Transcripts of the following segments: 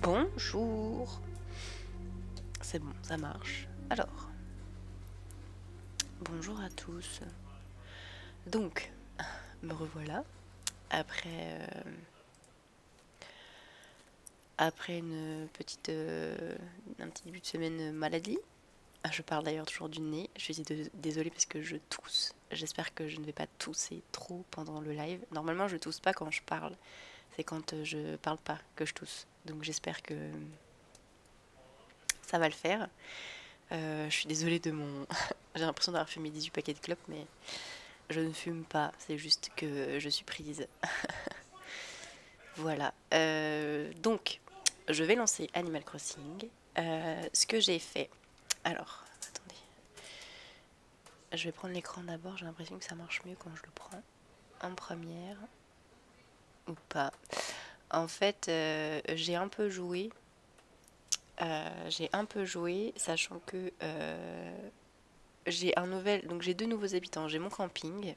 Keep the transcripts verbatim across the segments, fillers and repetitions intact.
Bonjour. C'est bon, ça marche. Alors, bonjour à tous. Donc, me revoilà. Après, euh, après une petite, euh, un petit début de semaine maladie. Je parle d'ailleurs toujours du nez. Je suis désolée parce que je tousse. J'espère que je ne vais pas tousser trop pendant le live. Normalement, je tousse pas quand je parle. C'est quand je parle pas que je tousse. Donc j'espère que ça va le faire. Euh, je suis désolée de mon... J'ai l'impression d'avoir fumé dix-huit paquets de clopes, mais je ne fume pas. C'est juste que je suis prise. Voilà. Euh, donc, je vais lancer Animal Crossing. Euh, ce que j'ai fait... Alors, attendez. Je vais prendre l'écran d'abord. J'ai l'impression que ça marche mieux quand je le prends en première. Ou pas. En fait, euh, j'ai un peu joué... Euh, j'ai un peu joué, sachant que euh, j'ai un nouvel, donc j'ai deux nouveaux habitants. J'ai mon camping.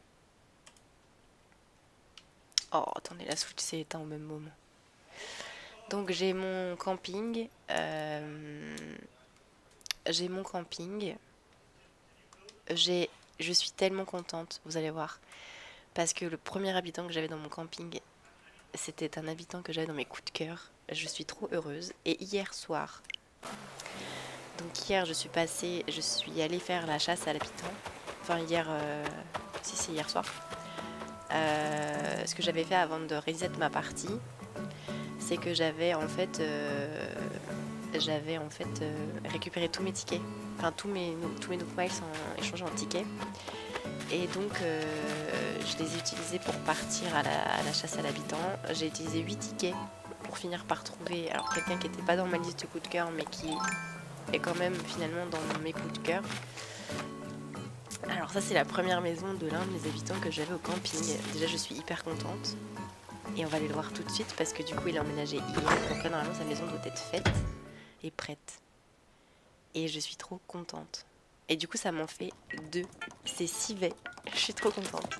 Oh, attendez, la Switch s'est éteinte au même moment. Donc j'ai mon camping. Euh, j'ai mon camping. J'ai, je suis tellement contente, vous allez voir, parce que le premier habitant que j'avais dans mon camping, c'était un habitant que j'avais dans mes coups de cœur. Je suis trop heureuse. Et hier soir. Donc hier je suis passée, je suis allée faire la chasse à l'habitant. Enfin hier, euh, si c'est hier soir. Euh, ce que j'avais fait avant de reset ma partie, c'est que j'avais en fait, euh, j'avais en fait euh, récupéré tous mes tickets, enfin tous mes tous mes Nook Miles en échangeant en tickets. Et donc euh, je les ai utilisés pour partir à la, à la chasse à l'habitant. J'ai utilisé huit tickets pour finir par trouver alors quelqu'un qui n'était pas dans ma liste de coups de cœur mais qui et quand même finalement dans mes coups de cœur. Alors ça c'est la première maison de l'un de mes habitants que j'avais au camping. Déjà je suis hyper contente. Et on va aller le voir tout de suite parce que du coup il a emménagé hier. Donc là normalement sa maison doit être faite et prête. Et je suis trop contente. Et du coup ça m'en fait deux. C'est Sivet. Je suis trop contente.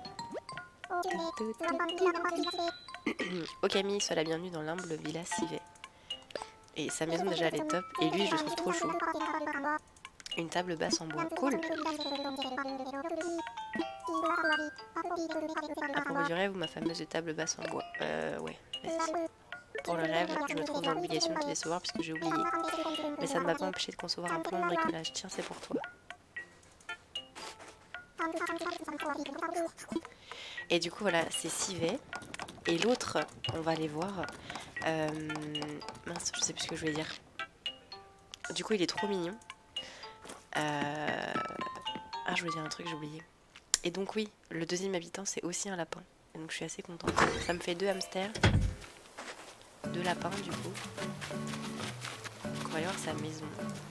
Oh Camille, sois la bienvenue dans l'humble villa Sivet. Et sa maison déjà elle est top. Et lui je le trouve trop chou. Une table basse en bois. Cool. À propos du rêve ou ma fameuse table basse en bois. Euh ouais. Pour le rêve, je me trouve dans l'obligation de te décevoir puisque j'ai oublié. Mais ça ne m'a pas empêché de concevoir un plan de bricolage. Tiens, c'est pour toi. Et du coup voilà, c'est Sivet. Et l'autre, on va aller voir. Euh... Mince, je sais plus ce que je voulais dire. Du coup il est trop mignon. Euh... Ah, je voulais dire un truc, j'ai oublié. Et donc oui, le deuxième habitant c'est aussi un lapin. Et donc je suis assez contente. Ça me fait deux hamsters, deux lapins du coup. Donc on va aller voir sa maison.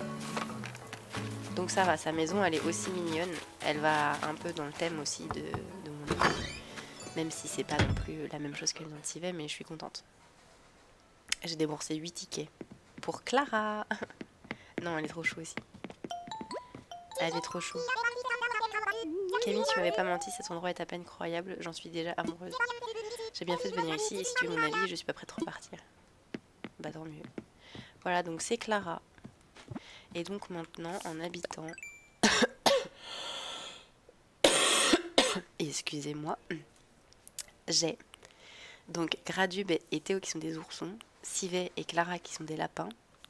Donc ça va, sa maison elle est aussi mignonne. Elle va un peu dans le thème aussi de, de mon livre. Même si c'est pas non plus la même chose que dans le Sivet, mais je suis contente. J'ai déboursé huit tickets. Pour Clara. Non, elle est trop chou aussi. Elle est trop chou. Camille, tu m'avais pas menti, cet endroit est à peine croyable, j'en suis déjà amoureuse. J'ai bien fait de venir ici et si tu veux mon avis, je suis pas prête à repartir. Bah tant mieux. Voilà, donc c'est Clara. Et donc maintenant, en habitant... Excusez-moi. J'ai donc Gradube et Théo qui sont des oursons, Sivet et Clara qui sont des lapins,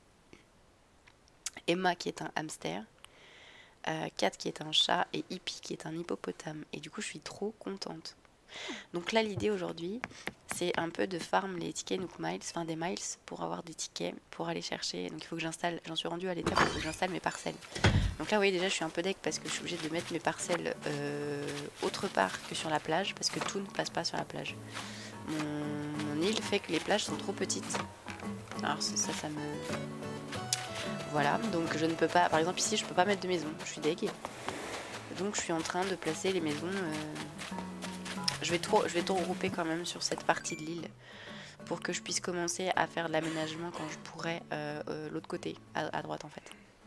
Emma qui est un hamster, Euh, Kat qui est un chat et Hippie qui est un hippopotame. Et du coup je suis trop contente. Donc là l'idée aujourd'hui c'est un peu de farm les tickets Nook Miles, enfin des miles pour avoir des tickets pour aller chercher. Donc il faut que j'installe, j'en suis rendue à l'étape où il faut que j'installe mes parcelles. Donc là vous voyez déjà je suis un peu deck parce que je suis obligée de mettre mes parcelles euh, autre part que sur la plage parce que tout ne passe pas sur la plage. Mon, mon île fait que les plages sont trop petites. Alors ça ça, ça me... Voilà, donc je ne peux pas, par exemple ici je peux pas mettre de maison, je suis deg. Donc je suis en train de placer les maisons, euh... je, vais tout, je vais tout regrouper quand même sur cette partie de l'île pour que je puisse commencer à faire de l'aménagement quand je pourrai euh, euh, l'autre côté, à, à droite en fait.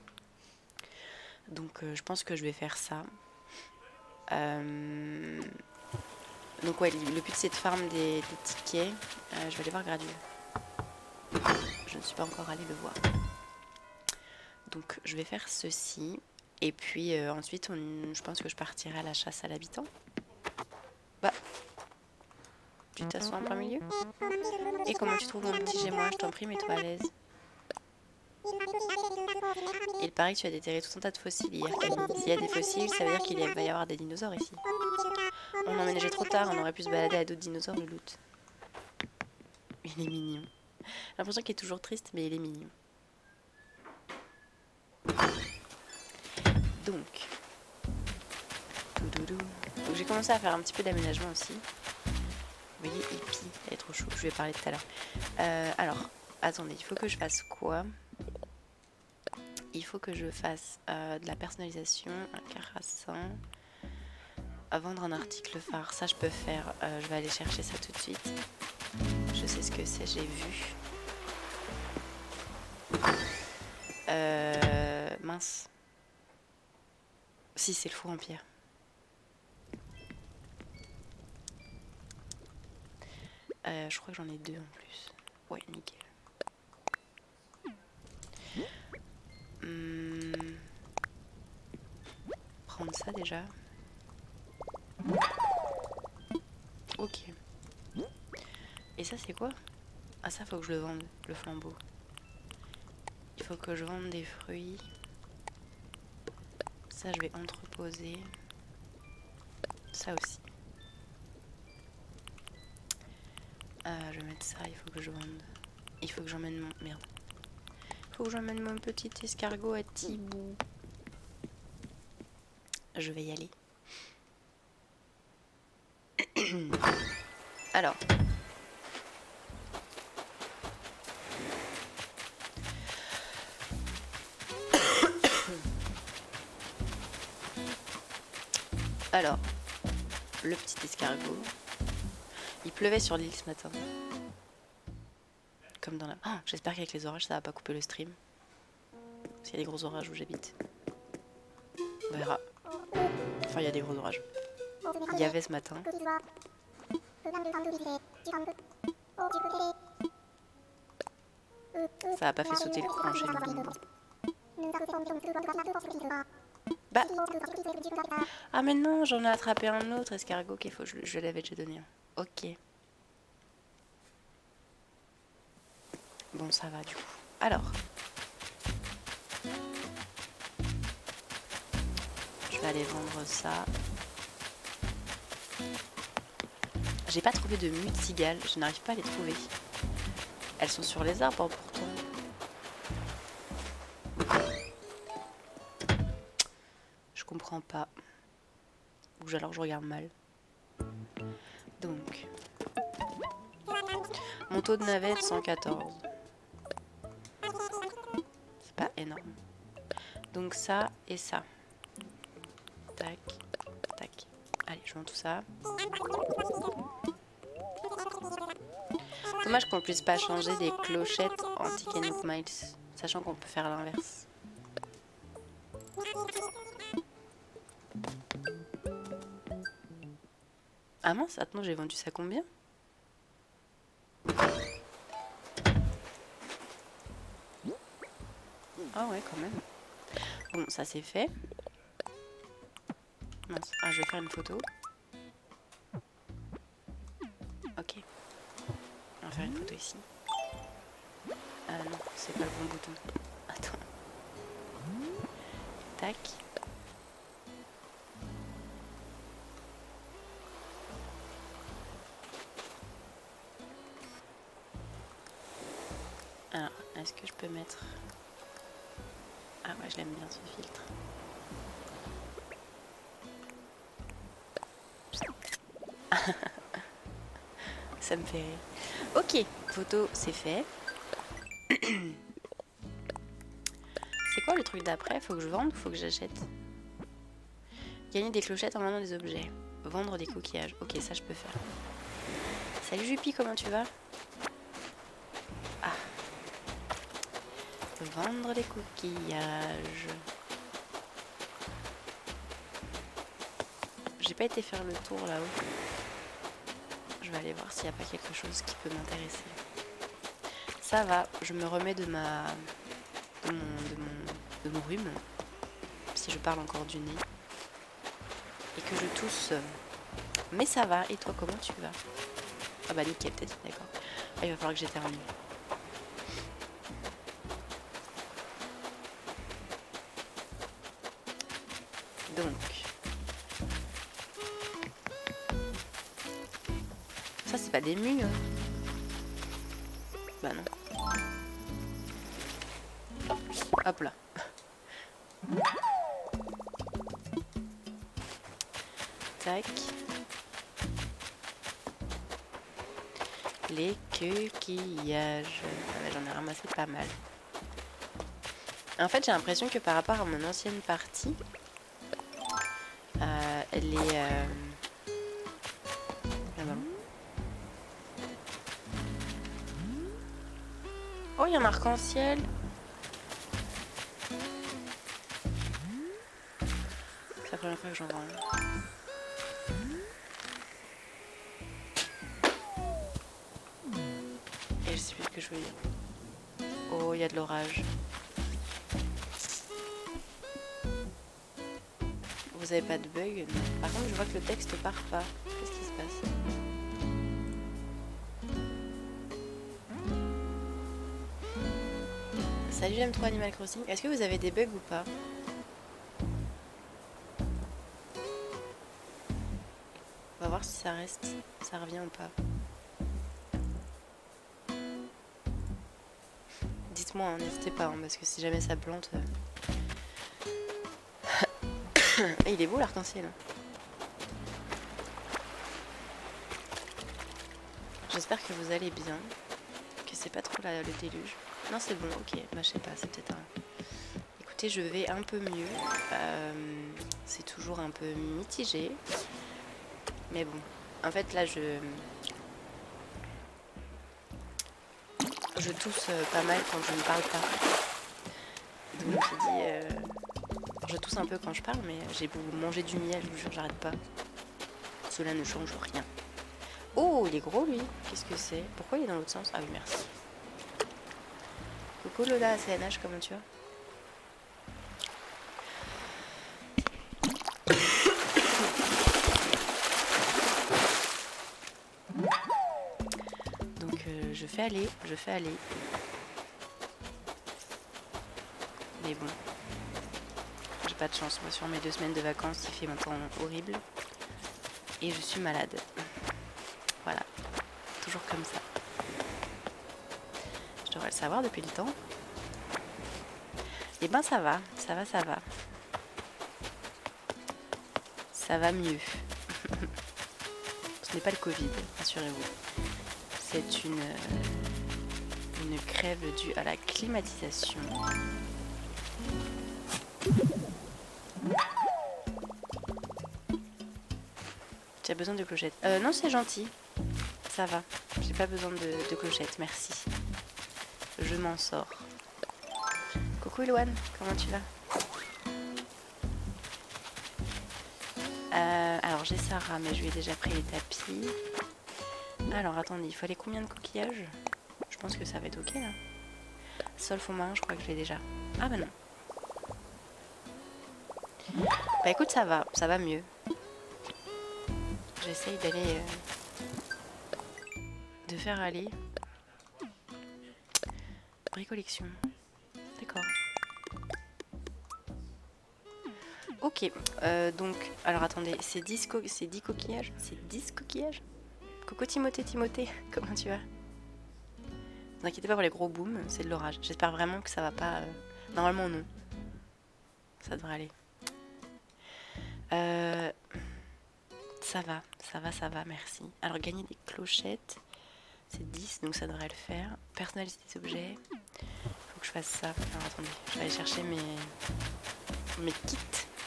Donc euh, je pense que je vais faire ça. Euh... Donc ouais, le but c'est de farm des, des tickets. Euh, je vais aller voir Gradu. Je ne suis pas encore allée le voir. Donc je vais faire ceci. Et puis euh, ensuite, on, je pense que je partirai à la chasse à l'habitant. Bah, tu t'assois en plein milieu. Et comment tu trouves mon petit chez moi? Je t'en prie, mets-toi à l'aise. Il paraît que tu as déterré tout un tas de fossiles hier, Camille. S'il y a des fossiles, ça veut dire qu'il va y avoir des dinosaures ici. On emménageait trop tard, on aurait pu se balader à d'autres dinosaures, le loot. Il est mignon. J'ai l'impression qu'il est toujours triste, mais il est mignon. Donc, Donc j'ai commencé à faire un petit peu d'aménagement aussi. Vous voyez, hippie, elle est trop chaude, je vais parler tout à l'heure. Euh, alors, attendez, il faut que je fasse quoi? Il faut que je fasse euh, de la personnalisation, un carassin, à vendre un article phare. Ça, je peux faire. Euh, je vais aller chercher ça tout de suite. Je sais ce que c'est, j'ai vu. Euh, mince. Si, c'est le four en pierre. Euh, je crois que j'en ai deux en plus. Ouais, nickel. Hum... Prendre ça déjà. Ok. Et ça c'est quoi? Ah ça faut que je le vende, le flambeau. Il faut que je vende des fruits. Ça je vais entreposer. Ça aussi. Ah je vais mettre ça, il faut que je vende. Il faut que j'emmène mon... Merde. Il faut que j'emmène mon petit escargot à Thibou. Je vais y aller. Alors. Alors, le petit escargot. Il pleuvait sur l'île ce matin. Comme dans la... Oh, j'espère qu'avec les orages, ça va pas couper le stream. Parce qu'il y a des gros orages où j'habite. On verra. Enfin, il y a des gros orages. Il y avait ce matin. Ça a pas fait sauter le courant chez nous. Bah. Ah mais non, j'en ai attrapé un autre escargot qu'il faut. Je, je l'avais déjà donné. Ok. Bon, ça va du coup. Alors. Je vais aller vendre ça. J'ai pas trouvé de mue de cigale. Je n'arrive pas à les trouver. Elles sont sur les arbres pourtant. Je comprends pas. Ou alors je regarde mal. Donc. Mon taux de navette cent quatorze. C'est pas énorme. Donc ça et ça. Tac. Tac. Allez, je vends tout ça. Dommage qu'on puisse pas changer des clochettes en Ticket Nook Miles. Sachant qu'on peut faire l'inverse. Ah mince, attends, j'ai vendu ça combien? Ah ouais, quand même. Bon, ça c'est fait. Mince. Ah, je vais faire une photo. Ok. On va faire une photo ici. Ah non, c'est pas le bon bouton. Attends. Tac. Alors, est-ce que je peux mettre... Ah ouais, je l'aime bien ce filtre. Ça me fait rire. Ok, photo, c'est fait. C'est quoi le truc d'après? Faut que je vende ou faut que j'achète? Gagner des clochettes en vendant des objets. Vendre des coquillages. Ok, ça je peux faire. Salut Juppie, comment tu vas? Ah. Vendre des coquillages. J'ai pas été faire le tour là-haut. Je vais aller voir s'il n'y a pas quelque chose qui peut m'intéresser. Ça va, je me remets de ma... de mon, de mon, de mon rhume, si je parle encore du nez, et que je tousse. Mais ça va, et toi, comment tu vas? Ah bah nickel, t'as dit, d'accord. Ah, il va falloir que j'éternue. Donc... ça, c'est pas des mues, hein. Bah non. Hop là. Tac. Les coquillages. Ah, j'en ai ramassé pas mal. En fait, j'ai l'impression que par rapport à mon ancienne partie, euh, les... Euh... Ah bon. Oh, il y a un arc-en-ciel. C'est la première fois que j'en vois un. Et je sais plus ce que je veux dire. Oh, il y a de l'orage. Vous avez pas de bug? Non. Par contre, je vois que le texte part pas. Qu'est-ce qui se passe? Salut, j'aime trop Animal Crossing. Est-ce que vous avez des bugs ou pas? On va voir si ça reste, ça revient ou pas. Dites-moi, hein, n'hésitez pas, hein, parce que si jamais ça plante... Euh... il est beau l'arc-en-ciel. J'espère que vous allez bien, que c'est pas trop la, le déluge. Non, c'est bon, ok, bah je sais pas, c'est peut-être un... Écoutez, je vais un peu mieux. Euh, c'est toujours un peu mitigé. Mais bon, en fait là je... Je tousse pas mal quand je ne parle pas. Donc je dis... Euh... Je tousse un peu quand je parle, mais j'ai beau manger du miel, je vous jure, j'arrête pas. Cela ne change rien. Oh, il est gros lui. Qu'est-ce que c'est? Pourquoi il est dans l'autre sens? Ah oui, merci. Coucou Lola, C N H, comment tu vas? Donc euh, je fais aller, je fais aller. Mais bon. J'ai pas de chance, moi sur mes deux semaines de vacances, il fait un temps horrible. Et je suis malade. Voilà. Toujours comme ça. Je devrais le savoir depuis le temps. Et ben ça va, ça va, ça va. Ça va mieux. Ce n'est pas le Covid, rassurez-vous. C'est une, une crève due à la climatisation. Tu as besoin de clochettes? Euh, non, c'est gentil. Ça va. J'ai pas besoin de, de clochettes, merci. Je m'en sors. Coucou Eloane, comment tu vas? euh, Alors j'ai Sarah, mais je lui ai déjà pris les tapis. Alors attendez, il fallait combien de coquillages? Je pense que ça va être ok là. Sol fond marin, je crois que je l'ai déjà. Ah bah non. Bah écoute, ça va, ça va mieux. J'essaye d'aller... Euh, de faire aller... Bricollection. D'accord. Ok, euh, donc... Alors attendez, c'est dix, co dix coquillages? C'est dix coquillages? Coucou Timothée, Timothée, comment tu vas? Ne vous inquiétez pas pour les gros booms, c'est de l'orage. J'espère vraiment que ça va pas... Euh... Normalement non. Ça devrait aller. Euh... Ça va, ça va, ça va, merci. Alors gagner des clochettes, c'est dix, donc ça devrait le faire. Personnaliser des objets, faut que je fasse ça. Alors attendez, je vais aller chercher mes, mes kits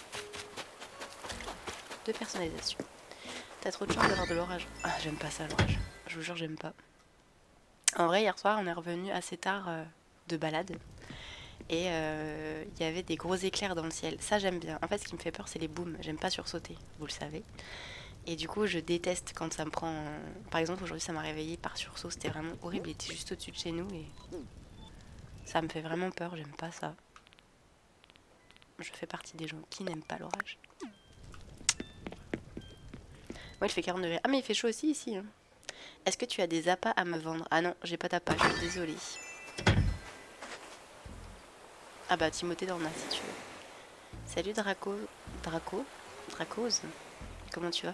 de personnalisation. T'as trop de chance d'avoir de l'orage. Ah, j'aime pas ça l'orage, je vous jure, j'aime pas. En vrai, hier soir, on est revenu assez tard euh, de balade. Et il euh, y avait des gros éclairs dans le ciel. Ça, j'aime bien. En fait, ce qui me fait peur, c'est les booms. J'aime pas sursauter, vous le savez. Et du coup, je déteste quand ça me prend... euh, Par exemple, aujourd'hui, ça m'a réveillée par sursaut. C'était vraiment horrible. Il était juste au-dessus de chez nous et ça me fait vraiment peur. J'aime pas ça. Je fais partie des gens qui n'aiment pas l'orage. Ouais, il fait quarante degrés. Ah, mais il fait chaud aussi ici. Hein. Est-ce que tu as des appâts à me vendre? Ah non, j'ai pas d'appât, je suis désolée. Ah bah, Timothée en a si tu veux. Salut Draco. Draco Dracose. Comment tu vas?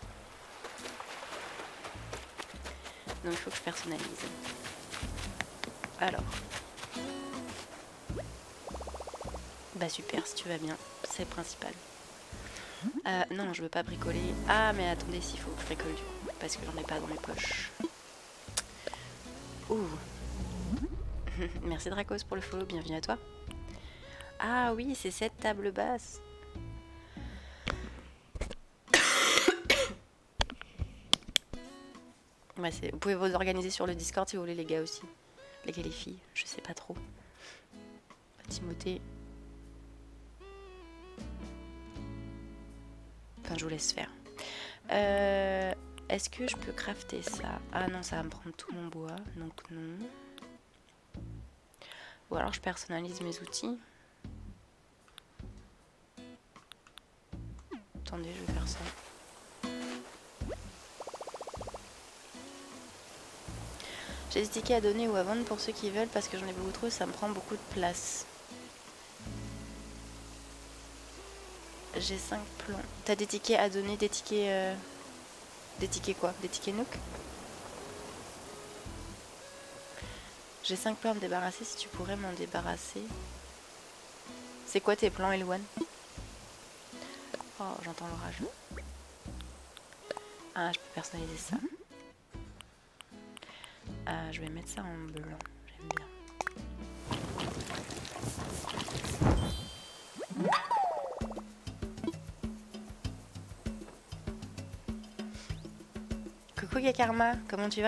Donc il faut que je personnalise. Alors. Bah super, si tu vas bien, c'est le principal. Euh, non, je veux pas bricoler. Ah mais attendez, s'il faut que je bricole du coup, parce que j'en ai pas dans mes poches. Ouh. Merci Dracos pour le follow, bienvenue à toi. Ah oui, c'est cette table basse. Bah, vous pouvez vous organiser sur le Discord si vous voulez les gars aussi. Les gars, les filles, je sais pas trop. Timothée. Enfin, je vous laisse faire. Euh, Est-ce que je peux crafter ça? Ah non, ça va me prendre tout mon bois, donc non. Ou alors je personnalise mes outils. Attendez, je vais faire ça. J'ai des tickets à donner ou à vendre pour ceux qui veulent parce que j'en ai beaucoup trop, ça me prend beaucoup de place. J'ai cinq plans. T'as des tickets à donner, des tickets... Euh... Des tickets quoi? Des tickets Nook? J'ai cinq plans à me débarrasser, si tu pourrais m'en débarrasser. C'est quoi tes plans, Elouane? Oh, j'entends l'orage. Ah, je peux personnaliser ça. Ah, je vais mettre ça en blanc. J'aime bien. Coucou Gakarma, comment tu vas?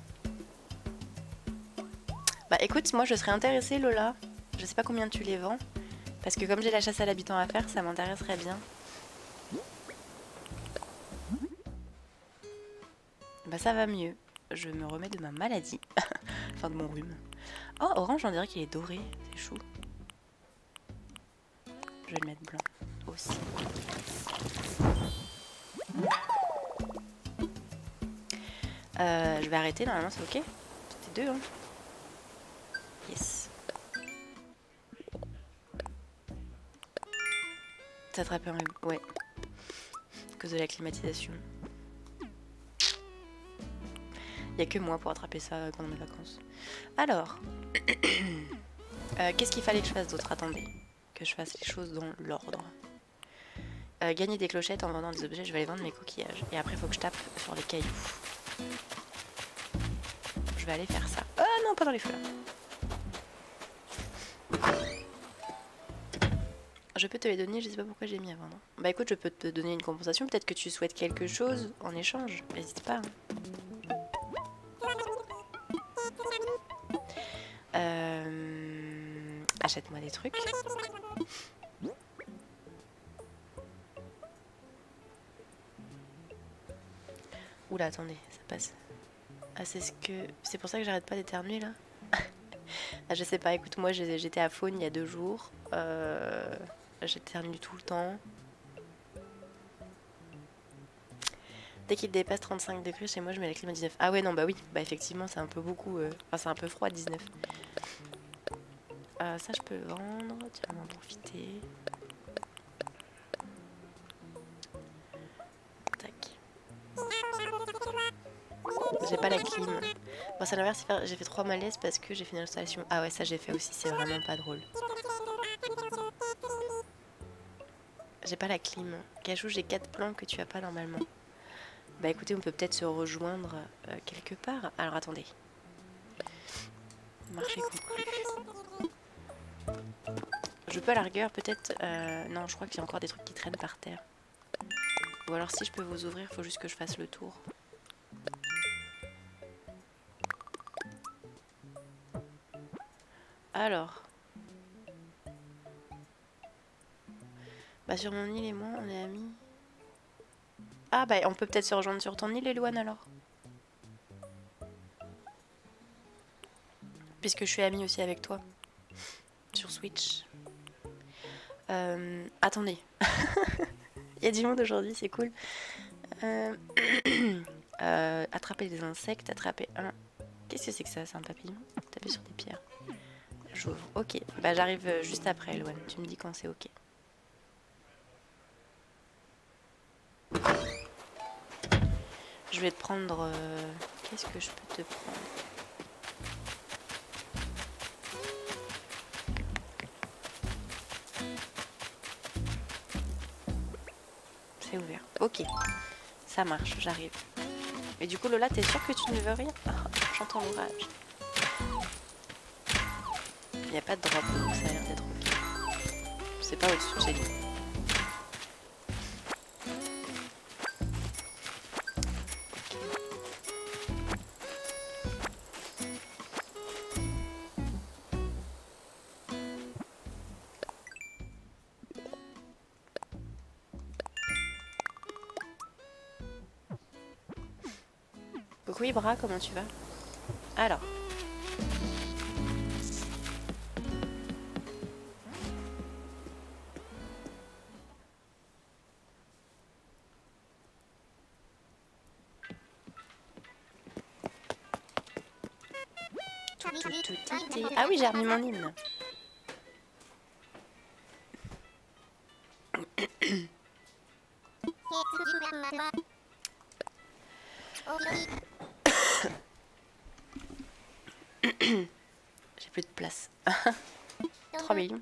Bah écoute, moi je serais intéressée Lola. Je sais pas combien tu les vends. Parce que comme j'ai la chasse à l'habitant à faire, ça m'intéresserait bien. Bah ça va mieux. Je me remets de ma maladie. Enfin de mon rhume. Oh, orange, on dirait qu'il est doré. C'est chou. Je vais le mettre blanc aussi. Euh, je vais arrêter, normalement c'est ok. C'était deux, hein. Yes. T'as attrapé un rhume. Ouais. À cause de la climatisation. Il n'y a que moi pour attraper ça pendant mes vacances. Alors. euh, Qu'est-ce qu'il fallait que je fasse d'autre? Attendez. Que je fasse les choses dans l'ordre. Euh, gagner des clochettes en vendant des objets, je vais aller vendre mes coquillages. Et après, il faut que je tape sur les cailloux. Je vais aller faire ça. Ah oh, non, pas dans les fleurs. Je peux te les donner, je sais pas pourquoi j'ai mis à vendre. Bah écoute, je peux te donner une compensation. Peut-être que tu souhaites quelque chose en échange. N'hésite pas. Hein. Euh... Achète-moi des trucs. Oula, attendez, ça passe. Ah, c'est ce que... C'est pour ça que j'arrête pas d'éternuer, là. Ah, je sais pas, écoute, moi, j'étais à Faune il y a deux jours. Euh... J'éternue tout le temps. Dès qu'il dépasse trente-cinq degrés, chez moi, je mets la clim à dix-neuf. Ah ouais, non, bah oui. Bah effectivement, c'est un peu beaucoup... Euh... Enfin, c'est un peu froid, dix-neuf. Euh, ça, je peux le vendre. Tiens, on va en profiter. J'ai pas la clim. Bon, ça l'inverse, j'ai fait trois malaises parce que j'ai fait une installation. Ah ouais, ça j'ai fait aussi, c'est vraiment pas drôle. J'ai pas la clim. Cachou, j'ai quatre plans que tu as pas normalement. Bah écoutez, on peut peut-être se rejoindre euh, quelque part. Alors attendez. Marché conclu. Je peux à la rigueur peut-être... Euh, non, je crois qu'il y a encore des trucs qui traînent par terre. Ou alors si je peux vous ouvrir, il faut juste que je fasse le tour. Alors. Bah sur mon île et moi, on est amis. Ah bah on peut peut-être se rejoindre sur ton île, Elouane, alors. Puisque je suis amie aussi avec toi. Sur Switch. Euh, attendez. Il y a du monde aujourd'hui, c'est cool. Euh... euh, attraper des insectes, attraper un... Qu'est-ce que c'est que ça? C'est un papillon? Taper sur des pierres. J'ouvre. Ok. Bah j'arrive juste après, Elouane. Tu me dis quand c'est ok. Je vais te prendre... Euh... Qu'est-ce que je peux te prendre? C'est ouvert. Ok. Ça marche, j'arrive. Et du coup, Lola, t'es sûre que tu ne veux rien? Oh, j'entends l'orage. Il n'y a pas de drop, donc ça a l'air d'être ok. C'est pas au-dessus de chez nous. Coucou Ibra, comment tu vas? Alors. Tout, tout, tout, tout, tout. Ah oui, j'ai remis mon hymne. J'ai plus de place. trois millions.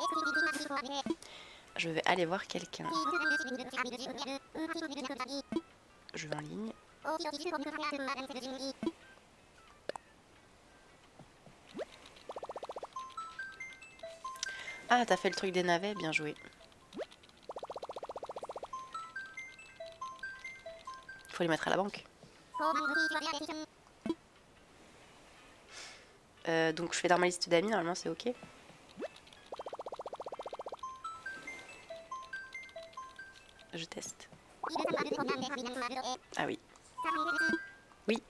Je vais aller voir quelqu'un. Je vais en ligne. Ah, t'as fait le truc des navets, bien joué. Faut les mettre à la banque. Euh, donc je fais dans ma liste d'amis, normalement c'est ok. Je teste. Ah oui. Oui.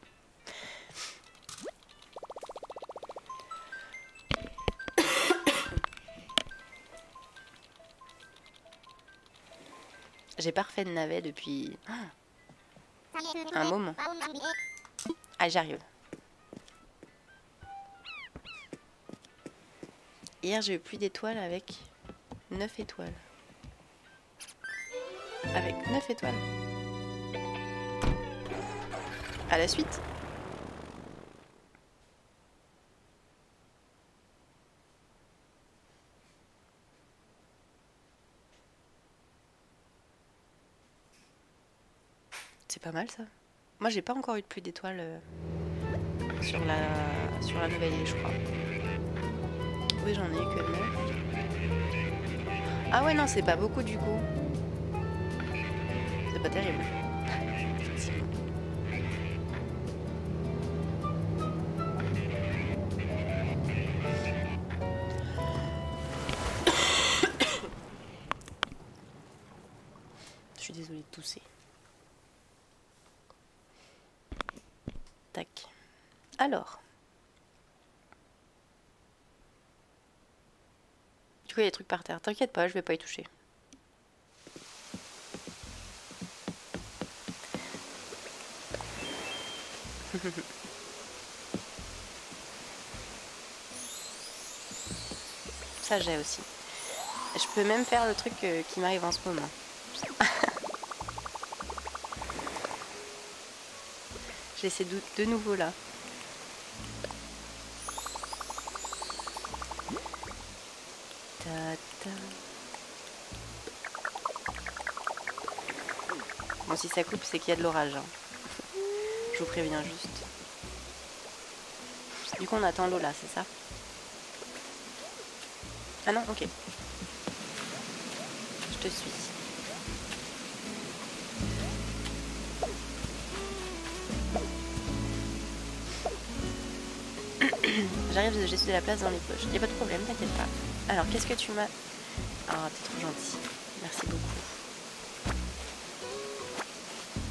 J'ai pas refait de navet depuis un moment. Ah, j'arrive. Hier, j'ai eu plus d'étoiles avec neuf étoiles. Avec neuf étoiles. À la suite. C'est pas mal ça. Moi, j'ai pas encore eu de plus d'étoiles euh, sur la sur la nouvelle île, je crois. Oui, j'en ai eu que neuf. Ah ouais, non, c'est pas beaucoup du coup. C'est pas terrible. Je suis désolée de tousser. Tac. Alors. Du coup, il y a des trucs par terre. T'inquiète pas, je vais pas y toucher. Ça, j'ai aussi. Je peux même faire le truc euh, qui m'arrive en ce moment. J'essaie de, de nouveau là. Ta, ta. Bon, si ça coupe, c'est qu'il y a de l'orage. Hein. Je vous préviens juste. Du coup, on attend Lola, c'est ça? Ah non, ok. Je te suis. J'arrive, j'ai de la place dans les poches. Y a pas de problème, t'inquiète pas. Alors, qu'est-ce que tu m'as... Ah, oh, t'es trop gentil. Merci beaucoup.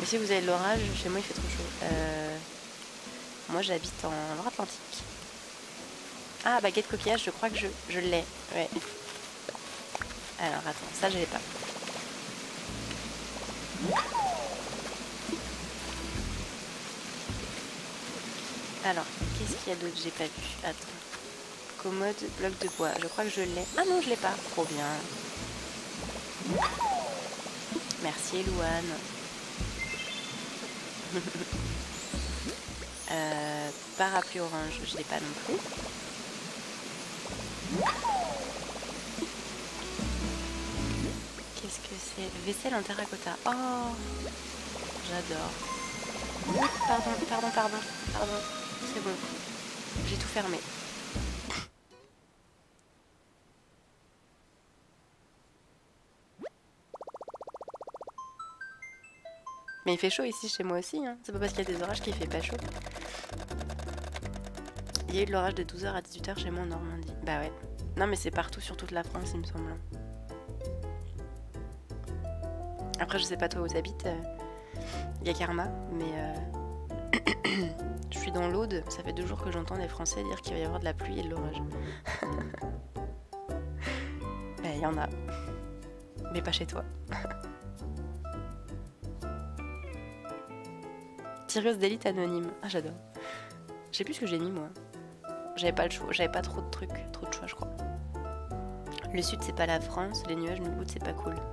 Mais si vous avez de l'orage, chez moi il fait trop chaud. Euh... Moi j'habite en Loire-Atlantique. Ah, baguette coquillage, je crois que je, je l'ai. Ouais. Alors attends, ça je l'ai pas. Alors, qu'est-ce qu'il y a d'autre? J'ai pas vu. Attends. Commode, bloc de bois. Je crois que je l'ai. Ah non, je l'ai pas. Trop bien. Merci Elouane. euh, parapluie orange, je l'ai pas non plus. Qu'est-ce que c'est? Vaisselle en terracotta. Oh, j'adore. Pardon, pardon, pardon, pardon. C'est bon. J'ai tout fermé. Mais il fait chaud ici chez moi aussi, hein. C'est pas parce qu'il y a des orages qu'il fait pas chaud. Il y a eu de l'orage de douze heures à dix-huit heures chez moi en Normandie. Bah ouais. Non mais c'est partout sur toute la France il me semble. Après je sais pas toi où t'habites. Il y a Karma, mais euh... je suis dans l'Aude. Ça fait deux jours que j'entends des Français dire qu'il va y avoir de la pluie et de l'orage. Bah il y en a. Mais pas chez toi. Tireuse d'élite anonyme. Ah j'adore. Je sais plus ce que j'ai mis moi. J'avais pas le choix, j'avais pas trop de trucs, trop de choix je crois. Le sud c'est pas la France, les nuages nous goûtent, c'est pas cool.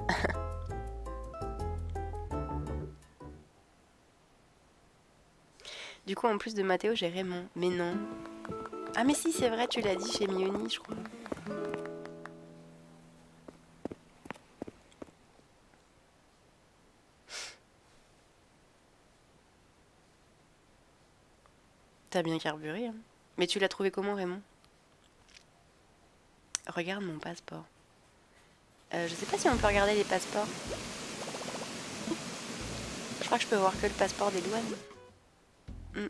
Du coup en plus de Mathéo j'ai Raymond. Mais non. Ah mais si c'est vrai, tu l'as dit chez Mioni je crois. T'as bien carburé, hein. Mais tu l'as trouvé comment, Raymond? Regarde mon passeport. Euh, je sais pas si on peut regarder les passeports. Je crois que je peux voir que le passeport des douanes. Mm.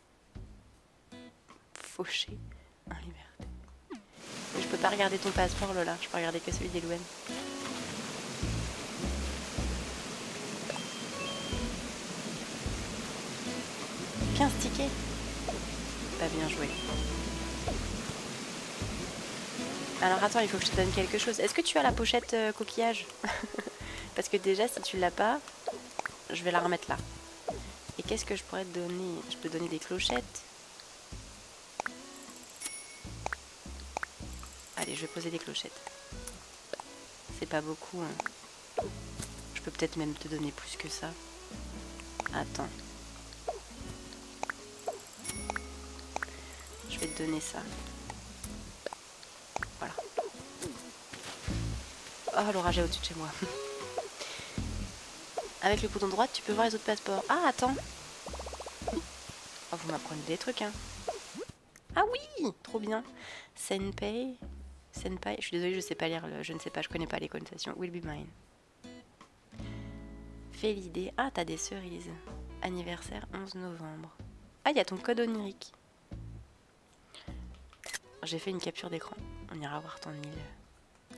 Fauché en liberté. Mais je peux pas regarder ton passeport, Lola. Je peux regarder que celui des douanes. quinze tickets. Pas bien joué. Alors attends, il faut que je te donne quelque chose. Est-ce que tu as la pochette euh, coquillage? Parce que déjà, si tu l'as pas, je vais la remettre là. Et qu'est-ce que je pourrais te donner? Je peux donner des clochettes. Allez, je vais poser des clochettes. C'est pas beaucoup, hein. Je peux peut-être même te donner plus que ça. Attends. Je vais te donner ça. Voilà. Oh, l'orage est au-dessus de chez moi. Avec le bouton droit, tu peux voir les autres passeports. Ah, attends. Oh, vous m'apprenez des trucs, hein. Ah oui, trop bien. Senpai. Senpai. Je suis désolée, je sais pas lire le... Je ne sais pas, je connais pas les connotations. Will be mine. Fais l'idée. Ah, t'as des cerises. Anniversaire onze novembre. Ah, il y a ton code onirique. J'ai fait une capture d'écran. On ira voir ton île.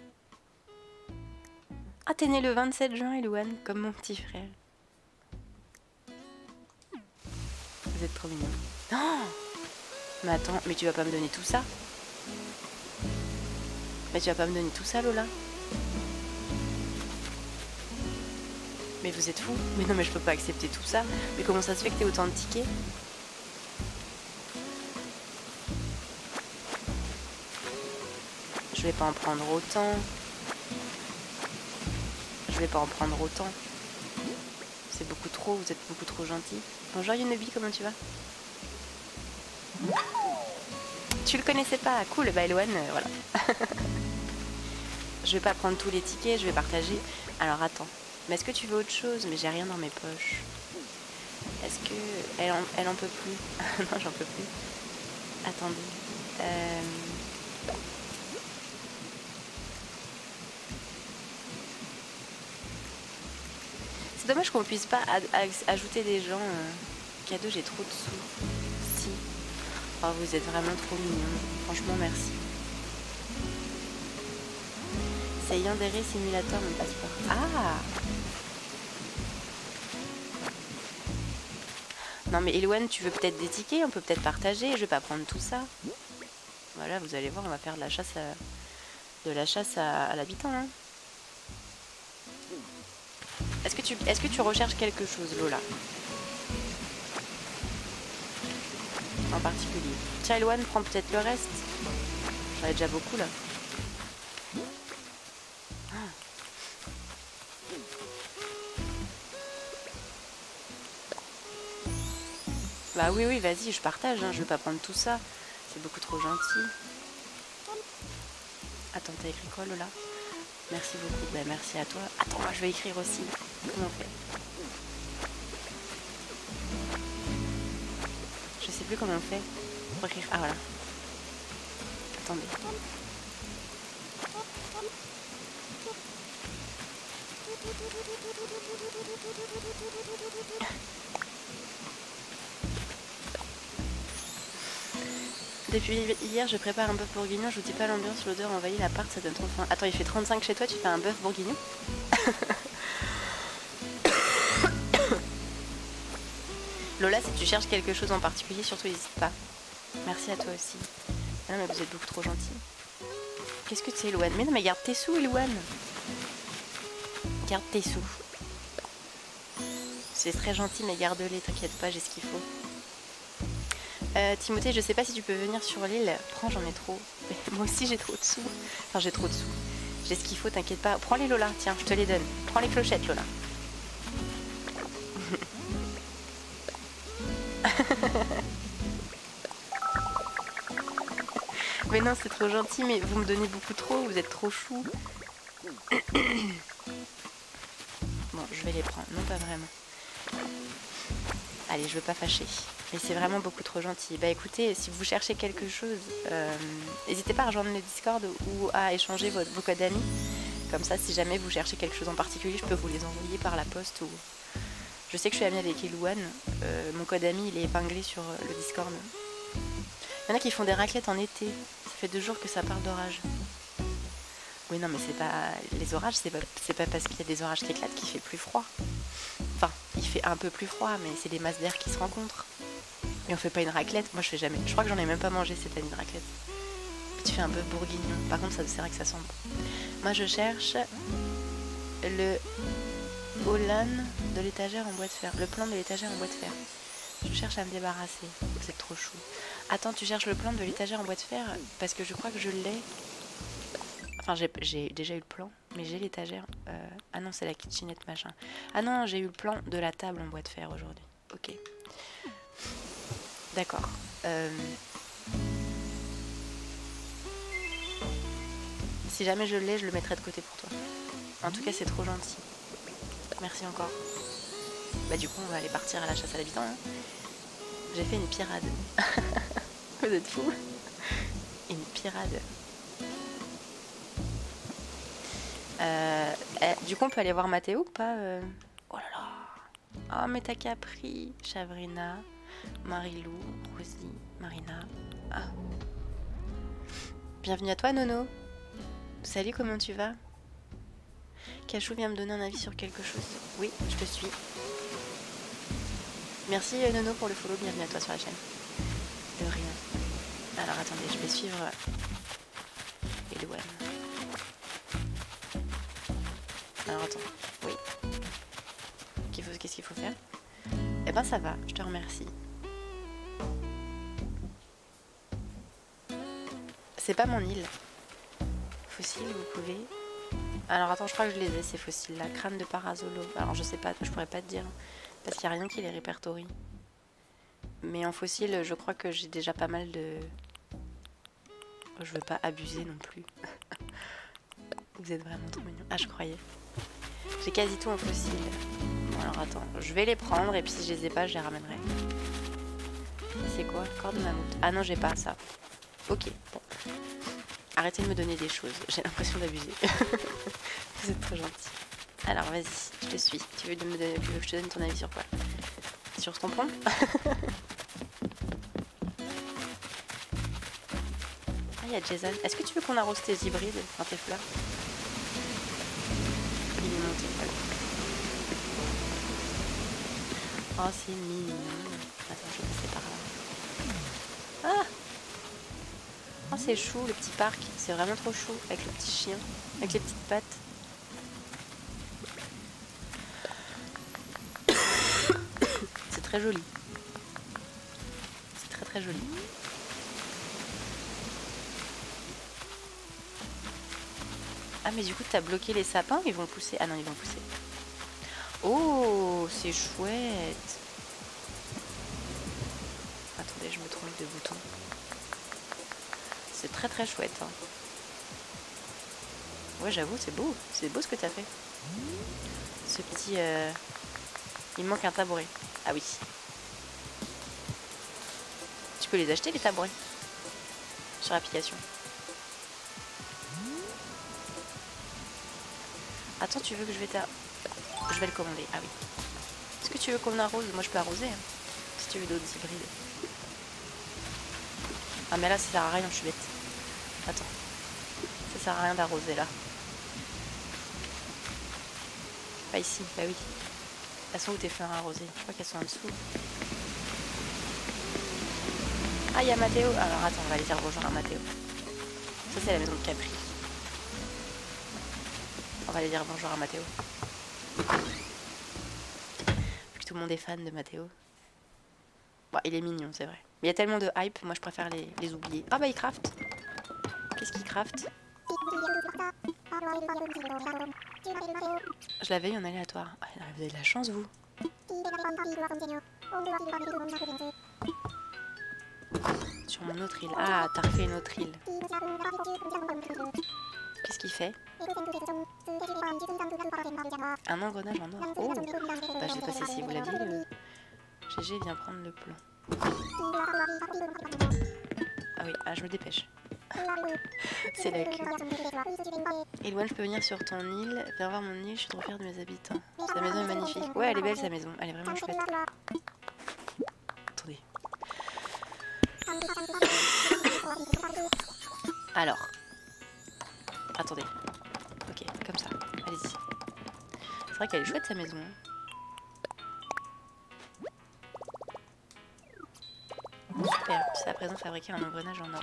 Ah, t'es né le vingt-sept juin, Elouane, comme mon petit frère. Vous êtes trop mignons. Oh, mais attends, mais tu vas pas me donner tout ça? Mais tu vas pas me donner tout ça, Lola? Mais vous êtes fous? Mais non, mais je peux pas accepter tout ça. Mais comment ça se fait que t'aies autant de tickets? Je vais pas en prendre autant. Je vais pas en prendre autant. C'est beaucoup trop, vous êtes beaucoup trop gentil. Bonjour Yunobi, comment tu vas? Tu le connaissais pas? Cool, bah Eloane, euh, voilà. Je vais pas prendre tous les tickets, je vais partager. Alors attends, mais est-ce que tu veux autre chose? Mais j'ai rien dans mes poches. Est-ce que... Elle en, elle en peut plus? Non, j'en peux plus. Attendez. Euh... C'est dommage qu'on puisse pas ajouter des gens. Euh... Cadeau, j'ai trop de sous. Si. Oh, vous êtes vraiment trop mignons. Franchement, merci. C'est Yandere Simulator, mon passeport. Ah! Non mais Eloane, tu veux peut-être des tickets, on peut peut-être partager, je vais pas prendre tout ça. Voilà, vous allez voir, on va faire de la chasse à, de la chasse à, à l'habitant. Hein. Est-ce que, tu, est-ce que tu recherches quelque chose, Lola? En particulier. Tiens, Eloane, prends peut-être le reste. J'en ai déjà beaucoup, là. Bah oui, oui, vas-y, je partage, hein, je veux pas prendre tout ça. C'est beaucoup trop gentil. Attends, t'as écrit quoi, Lola? Merci beaucoup, bah merci à toi. Attends, moi je vais écrire aussi. Comment on fait? Je sais plus comment on fait. Pour écrire... Ah voilà. Attendez. Depuis hier, je prépare un bœuf bourguignon. Je vous dis pas l'ambiance, l'odeur envahit l'appart, ça donne trop faim. Attends, il fait trente-cinq chez toi, tu fais un bœuf bourguignon? Lola, si tu cherches quelque chose en particulier, surtout n'hésite pas. Merci à toi aussi. Ah non, mais vous êtes beaucoup trop gentil. Qu'est-ce que tu sais, Eloane? Mais non, mais garde tes sous, Eloane. Garde tes sous. C'est très gentil, mais garde-les, t'inquiète pas, j'ai ce qu'il faut. Euh, Timothée, je sais pas si tu peux venir sur l'île. Prends, j'en ai trop. Moi aussi, j'ai trop de sous. Enfin, j'ai trop de sous. J'ai ce qu'il faut, t'inquiète pas. Prends les Lola, tiens, je te les donne. Prends les clochettes, Lola. Mais non, c'est trop gentil, mais vous me donnez beaucoup trop, vous êtes trop chou. Bon, je vais les prendre. Non, pas vraiment. Allez, je veux pas fâcher. Mais c'est vraiment beaucoup trop gentil. Bah écoutez, si vous cherchez quelque chose, euh, n'hésitez pas à rejoindre le Discord ou à échanger vos, vos codes amis. Comme ça, si jamais vous cherchez quelque chose en particulier, je peux vous les envoyer par la poste. Ou... Je sais que je suis amie avec Elouane. Euh, mon code ami, il est épinglé sur le Discord. Il y en a qui font des raclettes en été. Ça fait deux jours que ça parle d'orage. Oui, non, mais c'est pas... Les orages, c'est pas, c'est pas parce qu'il y a des orages qui éclatent qu'il fait plus froid. Enfin, il fait un peu plus froid, mais c'est des masses d'air qui se rencontrent. Et on fait pas une raclette. Moi, je fais jamais. Je crois que j'en ai même pas mangé cette année de raclette. Tu fais un bœuf bourguignon. Par contre, ça, c'est vrai que ça sent bon. Moi, je cherche le Olan de l'étagère en bois de fer. Le plan de l'étagère en bois de fer. Je cherche à me débarrasser. C'est trop chou. Attends, tu cherches le plan de l'étagère en bois de fer? Parce que je crois que je l'ai. Enfin, j'ai déjà eu le plan, mais j'ai l'étagère. Euh... Ah non, c'est la kitchenette machin. Ah non, j'ai eu le plan de la table en bois de fer aujourd'hui. Ok. D'accord. Euh... Si jamais je l'ai, je le mettrai de côté pour toi. En tout cas, c'est trop gentil. Merci encore. Bah du coup, on va aller partir à la chasse à l'habitant. Hein. J'ai fait une pirade. Vous êtes fous? Une pirade. Euh, eh, du coup, on peut aller voir Mathéo ou pas euh... Oh là là. Oh, mais t'as Capri, Chavrina, Marilou, Rosie, Marina. Ah. Bienvenue à toi, Nono. Salut, comment tu vas? Cachou vient me donner un avis sur quelque chose. Oui, je te suis. Merci, Nono, pour le follow. Bienvenue à toi sur la chaîne. De rien. Alors, attendez, je vais suivre Elouane. Alors attends, oui. Qu'est-ce qu'il faut faire? Eh ben ça va, je te remercie. C'est pas mon île. Fossile, vous pouvez. Alors attends, je crois que je les ai ces fossiles là. Crâne de Parazolo. Alors je sais pas, je pourrais pas te dire. Parce qu'il n'y a rien qui les répertorie. Mais en fossile, je crois que j'ai déjà pas mal de... Je veux pas abuser non plus. Vous êtes vraiment trop mignons. Ah, je croyais. J'ai quasi tout en fossile. Bon, alors attends, je vais les prendre et puis si je les ai pas, je les ramènerai. C'est quoi? Corps de mammouth. Ah non, j'ai pas ça. Ok, bon. Arrêtez de me donner des choses. J'ai l'impression d'abuser. Vous êtes trop gentil. Alors vas-y, je te suis. Tu veux, me donner, tu veux que je te donne ton avis sur quoi? Sur ton pont? Ah, il y a Jason. Est-ce que tu veux qu'on arrose tes hybrides, enfin tes fleurs? Il est monté. Oh, c'est mignon. Attends, je vais passer par là. Ah! Oh, c'est chou, le petit parc. C'est vraiment trop chou, avec le petit chien, avec les petites pattes. C'est très joli. C'est très très joli. Ah, mais du coup, t'as bloqué les sapins, ils vont pousser. Ah non, ils vont pousser. Oh, c'est chouette. Attendez, je me trompe de bouton. C'est très très chouette. Hein. Ouais, j'avoue, c'est beau. C'est beau ce que t'as fait. Ce petit... Euh... Il me manque un tabouret. Ah oui. Tu peux les acheter, les tabourets, sur l'application. Attends, tu veux que je vais t'a... Je vais le commander. Ah oui. Est-ce que tu veux qu'on arrose? Moi, je peux arroser. Hein, si tu veux d'autres hybrides. Ah, mais là, ça sert à rien, je suis bête. Attends. Ça sert à rien d'arroser, là. Pas ici, bah oui. Elles sont où tes fleurs arrosées? Je crois qu'elles sont en dessous. Ah, il y a Mathéo. Alors, attends, on va aller dire bonjour à Mathéo. Ça, c'est la maison de Capri. On va aller dire bonjour à Mathéo. Vu que tout le monde est fan de Mathéo. Bon, il est mignon, c'est vrai. Mais il y a tellement de hype, moi je préfère les, les oublier. Ah bah il craft. Qu'est-ce qu'il craft? Je l'avais eu en aléatoire. Ah, vous avez de la chance, vous. Sur mon autre île. Ah, t'as refait une autre île. Qu'est-ce qu'il fait? Un engrenage en or. Oh, bah, je sais pas si, si vous l'aviez. Le... G G vient prendre le plan. Ah oui, ah, je me dépêche. C'est la queue. Eloane, je peux venir sur ton île. Viens voir mon île, je suis trop fière de mes habitants. Sa maison est magnifique. Ouais, elle est belle sa maison. Elle est vraiment chouette. Attendez. Alors. Attendez. Ok, comme ça. Allez-y. C'est vrai qu'elle est chouette sa maison. Hein. Super, tu sais à présent fabriquer un engrenage en or.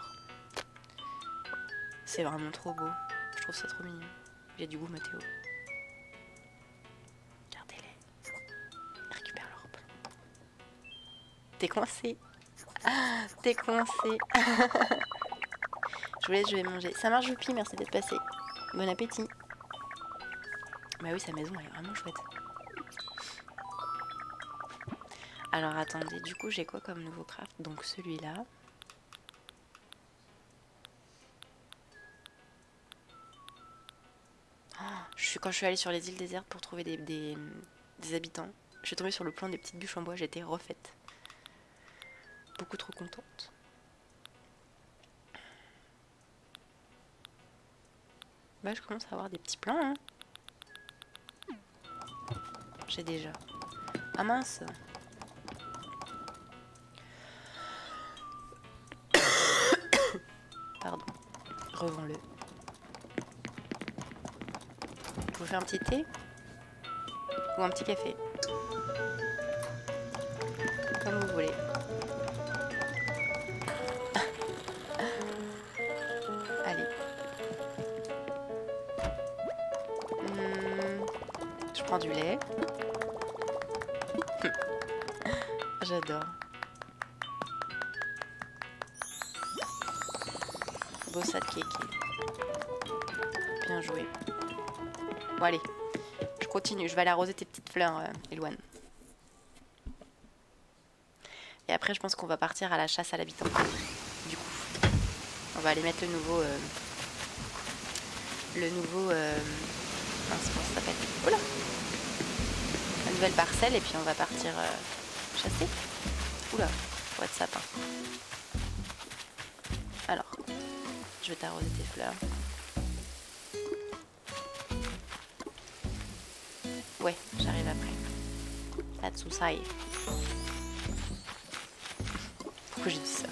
C'est vraiment trop beau. Je trouve ça trop mignon. Il y a du goût, Mathéo. Regardez-les. Ils récupèrent leur plan. T'es coincé. Ah, t'es coincé. Je vous laisse, je vais manger. Ça marche, Joupi, merci d'être passé. Bon appétit. Bah oui, sa maison, elle est vraiment chouette. Alors attendez, du coup j'ai quoi comme nouveau craft? Donc celui-là. Oh, je suis, quand je suis allée sur les îles désertes pour trouver des, des, des habitants, je suis tombée sur le plan des petites bûches en bois, j'étais refaite. Beaucoup trop contente. Bah je commence à avoir des petits plans. Hein. J'ai déjà. Ah mince. Pardon. Revends-le. Je vous fais un petit thé ou un petit café, comme vous voulez. Allez. Mmh. Je prends du lait. J'adore. Bossa de kéké. Bien joué. Bon allez, je continue. Je vais aller arroser tes petites fleurs, euh, Eloane. Et après, je pense qu'on va partir à la chasse à l'habitant. Du coup, on va aller mettre le nouveau... Euh, le nouveau... Euh, mince, comment ça s'appelle? Oula! La nouvelle parcelle et puis on va partir euh, chasser. Oula, faut être sapin. Alors, je vais t'arroser tes fleurs. Ouais, j'arrive après. Pas de soucis. Pourquoi j'ai dit ça?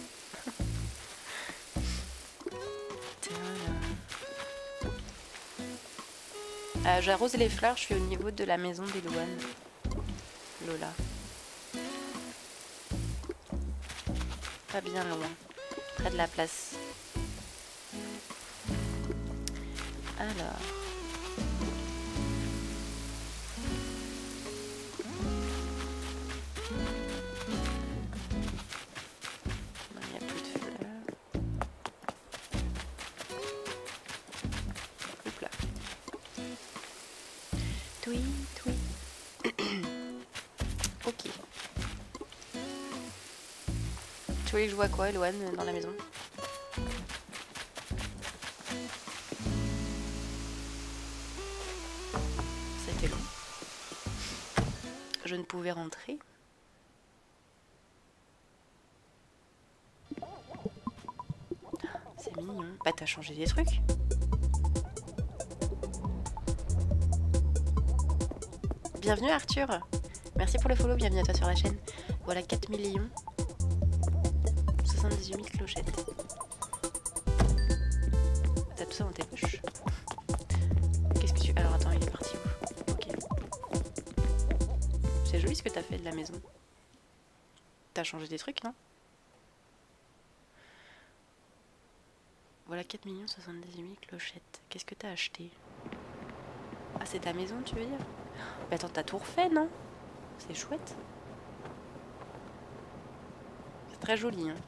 euh, J'arrose les fleurs, je suis au niveau de la maison d'Eloane. Lola. Pas bien loin. Près de la place. Alors. Non, il n'y a plus de fleurs. Hop là. Toui, toui. Ok. Tu voulais que je vois quoi, Eloane, dans la maison? C'était long. Je ne pouvais rentrer. C'est mignon. Bah t'as changé des trucs. Bienvenue Arthur. Merci pour le follow, bienvenue à toi sur la chaîne. Voilà quatre millions. soixante-dix-huit mille clochettes. T'as tout ça dans tes poches. Qu'est-ce que tu... Alors attends, il est parti où? Ok. C'est joli ce que t'as fait de la maison. T'as changé des trucs, non? Voilà quatre millions soixante-dix-huit mille clochettes. Qu'est-ce que t'as acheté? Ah, c'est ta maison, tu veux dire? Mais attends, t'as tout refait, non? C'est chouette. C'est très joli, hein.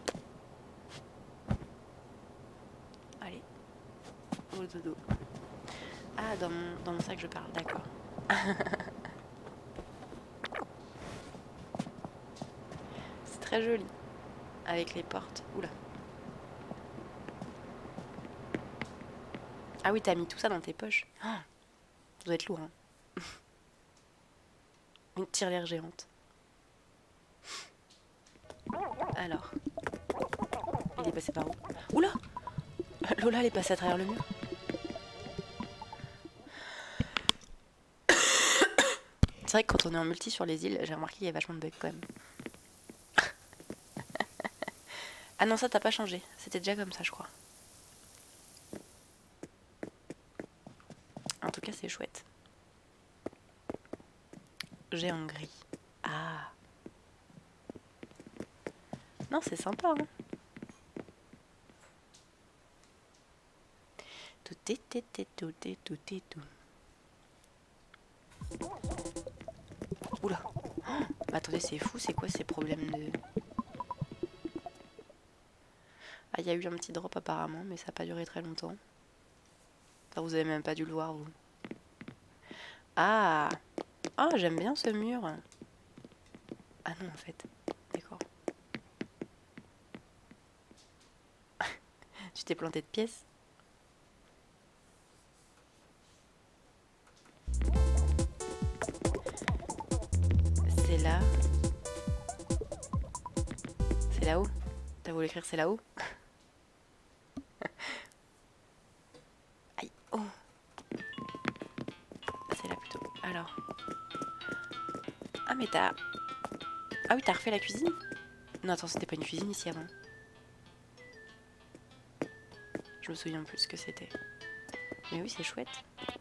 Allez. Au dodo. Ah, dans mon, dans mon sac, je parle, d'accord. C'est très joli. Avec les portes. Oula. Ah oui, t'as mis tout ça dans tes poches. Oh, ça doit être lourd, hein. Une tirelire géante. Alors. Il est passé par où? Oula! Lola, elle est passée à travers le mur. C'est vrai que quand on est en multi sur les îles, j'ai remarqué qu'il y a vachement de bugs quand même. Ah non, ça t'as pas changé. C'était déjà comme ça, je crois. En tout cas, c'est chouette. J'ai en gris. Ah. Non, c'est sympa, hein. Tout est, tout est, tout est, tout est, tout. Oula. Oh, mais attendez, c'est fou, c'est quoi ces problèmes de... Ah, il y a eu un petit drop apparemment, mais ça n'a pas duré très longtemps. Enfin, vous avez même pas dû le voir, vous. Ah. Ah, j'aime bien ce mur. Ah non, en fait. D'accord. Tu t'es planté de pièces? C'est là. C'est là-haut. T'as voulu écrire c'est là-haut? Aïe. Oh. C'est là plutôt. Alors. Ah mais t'as... Ah oui, t'as refait la cuisine? Non, attends, c'était pas une cuisine ici avant. Je me souviens plus ce que c'était. Mais oui, c'est chouette.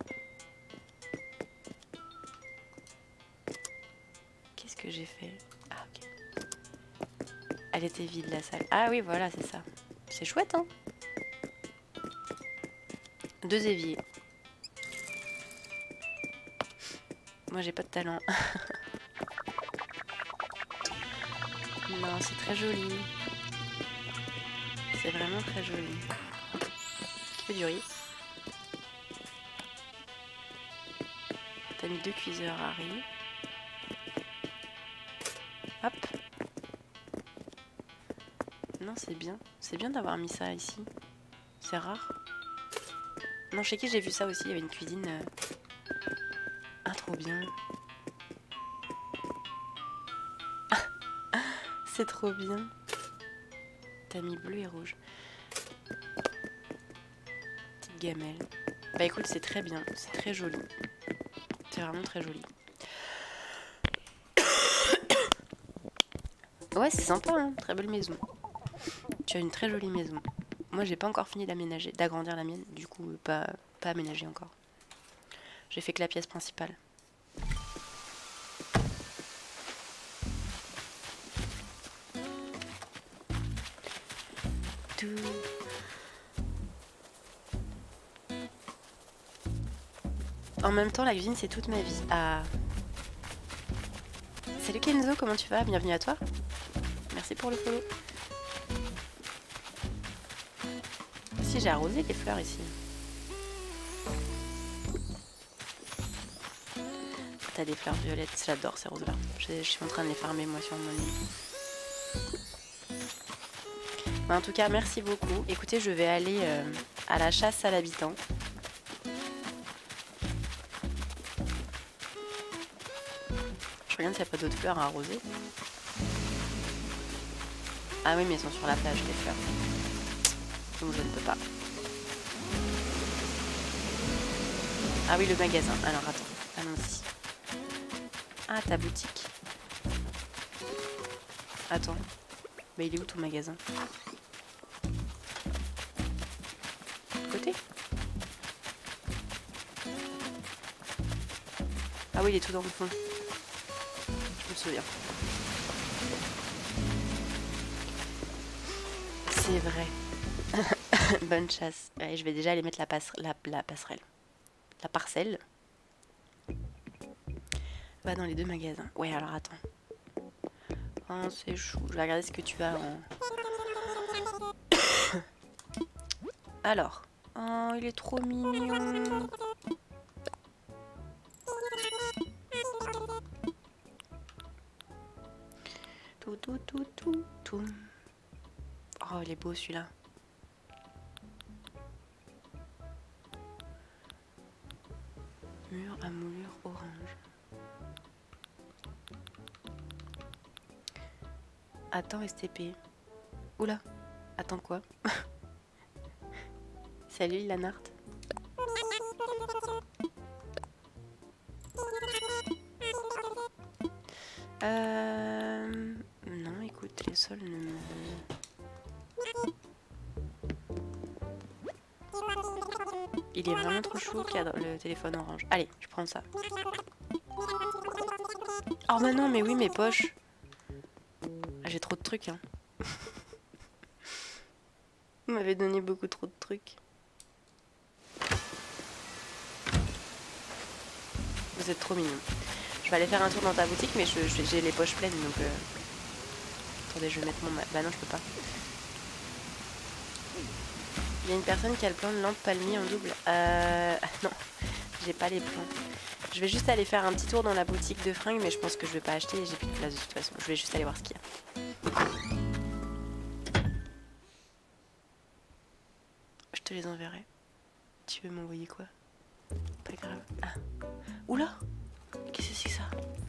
Qu'est-ce que j'ai fait? Ah, ok. Elle était vide, la salle. Ah oui, voilà, c'est ça. C'est chouette, hein? Deux éviers. Moi, j'ai pas de talent. Non, c'est très joli. C'est vraiment très joli. Qui fait du riz. T'as mis deux cuiseurs à riz. Hop. Non, c'est bien. C'est bien d'avoir mis ça ici. C'est rare. Non, chez qui j'ai vu ça aussi. Il y avait une cuisine. Euh... Ah, trop bien. C'est trop bien. T'as mis bleu et rouge. Petite gamelle. Bah écoute, c'est très bien. C'est très joli. C'est vraiment très joli. Ouais, c'est sympa, hein. Très belle maison. Tu as une très jolie maison. Moi, j'ai pas encore fini d'aménager, d'agrandir la mienne. Du coup, pas, pas aménager encore. J'ai fait que la pièce principale. tout. En même temps, la cuisine, c'est toute ma vie. Ah. Salut Kenzo, comment tu vas? Bienvenue à toi. Merci pour le follow. Si, j'ai arrosé les fleurs ici. T'as des fleurs violettes, j'adore ces roses-là. Je, je suis en train de les farmer moi sur mon île. En tout cas, merci beaucoup. Écoutez, je vais aller euh, à la chasse à l'habitant. Je regarde s'il n'y a pas d'autres fleurs à arroser. Ah oui, mais elles sont sur la plage, les fleurs. Donc je ne peux pas. Ah oui, le magasin. Alors attends, allons-y. Ah, ta boutique. Attends. Bah il est où ton magasin? De côté? Ah oui, il est tout dans le fond. Je me souviens. C'est vrai. Bonne chasse. Ouais, je vais déjà aller mettre la, passe la, la passerelle. La parcelle. Va dans les deux magasins. Ouais, alors attends. Oh, c'est chou. Je vais regarder ce que tu as en... Alors. Oh, il est trop mignon. Tout, tout, tout, tout, tout. Oh, il est beau celui-là. Mur à moulure orange. Attends, S T P. Oula. Attends quoi? Salut Lanart. Euh... Non, écoute, les sols ne me... Il est vraiment trop chou le téléphone orange. Allez, je prends ça. Oh bah non, mais oui, mes poches. J'ai trop de trucs, hein. Vous m'avez donné beaucoup trop de trucs. Vous êtes trop mignons. Je vais aller faire un tour dans ta boutique, mais j'ai les poches pleines, donc... Euh... Attendez, je vais mettre mon... Bah non, je peux pas. Il y a une personne qui a le plan de lampe palmier en double. Euh... Non, j'ai pas les plans. Je vais juste aller faire un petit tour dans la boutique de fringues, mais je pense que je vais pas acheter, j'ai plus de place de toute façon. Je vais juste aller voir ce qu'il y a. Je te les enverrai. Tu veux m'envoyer quoi? Pas grave. Ah. Oula! Qu'est-ce que c'est que ça?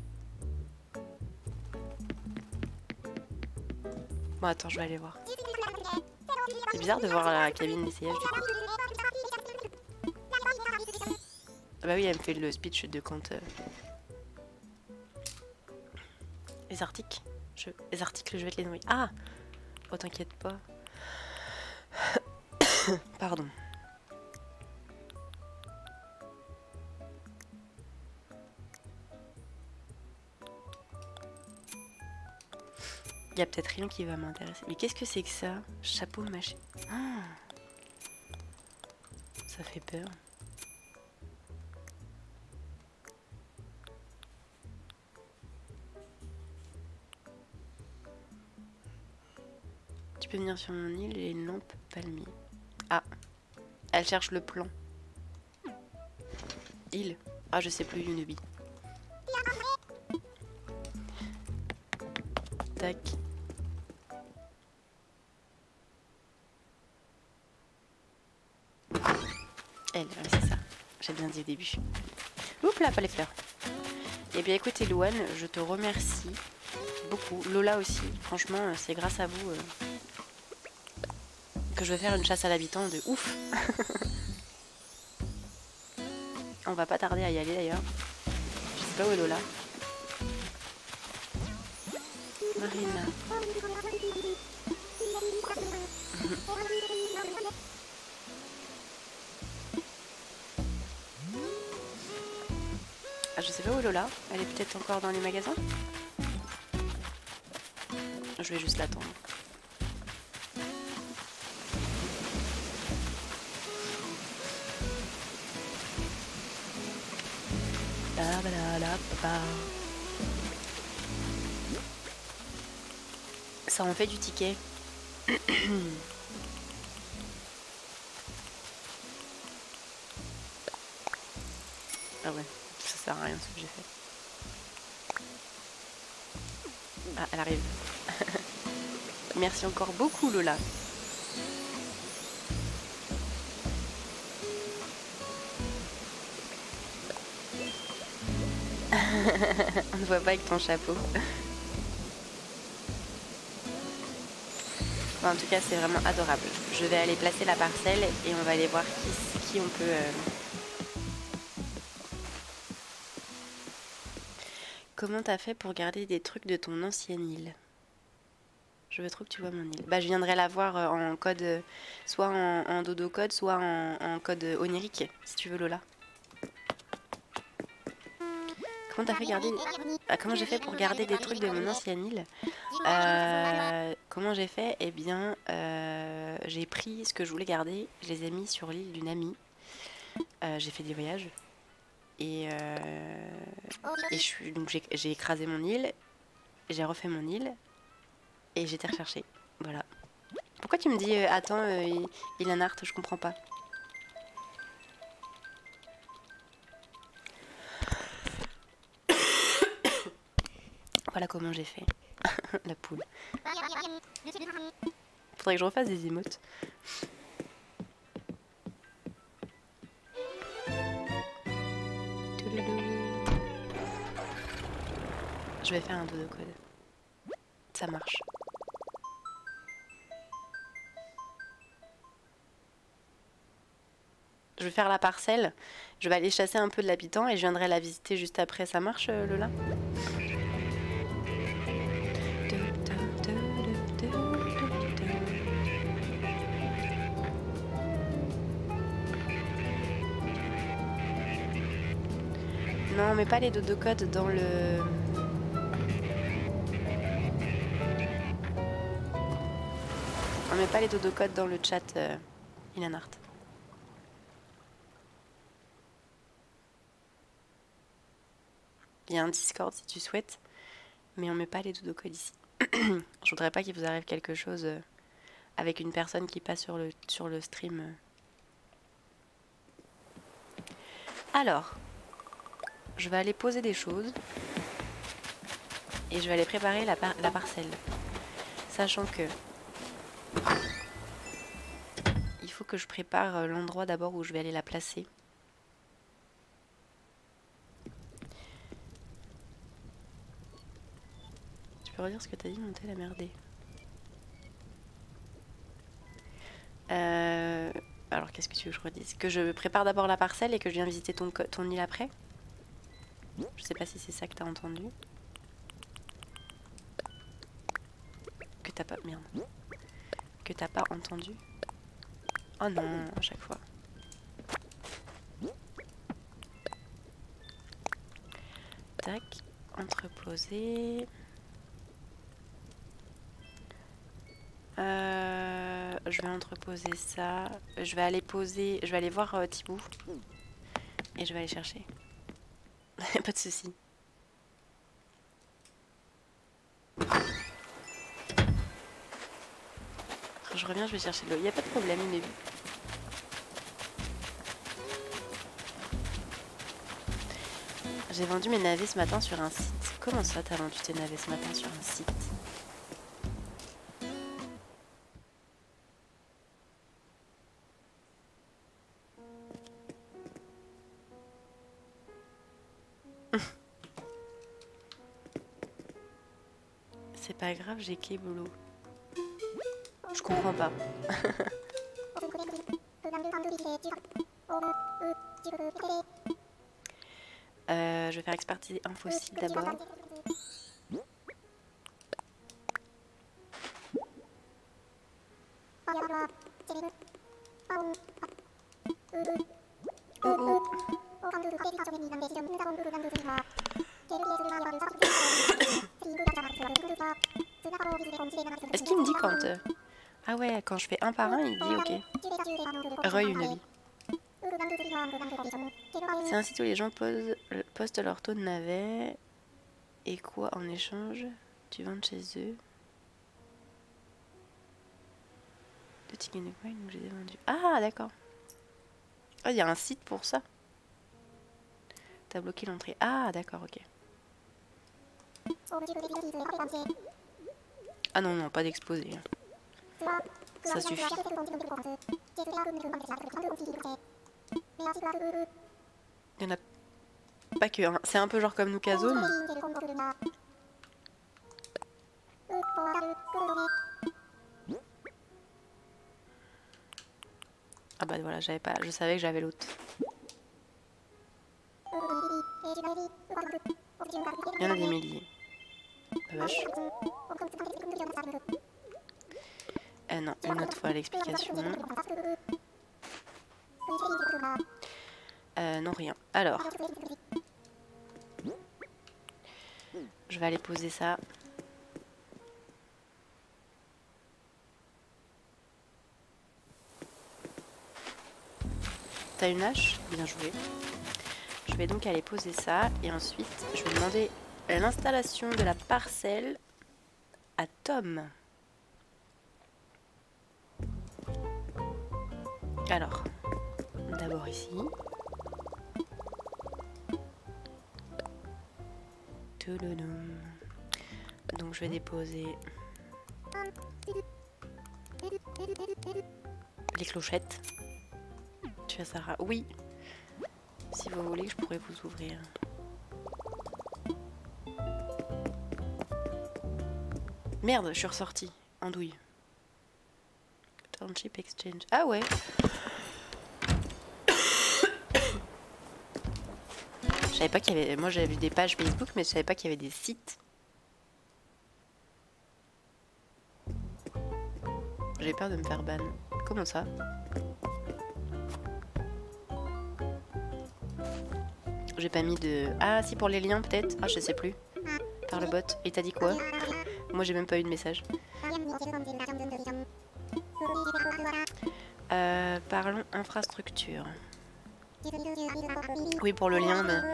Bon, attends, je vais aller voir. C'est bizarre de voir la cabine d'essayage du coup. Ah bah oui, elle me fait le speech de quand... Euh... Les articles je... Les articles, je vais te les noyer. Ah! Oh, t'inquiète pas. Pardon. Il y a peut-être rien qui va m'intéresser. Mais qu'est-ce que c'est que ça? Chapeau mâché. Ah, ça fait peur. Tu peux venir sur mon île et une lampe palmier. Ah, elle cherche le plan. Île. Ah, je sais plus, Unobi. Tac. Elle, c'est ça. J'ai bien dit au début. Oups là, pas les fleurs. Eh bien écoute Elouane, je te remercie beaucoup. Lola aussi. Franchement, c'est grâce à vous euh, que je vais faire une chasse à l'habitant de ouf. On va pas tarder à y aller d'ailleurs. Je sais pas où est Lola. Marina. Ah, je sais pas où est Lola. Elle est peut-être encore dans les magasins. Je vais juste l'attendre. Ça en fait du ticket. Ah ouais, ça sert à rien ce que j'ai fait. Ah, elle arrive. Merci encore beaucoup Lola. On ne voit pas avec ton chapeau. Bon, en tout cas, c'est vraiment adorable. Je vais aller placer la parcelle et on va aller voir qui, qui on peut... Euh... Comment t'as fait pour garder des trucs de ton ancienne île? Je veux trop que tu vois mon île. Bah, je viendrai la voir en code... Soit en, en dodo code, soit en, en code onirique, si tu veux Lola. Comment t'as fait garder... Ah, comment j'ai fait pour garder des trucs de mon ancienne île? euh, Comment j'ai fait? Eh bien, euh, j'ai pris ce que je voulais garder, je les ai mis sur l'île d'une amie. Euh, j'ai fait des voyages. Et, euh, et j'ai écrasé mon île, j'ai refait mon île, et j'ai été recherchée. Voilà. Pourquoi tu me dis, euh, attends, euh, Ilanart, je comprends pas. Voilà comment j'ai fait. La poule. Faudrait que je refasse des emotes. Je vais faire un dodo code. Ça marche. Je vais faire la parcelle. Je vais aller chasser un peu de l'habitant et je viendrai la visiter juste après. Ça marche, Lola? Non, on met pas les dodo codes dans le... On met pas les dodo codes dans le chat, euh, Ilanart. Il y a un Discord si tu souhaites, mais on met pas les dodo codes ici. Je voudrais pas qu'il vous arrive quelque chose euh, avec une personne qui passe sur le, sur le stream. Euh. Alors... Je vais aller poser des choses et je vais aller préparer la, par la parcelle. Sachant que il faut que je prépare l'endroit d'abord où je vais aller la placer. Tu peux redire ce que t'as dit, mon tel a merdé. Euh, alors qu'est-ce que tu veux que je redise? Que je prépare d'abord la parcelle et que je viens visiter ton, ton île après? Je sais pas si c'est ça que t'as entendu. Que t'as pas... Merde. Que t'as pas entendu. Oh non, à chaque fois. Tac. Entreposer. Euh, je vais entreposer ça. Je vais aller poser... Je vais aller voir euh, Thibaut. Et je vais aller chercher. Pas de soucis. Quand je reviens, je vais chercher de l'eau. Il n'y a pas de problème, il est vu. J'ai vendu mes navets ce matin sur un site. Comment ça, t'as vendu tes navets ce matin sur un site? C'est pas grave, j'ai Kebolo. Je comprends pas. euh, je vais faire expertiser un fossile d'abord. Oh oh. Est-ce qu'il me dit quand... Euh... Ah ouais, quand je fais un par un, il dit ok. Roy une vie. C'est un site où les gens posent, postent leur taux de navet. Et quoi en échange? Tu vends chez eux. Le ticket de coin, donc je les ai vendus. Ah, d'accord. Ah, il y a un site pour ça. T'as bloqué l'entrée. Ah, d'accord, ok. Ah non, non, pas d'exposé. Ça suffit. Il y en a pas que un. C'est un peu genre comme Nookazone. Ah bah voilà, j'avais pas, je savais que j'avais l'autre. Il y en a des milliers. La vache. Euh, non, une autre fois l'explication. Euh, non, rien. Alors. Je vais aller poser ça. T'as une hache? Bien joué. Je vais donc aller poser ça. Et ensuite, je vais demander l'installation de la parcelle à Tom. Alors, d'abord ici. Donc je vais déposer les clochettes. Tu as Sarah? Oui. Si vous voulez, je pourrais vous ouvrir. Merde, je suis ressortie. Andouille. Township Exchange. Ah ouais. Je savais pas qu'il y avait... Moi j'avais vu des pages Facebook, mais je savais pas qu'il y avait des sites. J'ai peur de me faire ban. Comment ça? J'ai pas mis de... Ah si, pour les liens peut-être. Ah je sais plus. Par le bot. Et t'as dit quoi? Moi j'ai même pas eu de message. Euh, parlons infrastructure. Oui, pour le lien, mais...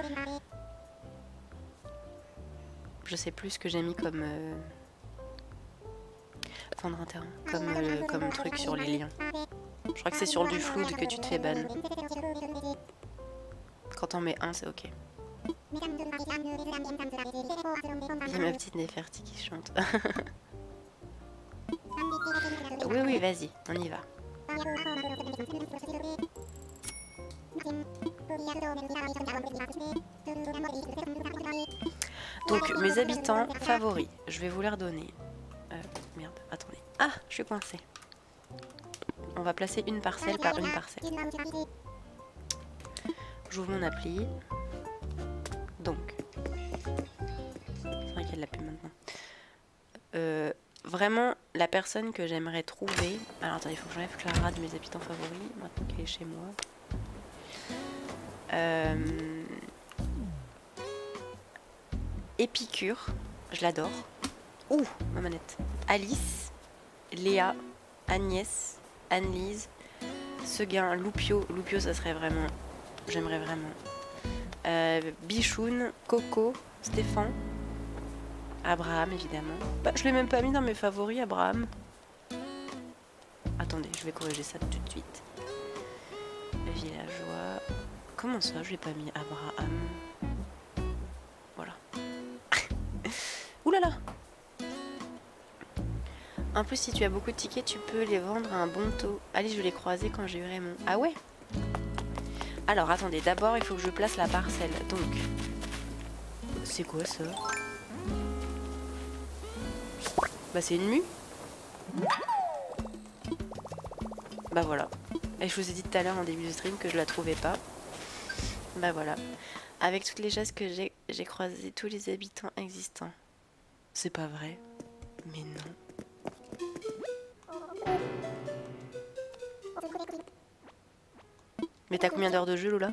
Je sais plus ce que j'ai mis comme... Euh... Vendre un terrain. Comme, euh, comme truc sur les liens. Je crois que c'est sur du flou que tu te fais ban. Quand t'en mets un, c'est ok. Il y a ma petite Néferti qui chante. Oui, oui, vas-y, on y va. Donc, mes habitants favoris, je vais vous les redonner. Euh, merde, attendez. Ah, je suis coincée. On va placer une parcelle par une parcelle. J'ouvre mon appli. Donc, c'est vrai qu'elle l'a plus maintenant. Euh, vraiment, la personne que j'aimerais trouver... Alors, attendez, il faut que j'enlève Clara de mes habitants favoris, maintenant qu'elle est chez moi. Euh... Épicure, je l'adore. Ouh, ma manette. Alice, Léa, Agnès, Anne-Lise, Seguin, Loupio. Loupio, ça serait vraiment... J'aimerais vraiment. Euh, Bichoun, Coco, Stéphane, Abraham, évidemment. Bah, je l'ai même pas mis dans mes favoris, Abraham. Attendez, je vais corriger ça tout de suite. Villageois. Comment ça, je l'ai pas mis Abraham? Voilà. Ouh là là. En plus, si tu as beaucoup de tickets, tu peux les vendre à un bon taux. Allez, je l'ai croisé quand j'ai eu Raymond. Ah ouais? Alors, attendez. D'abord, il faut que je place la parcelle. Donc, c'est quoi ça? Bah, c'est une mue. Bah voilà. Et je vous ai dit tout à l'heure en début de stream que je la trouvais pas. Bah voilà. Avec toutes les chasses que j'ai, j'ai croisé tous les habitants existants. C'est pas vrai. Mais non. Mais t'as combien d'heures de jeu, Lola?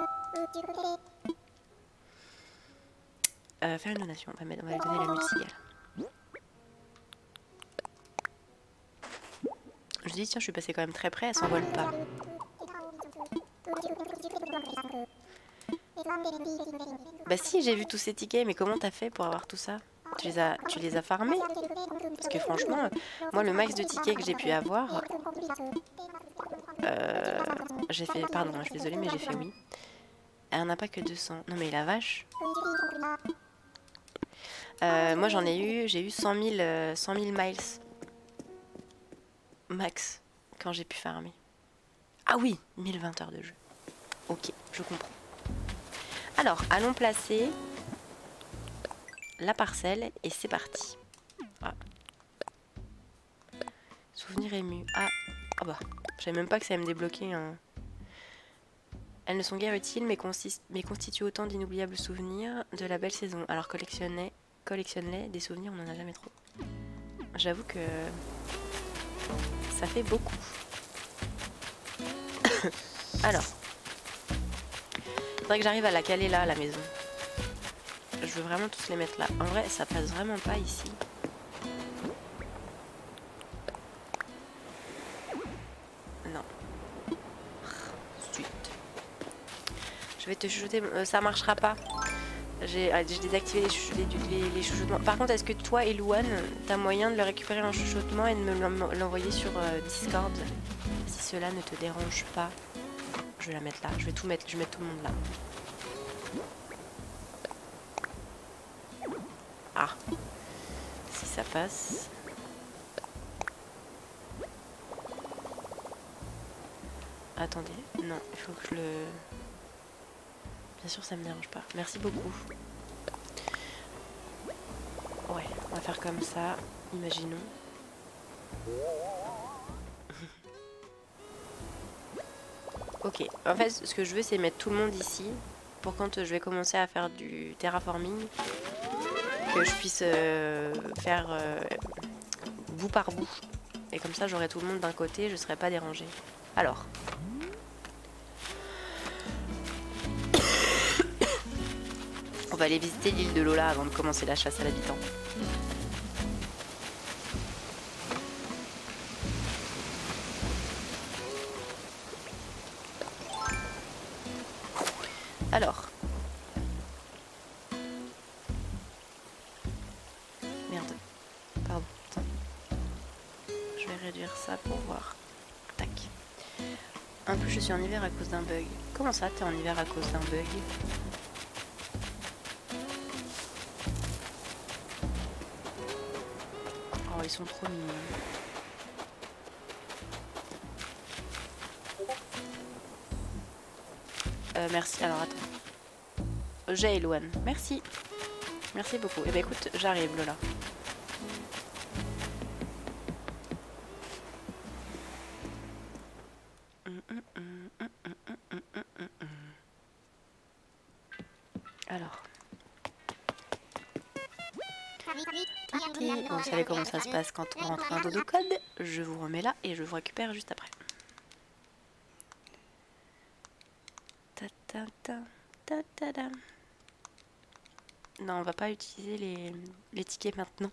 euh, Faire une donation. On va, mettre, on va lui donner la multicigale. Je dis, tiens, je suis passée quand même très près, elle s'envole pas. Bah si, j'ai vu tous ces tickets, mais comment t'as fait pour avoir tout ça? Tu les as, tu les as farmés? Parce que franchement, moi le max de tickets que j'ai pu avoir, euh, j'ai fait, pardon, je suis désolée, mais j'ai fait oui. Elle en a pas que deux cents. Non mais la vache. Euh, moi j'en ai eu, j'ai eu cent mille, euh, cent mille miles max quand j'ai pu farmer. Ah oui, mille vingt heures de jeu. Ok, je comprends. Alors, allons placer la parcelle et c'est parti. Ah. Souvenir ému. Ah, ah bah, je savais même pas que ça allait me débloquer un... Elles ne sont guère utiles, mais, mais constituent autant d'inoubliables souvenirs de la belle saison. Alors collectionnez, collectionne-les, des souvenirs, on n'en a jamais trop. J'avoue que ça fait beaucoup. Alors, faudrait que j'arrive à la caler là, à la maison. Je veux vraiment tous les mettre là. En vrai, ça passe vraiment pas ici. Non. Je vais te chuchoter. Euh, ça marchera pas. J'ai ah, désactivé les, chuch les, les, les chuchotements. Par contre, est-ce que toi et Louane, t'as moyen de le récupérer en chuchotement et de me l'envoyer sur euh, Discord? Si cela ne te dérange pas. Je vais la mettre là. Je vais tout mettre. Je vais mettre tout le monde là. Ah. Si ça passe. Attendez. Non, il faut que je le... Bien sûr, ça me dérange pas. Merci beaucoup. Ouais, on va faire comme ça. Imaginons. Ok, en fait, ce que je veux, c'est mettre tout le monde ici. Pour quand je vais commencer à faire du terraforming, que je puisse euh, faire euh, bout par bout. Et comme ça, j'aurai tout le monde d'un côté, je ne serai pas dérangée. Alors. On va aller visiter l'île de Lola avant de commencer la chasse à l'habitant. Alors. Merde. Pardon. Attends. Je vais réduire ça pour voir. Tac. En plus, je suis en hiver à cause d'un bug. Comment ça, t'es en hiver à cause d'un bug? Oh, ils sont trop mignons. Euh, merci. Alors, attends. J'ai Eloane. Merci. Merci beaucoup. Eh ben écoute, j'arrive, Lola. Alors. Bon, vous savez comment ça se passe quand on rentre un dodo code. Je vous remets là et je vous récupère juste après. Ta ta ta ta ta ta. Non, on va pas utiliser les, les tickets maintenant.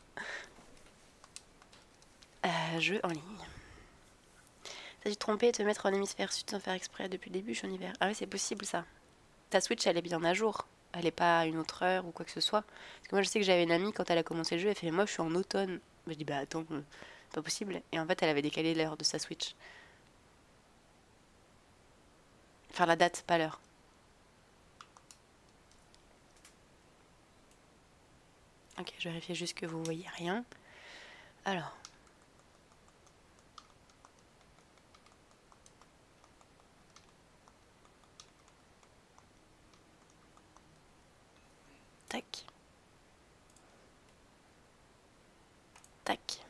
euh, jeu en ligne. T'as dû te tromper et te mettre en hémisphère sud sans faire exprès. Depuis le début, je suis en hiver. Ah oui, c'est possible ça. Ta Switch, elle est bien à jour. Elle est pas à une autre heure ou quoi que ce soit. Parce que moi, je sais que j'avais une amie, quand elle a commencé le jeu, elle fait « Moi, je suis en automne. » Je dis « Bah attends, c'est pas possible. » Et en fait, elle avait décalé l'heure de sa Switch. Enfin, la date, pas l'heure. Ok, je vérifie juste que vous voyez rien. Alors. Tac. Tac.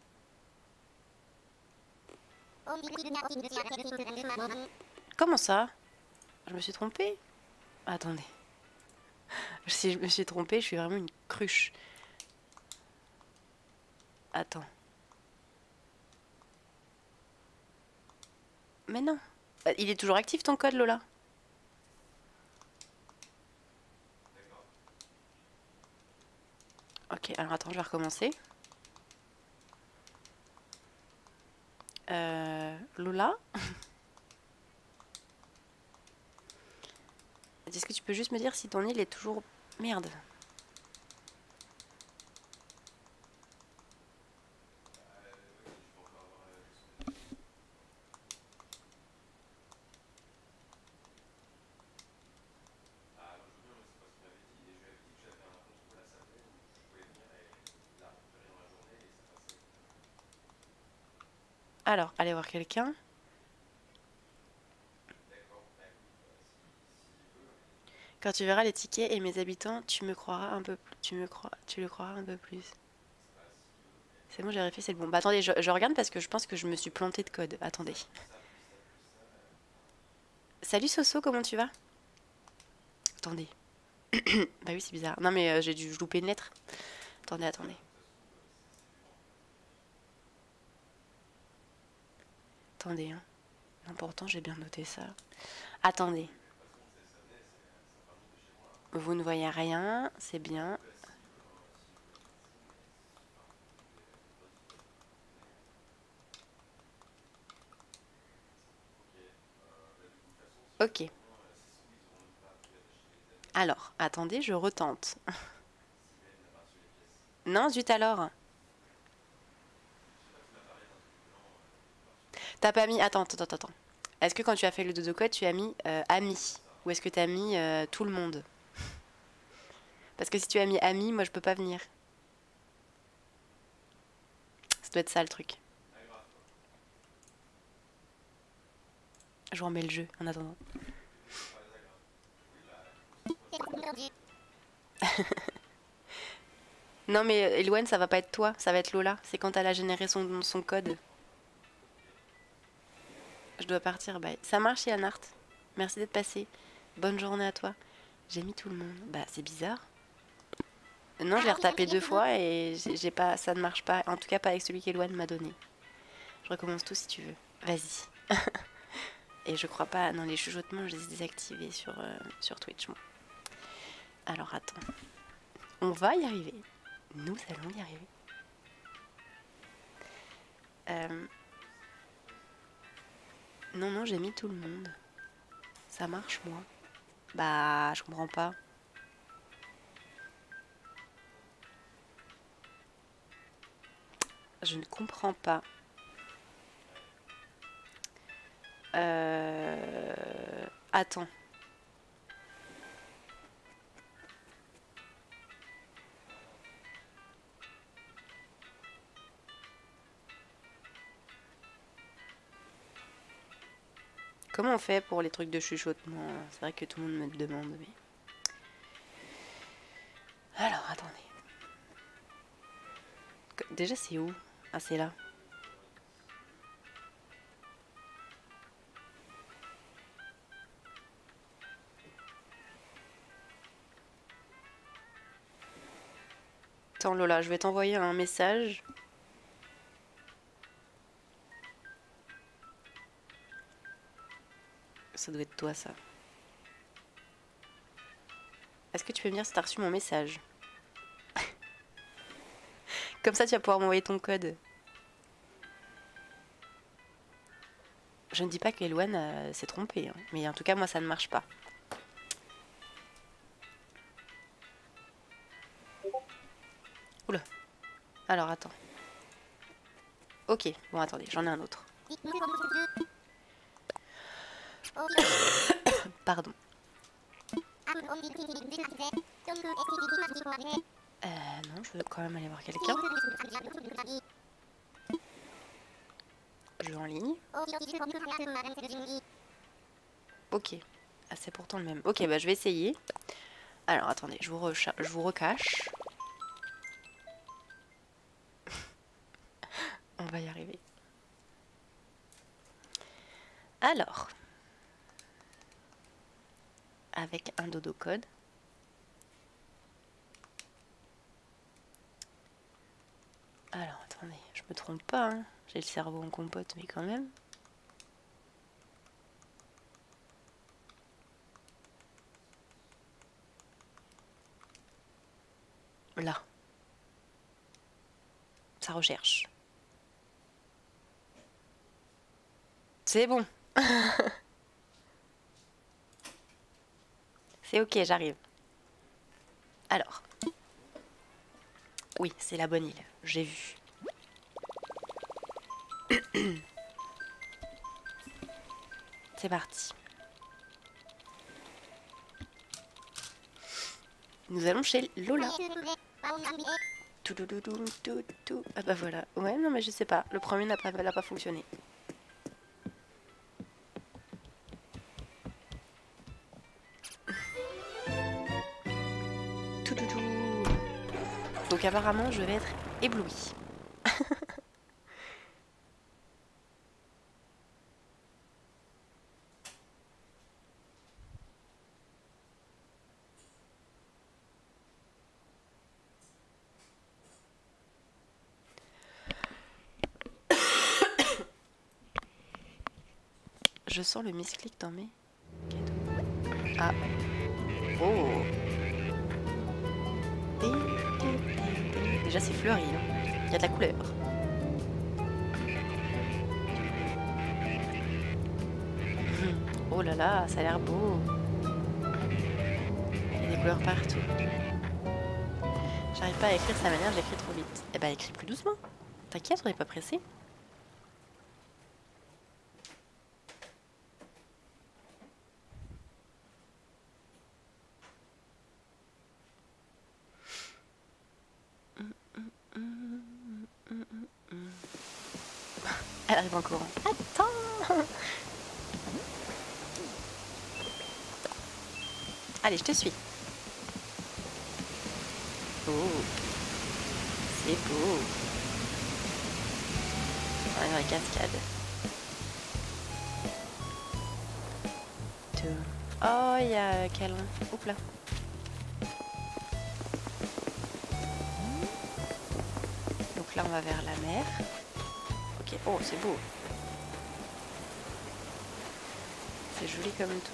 Comment ça? Je me suis trompée? Attendez. Si je me suis trompée, je suis vraiment une cruche. Attends. Mais non. Il est toujours actif ton code, Lola? Ok, alors attends, je vais recommencer. Euh, Lola Est-ce que tu peux juste me dire si ton île est toujours... Merde. Alors, allez voir quelqu'un. Quand tu verras les tickets et mes habitants, tu me croiras un peu plus. Tu me crois, tu le croiras un peu plus. C'est bon, j'ai vérifié, c'est le bon. Bah attendez, je, je regarde parce que je pense que je me suis plantée de code. Attendez. Salut Soso, comment tu vas? Attendez. Bah oui, c'est bizarre. Non mais euh, j'ai dû louper une lettre. Attendez, attendez. Attendez, hein. L'important, j'ai bien noté ça. Attendez. Vous ne voyez rien, c'est bien. Ok. Alors, attendez, je retente. Non, zut alors. T'as pas mis... Attends, attends, attends, attends. Est-ce que quand tu as fait le dodo code, tu as mis euh, ami? Ou est-ce que tu as mis euh, tout le monde? Parce que si tu as mis ami, moi je peux pas venir. Ça doit être ça le truc. Je remets le jeu en attendant. Non mais Eloane, ça va pas être toi, ça va être Lola. C'est quand elle a généré son, son code. Je dois partir, bye. Ça marche Yanart. Merci d'être passé. Bonne journée à toi. J'ai mis tout le monde. Bah c'est bizarre. Non, je l'ai retapé deux fois et j'ai pas, ça ne marche pas. En tout cas pas avec celui qu'Eloane m'a donné. Je recommence tout si tu veux. Vas-y. Et je crois pas... Non, les chuchotements, je les ai désactivés sur, euh, sur Twitch, moi. Alors attends. On va y arriver. Nous allons y arriver. Euh... Non, non, j'ai mis tout le monde. Ça marche, moi. Bah, je comprends pas. Je ne comprends pas. Euh... Attends. Comment on fait pour les trucs de chuchotement? C'est vrai que tout le monde me le demande, mais... Alors, attendez. Déjà, c'est où? Ah, c'est là. Attends, Lola, je vais t'envoyer un message. Ça doit être toi, ça. Est-ce que tu peux me dire si t'as reçu mon message? Comme ça, tu vas pouvoir m'envoyer ton code. Je ne dis pas que Eloane euh, s'est trompée, hein, mais en tout cas, moi, ça ne marche pas. Oula. Alors, attends. Ok, bon, attendez, j'en ai un autre. Pardon. Euh, non, je veux quand même aller voir quelqu'un. Jeu en ligne. Ok. Ah, c'est pourtant le même. Ok, bah je vais essayer. Alors, attendez, je vous, je vous recache. On va y arriver. Alors. Avec un dodo code. Alors, attendez, je me trompe pas, hein. J'ai le cerveau en compote, mais quand même. Là. Ça recherche. C'est bon. C'est ok, j'arrive. Alors. Oui, c'est la bonne île. J'ai vu. C'est parti. Nous allons chez Lola. Tout, tout, tout, tout, tout, tout. Ah bah voilà. Ouais, non mais je sais pas. Le premier n'a pas, n'a pas fonctionné. Tout, tout, tout. Donc apparemment, je vais être éblouie. Je sens le misclic dans mes cadeaux. Ah. Oh. Déjà c'est fleuri, hein. Il y a de la couleur. Oh là là, ça a l'air beau. Il y a des couleurs partout. J'arrive pas à écrire sa manière, j'écris trop vite. Eh ben écris plus doucement. T'inquiète, on n'est pas pressé. Elle arrive en courant. Attends. Allez, je te suis. Oh, c'est beau. On est dans la cascade. Oh, il y a câlin. Oups là. Donc là, on va vers la mer. Ok, oh, c'est beau. C'est joli comme tout.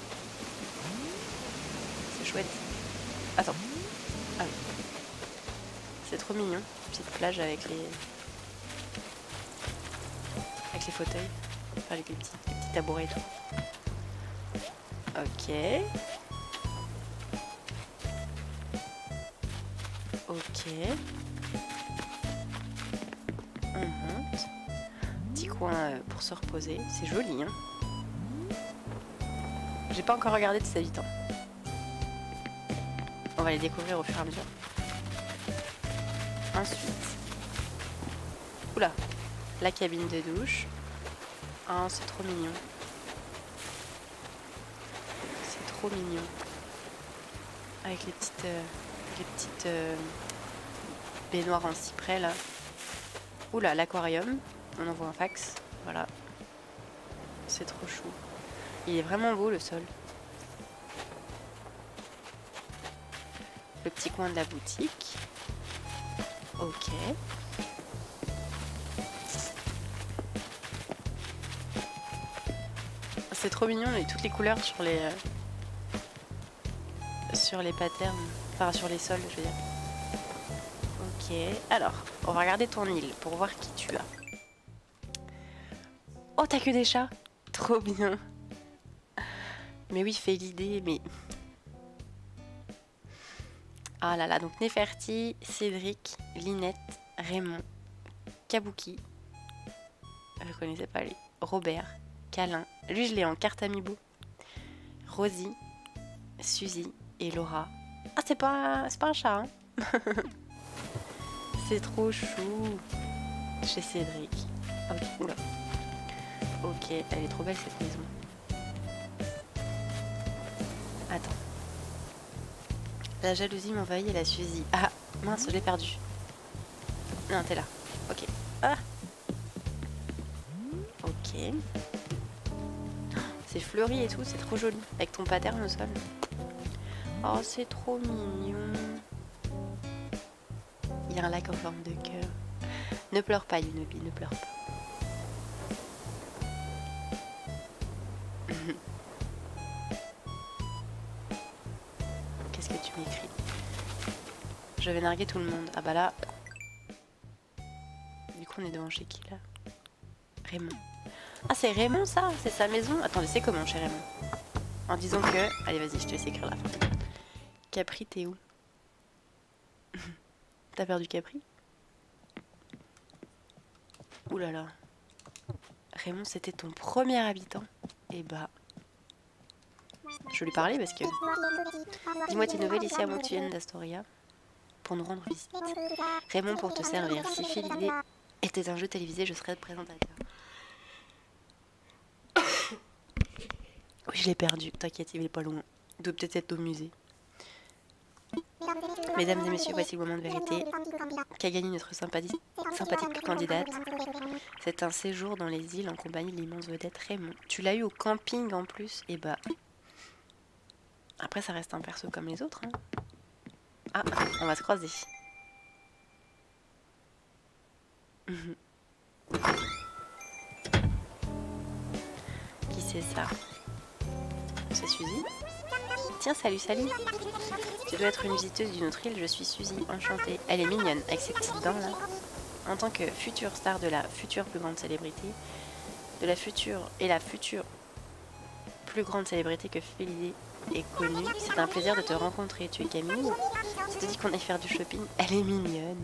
C'est chouette. Attends. Ah oui. C'est trop mignon. Petite plage avec les... Avec les fauteuils. Enfin, avec les petits, les petits tabourets et tout. Ok. Ok. On monte. Petit coin pour se reposer. C'est joli, hein. J'ai pas encore regardé de ses habitants. On va les découvrir au fur et à mesure. Ensuite. Oula. La cabine de douche. Ah, c'est trop mignon. C'est trop mignon. Avec les petites, euh, les petites euh, baignoires en cyprès là. Oula, l'aquarium. On envoie un fax. Voilà. C'est trop chou. Il est vraiment beau le sol. Le petit coin de la boutique. Ok. C'est trop mignon et toutes les couleurs sur les euh, sur les patterns, enfin sur les sols, je veux dire. Ok. Alors, on va regarder ton île pour voir qui tu as. Oh, t'as que des chats? Trop bien. Mais oui, fais l'idée, mais... Ah là là, donc Neferti, Cédric, Linette, Raymond, Kabuki, je connaissais pas les, Robert, Câlin, lui je l'ai en carte amiibo, Rosie, Suzy et Laura. Ah, c'est pas, c'est pas un chat, hein. C'est trop chou. Chez Cédric. Ok, oula. Ok, elle est trop belle cette maison. Attends. La jalousie m'envahit et la Suzy. Ah, mince, je l'ai perdu. Non, t'es là. Ok. Ah. Ok. C'est fleuri et tout, c'est trop joli. Avec ton pattern au sol. Oh, c'est trop mignon. Il y a un lac en forme de cœur. Ne pleure pas, Yunobi, ne pleure pas. Qu'est-ce que tu m'écris? Je vais narguer tout le monde. Ah bah là... Du coup, on est devant chez qui, là? Raymond. Ah, c'est Raymond, ça? C'est sa maison? Attendez, c'est comment chez Raymond? en disant que... Allez, vas-y, je te laisse écrire la fin. Capri, t'es où? T'as perdu Capri? Ouh là là. Raymond, c'était ton premier habitant. Et bah... Je lui parlais parce que... Dis-moi tes nouvelles ici à moi que tu viennes d'Astoria pour nous rendre visite. Raymond pour te servir. Si Félidé était un jeu télévisé, je serais le présentateur. Oui, je l'ai perdu. T'inquiète, il est pas loin. Il doit peut-être être au musée. Mesdames et messieurs, voici le moment de vérité qu'a gagné notre sympathique, sympathique candidate. C'est un séjour dans les îles en compagnie de l'immense vedette Raymond. Tu l'as eu au camping en plus. Et bah... Après, ça reste un perso comme les autres. Hein. Ah, on va se croiser. Mmh. Qui c'est ça? C'est Suzy. Tiens, salut, salut. Tu dois être une visiteuse d'une autre île, je suis Suzy, enchantée. Elle est mignonne, avec ses petites dents là. En tant que future star de la future plus grande célébrité, de la future et la future plus grande célébrité que Félidé est connue, c'est un plaisir de te rencontrer. Tu es Camille. Je te dis qu'on aille faire du shopping. Elle est mignonne.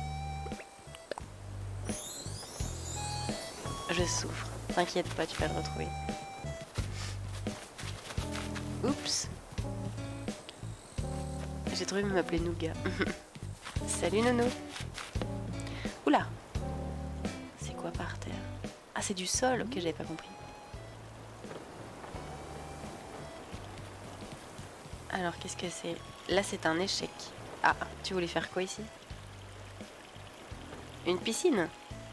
Je souffre. T'inquiète pas, tu vas le retrouver. Oups. J'ai trouvé de m'appeler Nougat. Salut Nono. Oula. C'est quoi par terre? Ah, c'est du sol. Ok, j'avais pas compris. Alors, qu'est-ce que c'est? Là, c'est un échec. Ah, tu voulais faire quoi ici? Une piscine?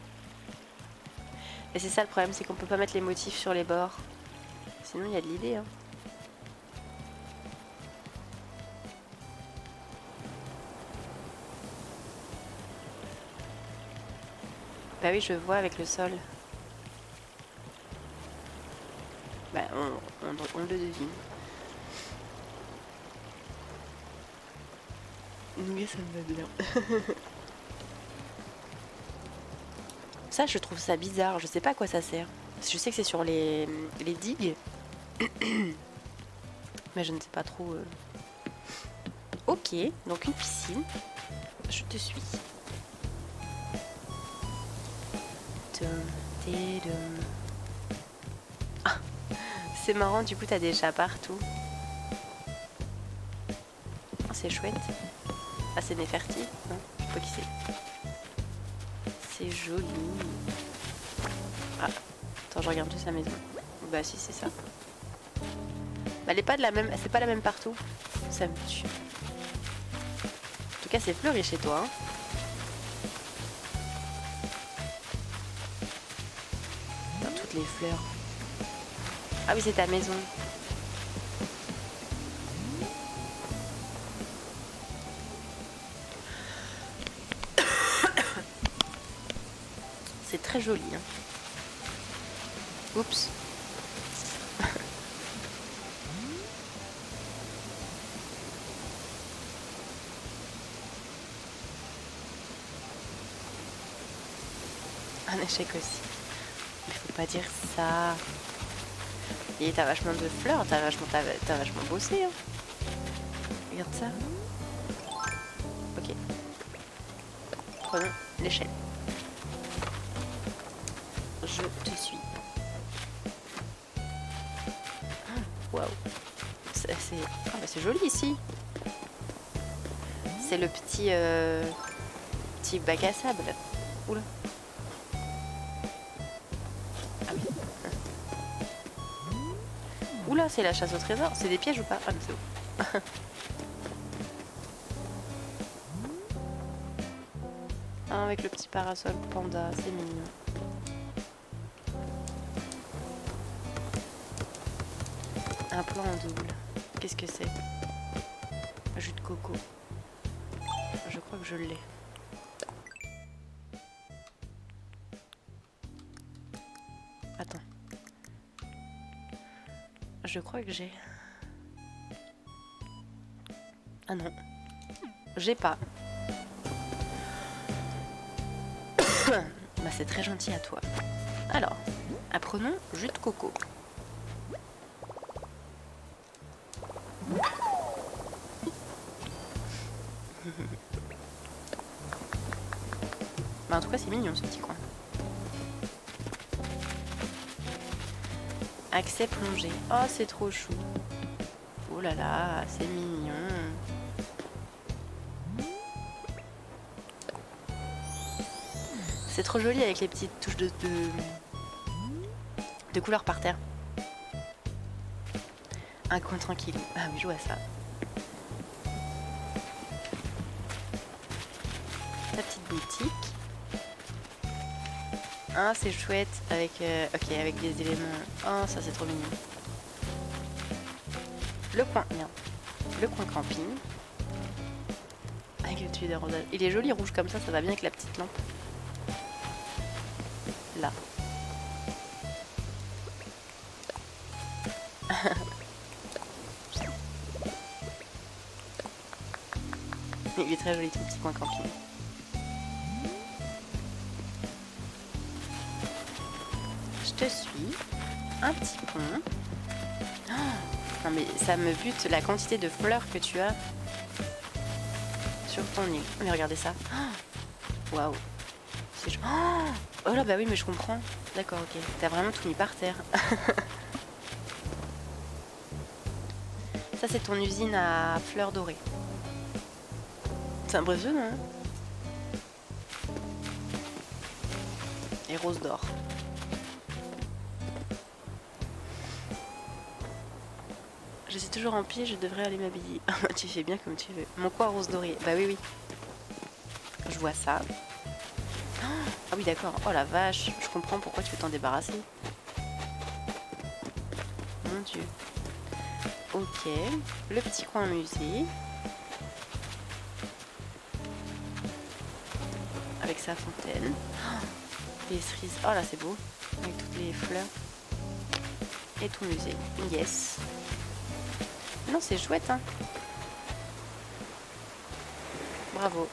Et c'est ça le problème, c'est qu'on peut pas mettre les motifs sur les bords. Sinon, il y a de l'idée. Hein. Bah oui, je vois avec le sol. Bah, on, on, on le devine. Oui, ça me va bien. Ça, je trouve ça bizarre. Je sais pas à quoi ça sert. Je sais que c'est sur les, les digues. Mais je ne sais pas trop. Euh... Ok, donc une piscine. Je te suis. Ah, c'est marrant, du coup, t'as des chats partout. Oh, c'est chouette. Ah, c'est Neferti? Non, je sais pas qui c'est. C'est joli. Ah, attends, je regarde juste la maison. Bah si, c'est ça. Bah, elle est pas de la même, c'est pas la même partout. Ça me tue. En tout cas, c'est fleuri chez toi. Hein. Dans toutes les fleurs. Ah oui, c'est ta maison. C'est très joli. Hein. Oups. Un échec aussi. Il faut pas dire ça. Et t'as vachement de fleurs, t'as vachement, t'as, t'as vachement bossé. Hein. Regarde ça. Ok. Prenons l'échelle. Je te suis. Waouh. C'est ah bah c'est joli ici. C'est le petit euh, petit bac à sable. Oula. Ah oui. Oula, c'est la chasse au trésor. C'est des pièges ou pas? Ah mais c'est où? Ah, avec le petit parasol panda, c'est mignon. Un plan en double. Qu'est-ce que c'est? Jus de coco. Je crois que je l'ai. Attends. Je crois que j'ai. Ah non. J'ai pas. Bah c'est très gentil à toi. Alors, apprenons jus de coco. Bah, en tout cas, c'est mignon ce petit coin. Accès plongé. Oh, c'est trop chou. Oh là là, c'est mignon. C'est trop joli avec les petites touches de, de, de couleurs par terre. Un coin tranquille. Ah oui, je joue à ça. Ta petite boutique. Ah, c'est chouette avec, euh, ok, avec des éléments. Oh, ça c'est trop mignon. Le coin, bien. Le coin camping. Avec le tuyau d'arrosage. Il est joli rouge comme ça, ça va bien avec la petite lampe. Là. Il est très joli ton petit coin camping. Je te suis. Un petit pont. Oh, non mais ça me bute la quantité de fleurs que tu as sur ton île. Mais regardez ça. Waouh. C'est chou- Oh, oh là bah oui mais je comprends. D'accord, ok. T'as vraiment tout mis par terre. Ça c'est ton usine à fleurs dorées. C'est impressionnant. Hein. Et rose d'or. Je suis toujours en pied, je devrais aller m'habiller. Tu fais bien comme tu veux. Mon coin rose doré. Bah oui, oui. Je vois ça. Ah oui, d'accord. Oh la vache. Je comprends pourquoi tu veux t'en débarrasser. Mon Dieu. Ok. Le petit coin musée. Avec sa fontaine. Les cerises. Oh là, c'est beau. Avec toutes les fleurs. Et ton musée. Yes. Non, c'est chouette, hein. Bravo.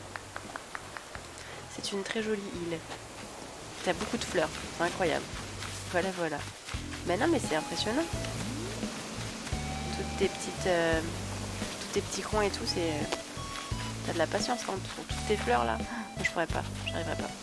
C'est une très jolie île. T'as beaucoup de fleurs. C'est incroyable. Voilà, voilà. Mais non, mais c'est impressionnant. Toutes tes petites... Euh, tous tes petits coins et tout, c'est... T'as de la patience quand pour toutes tes fleurs, là. Je pourrais pas. J'arriverai pas.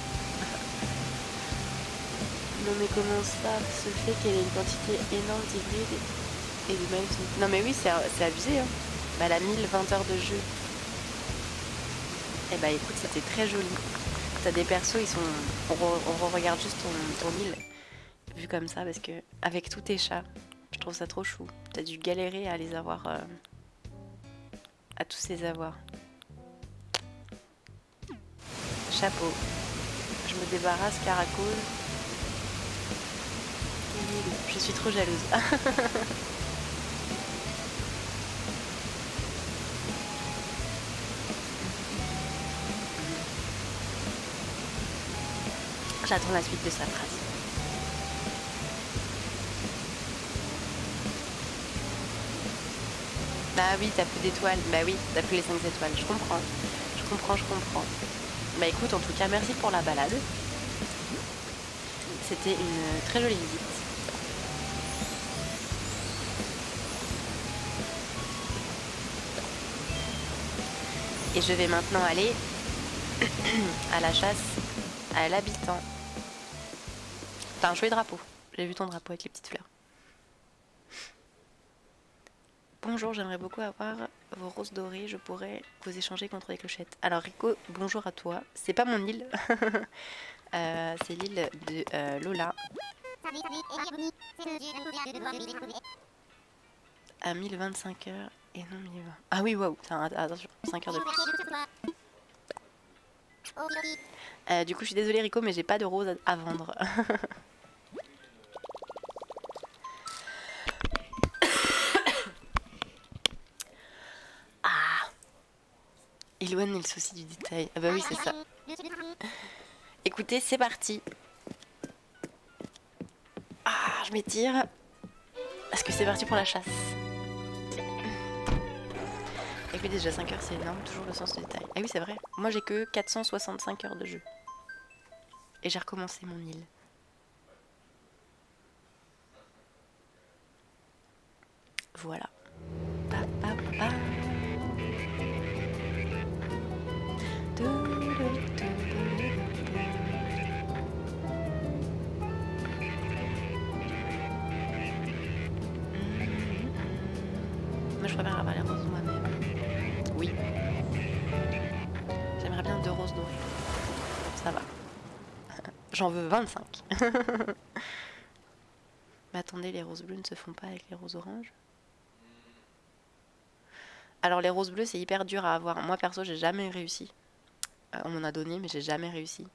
Non, mais comment ça se fait qu'elle ait une quantité énorme d'hybrides et de même... Non, mais oui, c'est abusé, hein. Bah, elle a mille vingt heures de jeu. Eh bah, écoute, c'était très joli. T'as des persos, ils sont... On, re on regarde juste ton, ton île, vu comme ça, parce que avec tous tes chats, je trouve ça trop chou. T'as dû galérer à les avoir... Euh... à tous les avoir. Chapeau. Je me débarrasse car à cause... Je suis trop jalouse. J'attends la suite de sa phrase. Bah oui, t'as plus d'étoiles. Bah oui, t'as plus les cinq étoiles. Je comprends. Je comprends, je comprends. Bah écoute, en tout cas, merci pour la balade. C'était une très jolie visite. Et je vais maintenant aller à la chasse à l'habitant. T'as un joli drapeau. J'ai vu ton drapeau avec les petites fleurs. Bonjour, j'aimerais beaucoup avoir vos roses dorées. Je pourrais vous échanger contre des clochettes. Alors Rico, bonjour à toi. C'est pas mon île. euh, C'est l'île de euh, Lola. À mille vingt-cinq heures et non mille vingt. Ah oui, waouh. Attention, cinq heures de plus. Euh, du coup, je suis désolée Rico, mais j'ai pas de roses à, à vendre. Ah, éloigne le souci du détail. Ah bah oui, c'est ça. Écoutez, c'est parti. Ah, je m'étire. Parce que c'est parti pour la chasse. Et puis déjà cinq heures, c'est énorme. Toujours le sens du détail. Ah oui, c'est vrai. Moi, j'ai que quatre cent soixante-cinq heures de jeu. Et j'ai recommencé mon île. Voilà. ça va. J'en veux vingt-cinq. Mais attendez, les roses bleues ne se font pas avec les roses oranges. Alors les roses bleues, c'est hyper dur à avoir. Moi perso, j'ai jamais réussi. Euh, on m'en a donné, mais j'ai jamais réussi.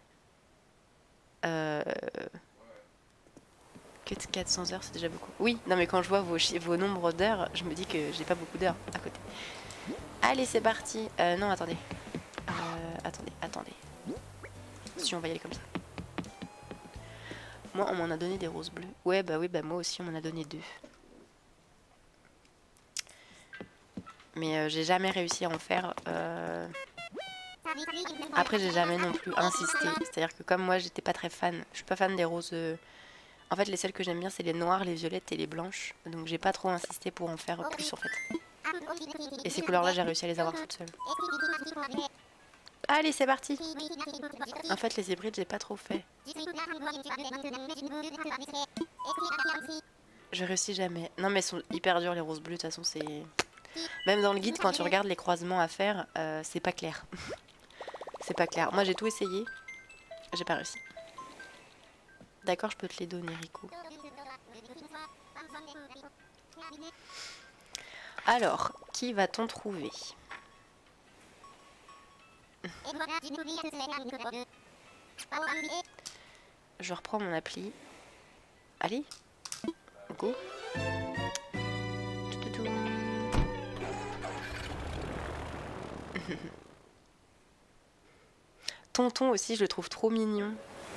Euh... Que quatre cents heures, c'est déjà beaucoup. Oui, non mais quand je vois vos, vos nombres d'heures, je me dis que j'ai pas beaucoup d'heures à côté. Allez, c'est parti. Euh, non, attendez. Euh, attendez, attendez. Si, on va y aller comme ça. Moi, on m'en a donné des roses bleues. Ouais, bah oui, bah moi aussi, on m'en a donné deux. Mais euh, j'ai jamais réussi à en faire. Euh... Après, j'ai jamais non plus insisté. C'est-à-dire que comme moi, j'étais pas très fan. Je suis pas fan des roses... Euh... En fait, les seules que j'aime bien, c'est les noires, les violettes et les blanches. Donc j'ai pas trop insisté pour en faire plus, en fait. Et ces couleurs-là, j'ai réussi à les avoir toutes seules. Allez, c'est parti. En fait, les hybrides, j'ai pas trop fait. Je réussis jamais. Non, mais elles sont hyper dures, les roses bleues. De toute façon, c'est... Même dans le guide, quand tu regardes les croisements à faire, euh, c'est pas clair. C'est pas clair. Moi, j'ai tout essayé. J'ai pas réussi. D'accord, je peux te les donner, Rico. Alors, qui va-t-on trouver? Je reprends mon appli. Allez, go. Tonton aussi, je le trouve trop mignon.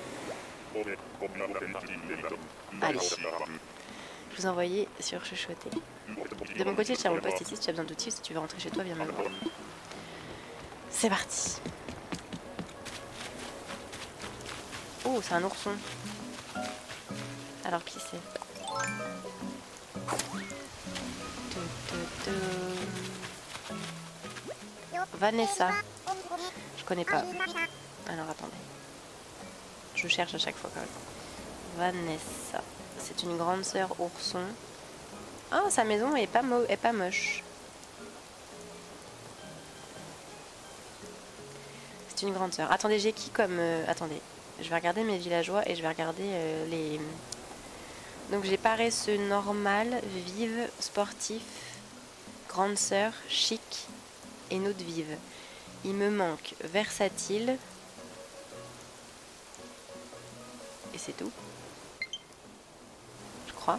Allez. Je vous envoyais sur chuchoter. De mon côté, je tiens mon poste ici. Si tu as besoin d'outils, si tu veux rentrer chez toi, viens me voir. C'est parti. Oh, c'est un ourson. Alors, qui c'est? Vanessa. Je connais pas. Alors, attendez. Je cherche à chaque fois quand même. Vanessa. C'est une grande sœur ourson. Ah, sa maison est pas, mo est pas moche. C'est une grande sœur. Attendez, j'ai qui comme... Euh, attendez. Je vais regarder mes villageois et je vais regarder euh, les... Donc j'ai paresseux, normal, vive, sportif, grande sœur, chic et notre vive. Il me manque versatile. Et c'est tout. Je crois.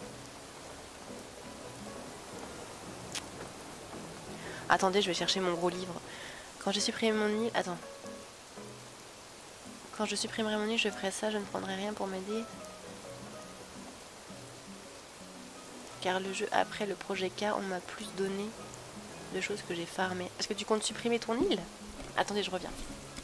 Attendez, je vais chercher mon gros livre. Quand je supprimerai mon île... Attends. Quand je supprimerai mon île, je ferai ça, je ne prendrai rien pour m'aider. Car le jeu après le projet K, on m'a plus donné de choses que j'ai farmées. Est-ce que tu comptes supprimer ton île? Attendez, je reviens.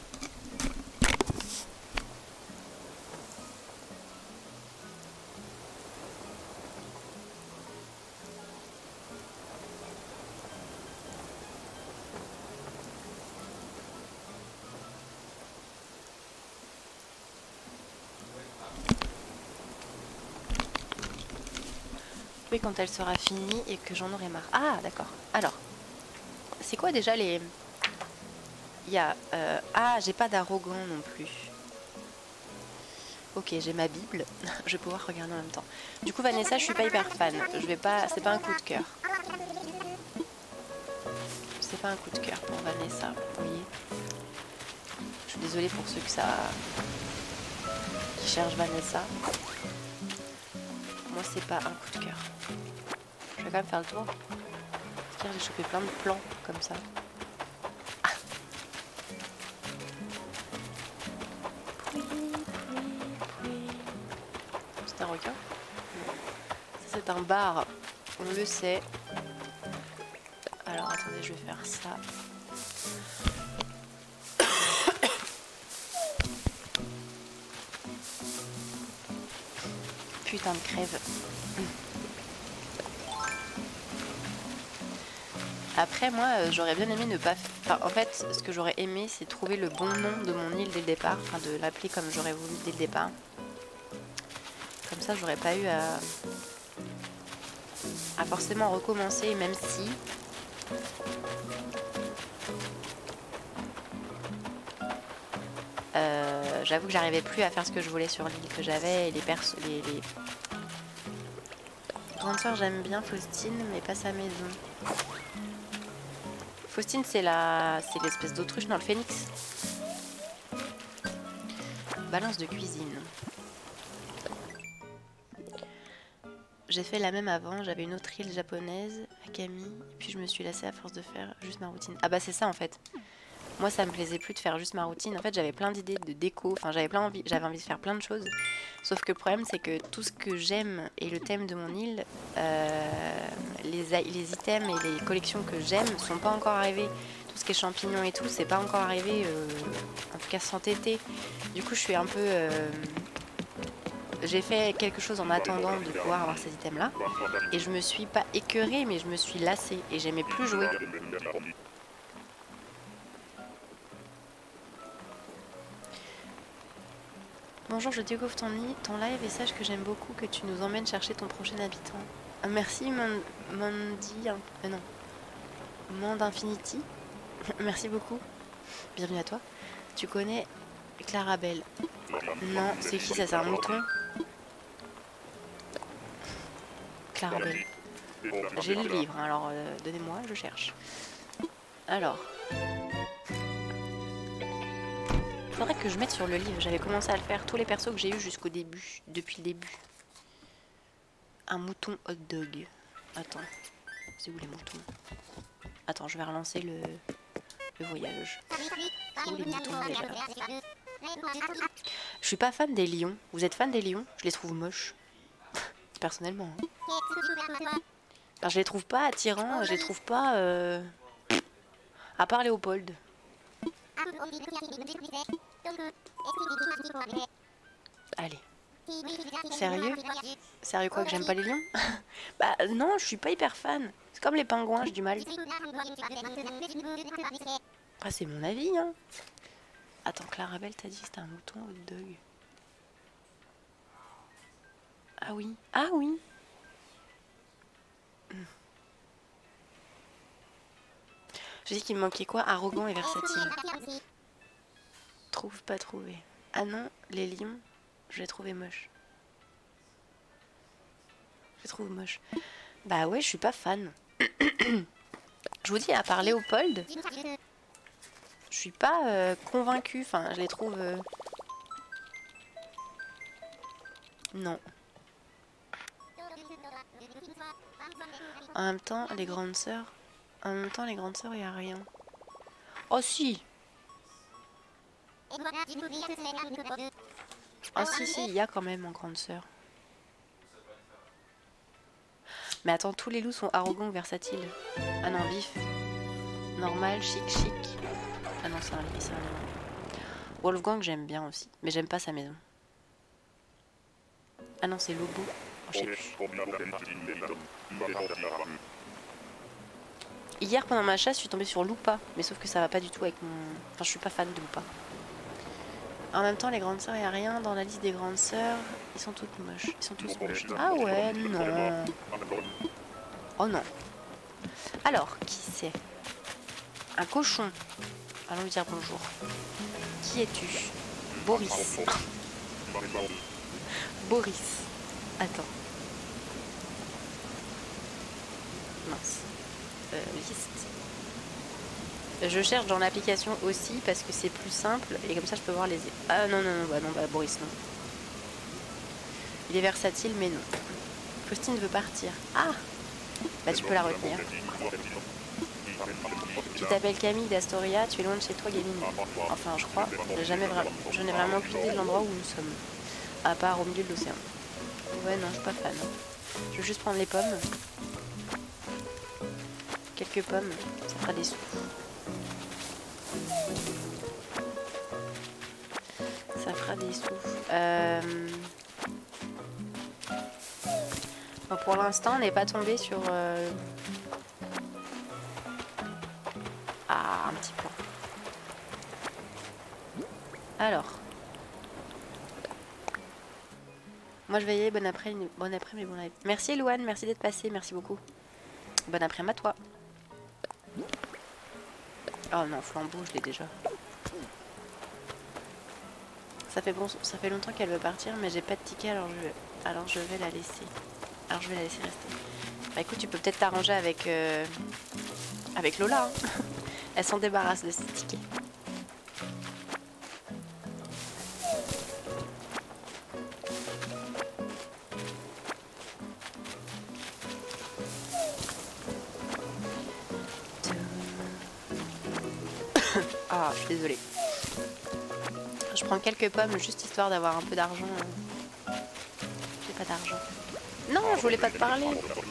Quand elle sera finie et que j'en aurai marre. Ah, d'accord. Alors, c'est quoi déjà les... Il y a... Euh... Ah, j'ai pas d'arrogant non plus. Ok, j'ai ma Bible. Je vais pouvoir regarder en même temps. Du coup, Vanessa, je suis pas hyper fan. Je vais pas... C'est pas un coup de cœur. C'est pas un coup de cœur pour Vanessa, vous voyez. Je suis désolée pour ceux que ça... qui cherchent Vanessa. Moi, c'est pas un coup de cœur. Je vais quand même faire le tour. Parce que j'ai chopé plein de plans comme ça. Ah. C'est un requin? Ça, c'est un bar. On le sait. Alors, attendez, je vais faire ça. Putain de crève. Après, moi, euh, j'aurais bien aimé ne pas... Enfin, en fait, ce que j'aurais aimé, c'est trouver le bon nom de mon île dès le départ. Enfin, de l'appeler comme j'aurais voulu dès le départ. Comme ça, j'aurais pas eu à... à forcément recommencer, même si... Euh... j'avoue que j'arrivais plus à faire ce que je voulais sur l'île que j'avais. Et les persos... Les, les... Grande sœur, j'aime bien Faustine, mais pas sa maison. Faustine, c'est la... c'est l'espèce d'autruche, non, le phénix. Balance de cuisine. J'ai fait la même avant, j'avais une autre île japonaise, Akami, et puis je me suis lassée à force de faire juste ma routine. Ah bah c'est ça en fait. Moi ça me plaisait plus de faire juste ma routine. En fait j'avais plein d'idées de déco, enfin j'avais plein envie, j'avais envie de faire plein de choses. Sauf que le problème c'est que tout ce que j'aime et le thème de mon île, euh, les, les items et les collections que j'aime sont pas encore arrivés. Tout ce qui est champignons et tout, c'est pas encore arrivé, euh, en tout cas sans téter. Du coup je suis un peu... Euh, j'ai fait quelque chose en attendant de pouvoir avoir ces items là. Et je me suis pas écœurée mais je me suis lassée et j'aimais plus jouer. Bonjour, je découvre ton, ton live et sache que j'aime beaucoup que tu nous emmènes chercher ton prochain habitant. Ah, merci Mandy... Euh, non. Monde Infinity. Merci beaucoup. Bienvenue à toi. Tu connais Clarabelle? Non, c'est qui ça? C'est un mouton? Clarabelle. J'ai le livre, alors euh, donnez-moi, je cherche. Alors... Faudrait que je mette sur le livre, j'avais commencé à le faire, tous les persos que j'ai eu jusqu'au début, depuis le début. Un mouton hot dog. Attends, c'est où les moutons? Attends, je vais relancer le, le voyage. C'est où les moutons déjà? Je suis pas fan des lions. Vous êtes fan des lions? Je les trouve moches. Personnellement. Hein. Enfin, je les trouve pas attirants, je les trouve pas... Euh... À part Léopold. Allez. Sérieux? Sérieux quoi, que j'aime pas les lions? Bah non, je suis pas hyper fan. C'est comme les pingouins, j'ai du mal. Après c'est mon avis, hein. Attends, Clarabelle t'as dit que c'était un mouton hot dog. Ah oui, ah oui. Je dis qu'il me manquait quoi? Arrogant et versatile. Trouve pas trouvé. Ah non, les lions, je les trouvais moches. Je les trouve moches. Bah ouais, je suis pas fan. Je vous dis, à part Léopold, je suis pas euh, convaincue. Enfin, je les trouve... Euh... Non. En même temps, les grandes sœurs... En même temps, les grandes sœurs, il n'y a rien. Oh si! Oh si, si, il y a quand même en grande sœur. Mais attends, tous les loups sont arrogants ou versatiles. Ah non, vif. Normal, chic, chic. Ah non, c'est un lit, c'est un lit. Wolfgang, j'aime bien aussi. Mais j'aime pas sa maison. Ah non, c'est Lobo. Oh, je sais plus. Hier, pendant ma chasse, je suis tombée sur Lupa. Mais sauf que ça va pas du tout avec mon... Enfin, je suis pas fan de Lupa. En même temps, les grandes sœurs, il n'y a rien dans la liste des grandes sœurs. Ils sont toutes moches. Ils sont tous moches. Ah ouais, non. Oh non. Alors, qui c'est? Un cochon. Allons lui dire bonjour. Qui es-tu? Boris. Boris. Attends. Mince. Euh, liste. Je cherche dans l'application aussi parce que c'est plus simple et comme ça je peux voir les... Ah non, non, non, bah non, bah Boris, non. Il est versatile, mais non. Faustine veut partir. Ah! Bah tu peux la retenir. Tu t'appelles Camille d'Astoria, tu es loin de chez toi, gamine. Enfin, je crois. Je jamais vra... je n'ai vraiment aucune idée de l'endroit où nous sommes. À part au milieu de l'océan. Ouais, non, je suis pas fan. Je veux juste prendre les pommes. Quelques pommes, ça fera des sous. Ça fera des sous. Euh... Bon, pour l'instant, on n'est pas tombé sur... Euh... Ah, un petit plan. Alors. Moi, je vais y aller. Bon après, bon après, mais bon live. Merci, Elouane. Merci d'être passé. Merci beaucoup. Bon après-midi à toi. Oh non, flambeau, je l'ai déjà. Ça fait, bon, ça fait longtemps qu'elle veut partir, mais j'ai pas de ticket, alors je, alors je vais la laisser. Alors je vais la laisser rester. Bah écoute, tu peux peut-être t'arranger avec, euh, avec Lola. Hein. Elle s'en débarrasse de ses tickets. Ah, je suis désolée. Je prends quelques pommes juste histoire d'avoir un peu d'argent. J'ai pas d'argent. Non, je voulais pas te parler.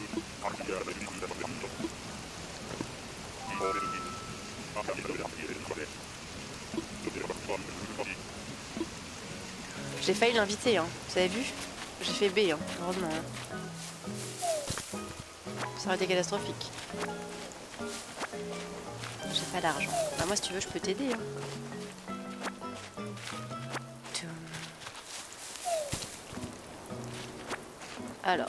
J'ai failli l'inviter, hein. Vous avez vu? J'ai fait B, hein. Heureusement. Hein. Ça aurait été catastrophique. J'ai pas d'argent. Bah moi, si tu veux, je peux t'aider. Hein. Alors.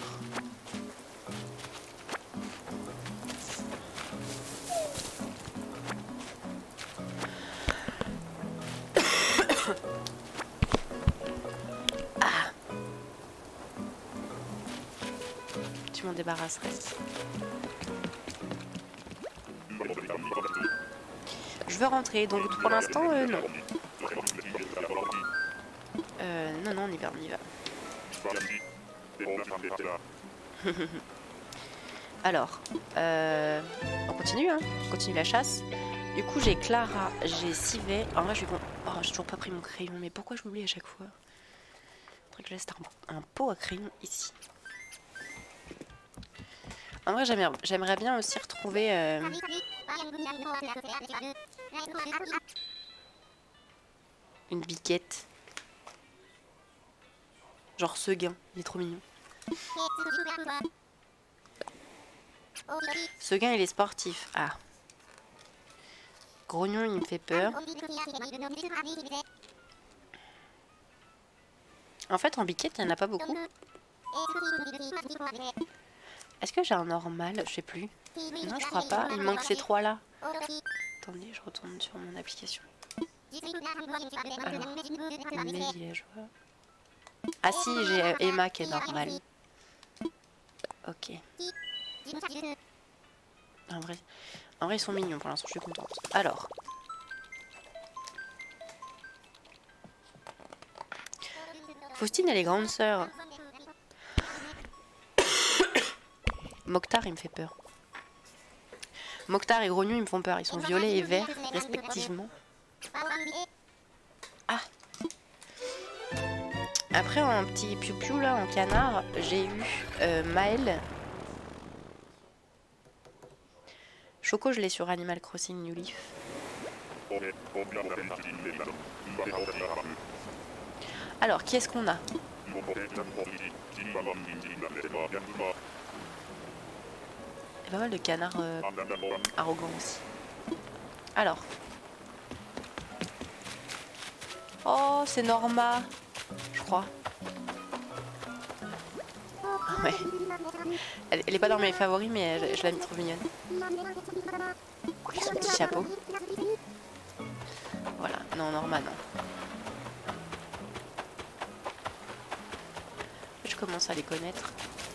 Ah. Tu m'en débarrasserais. Je veux rentrer, donc pour l'instant, euh, non. Euh, non, non, on y va, on y va. Alors, euh, on continue, hein. On continue la chasse. Du coup, j'ai Clara, j'ai Sivet. En vrai, je vais bon. Oh, j'ai toujours pas pris mon crayon, mais pourquoi je m'oublie à chaque fois? Faudrait que je laisse un, un pot à crayon ici. En vrai, j'aimerais bien aussi retrouver. Euh... Une biquette. Genre Seguin, il est trop mignon. Seguin, il est sportif. Ah. Grognon, il me fait peur. En fait, en biquette, il n'y en a pas beaucoup. Est-ce que j'ai un normal? Je sais plus. Non, je crois pas. Il manque ces trois-là. Attendez, je retourne sur mon application. Alors, mes villageois. Ah si, j'ai euh, Emma qui est normale. Ok. En vrai, en vrai, ils sont mignons pour l'instant, je suis contente. Alors. Faustine, elle est grande sœur. Mokhtar, il me fait peur. Mokhtar et Grognon, ils me font peur. Ils sont violets et verts, respectivement. Ah. Après, en petit piou-piou, là, en canard, j'ai eu euh, Maël. Choco, je l'ai sur Animal Crossing New Leaf. Alors, qui est-ce qu'on a? Il y a pas mal de canards euh, arrogants aussi. Alors. Oh, c'est Norma, je crois. Ouais. Elle, elle est pas dans mes favoris, mais je, je la mis trop mignonne. Avec son petit chapeau. Voilà, non, Norma, non. Je commence à les connaître.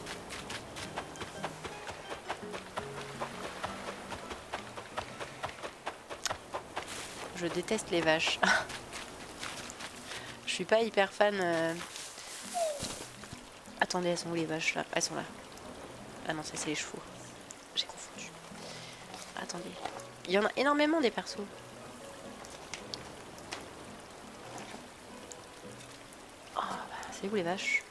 Je déteste les vaches. Je suis pas hyper fan. Euh... Attendez, elles sont où les vaches là? Elles sont là. Ah non, ça c'est les chevaux. J'ai confondu. Attendez. Il y en a énormément des persos. Oh, bah, c'est où les vaches?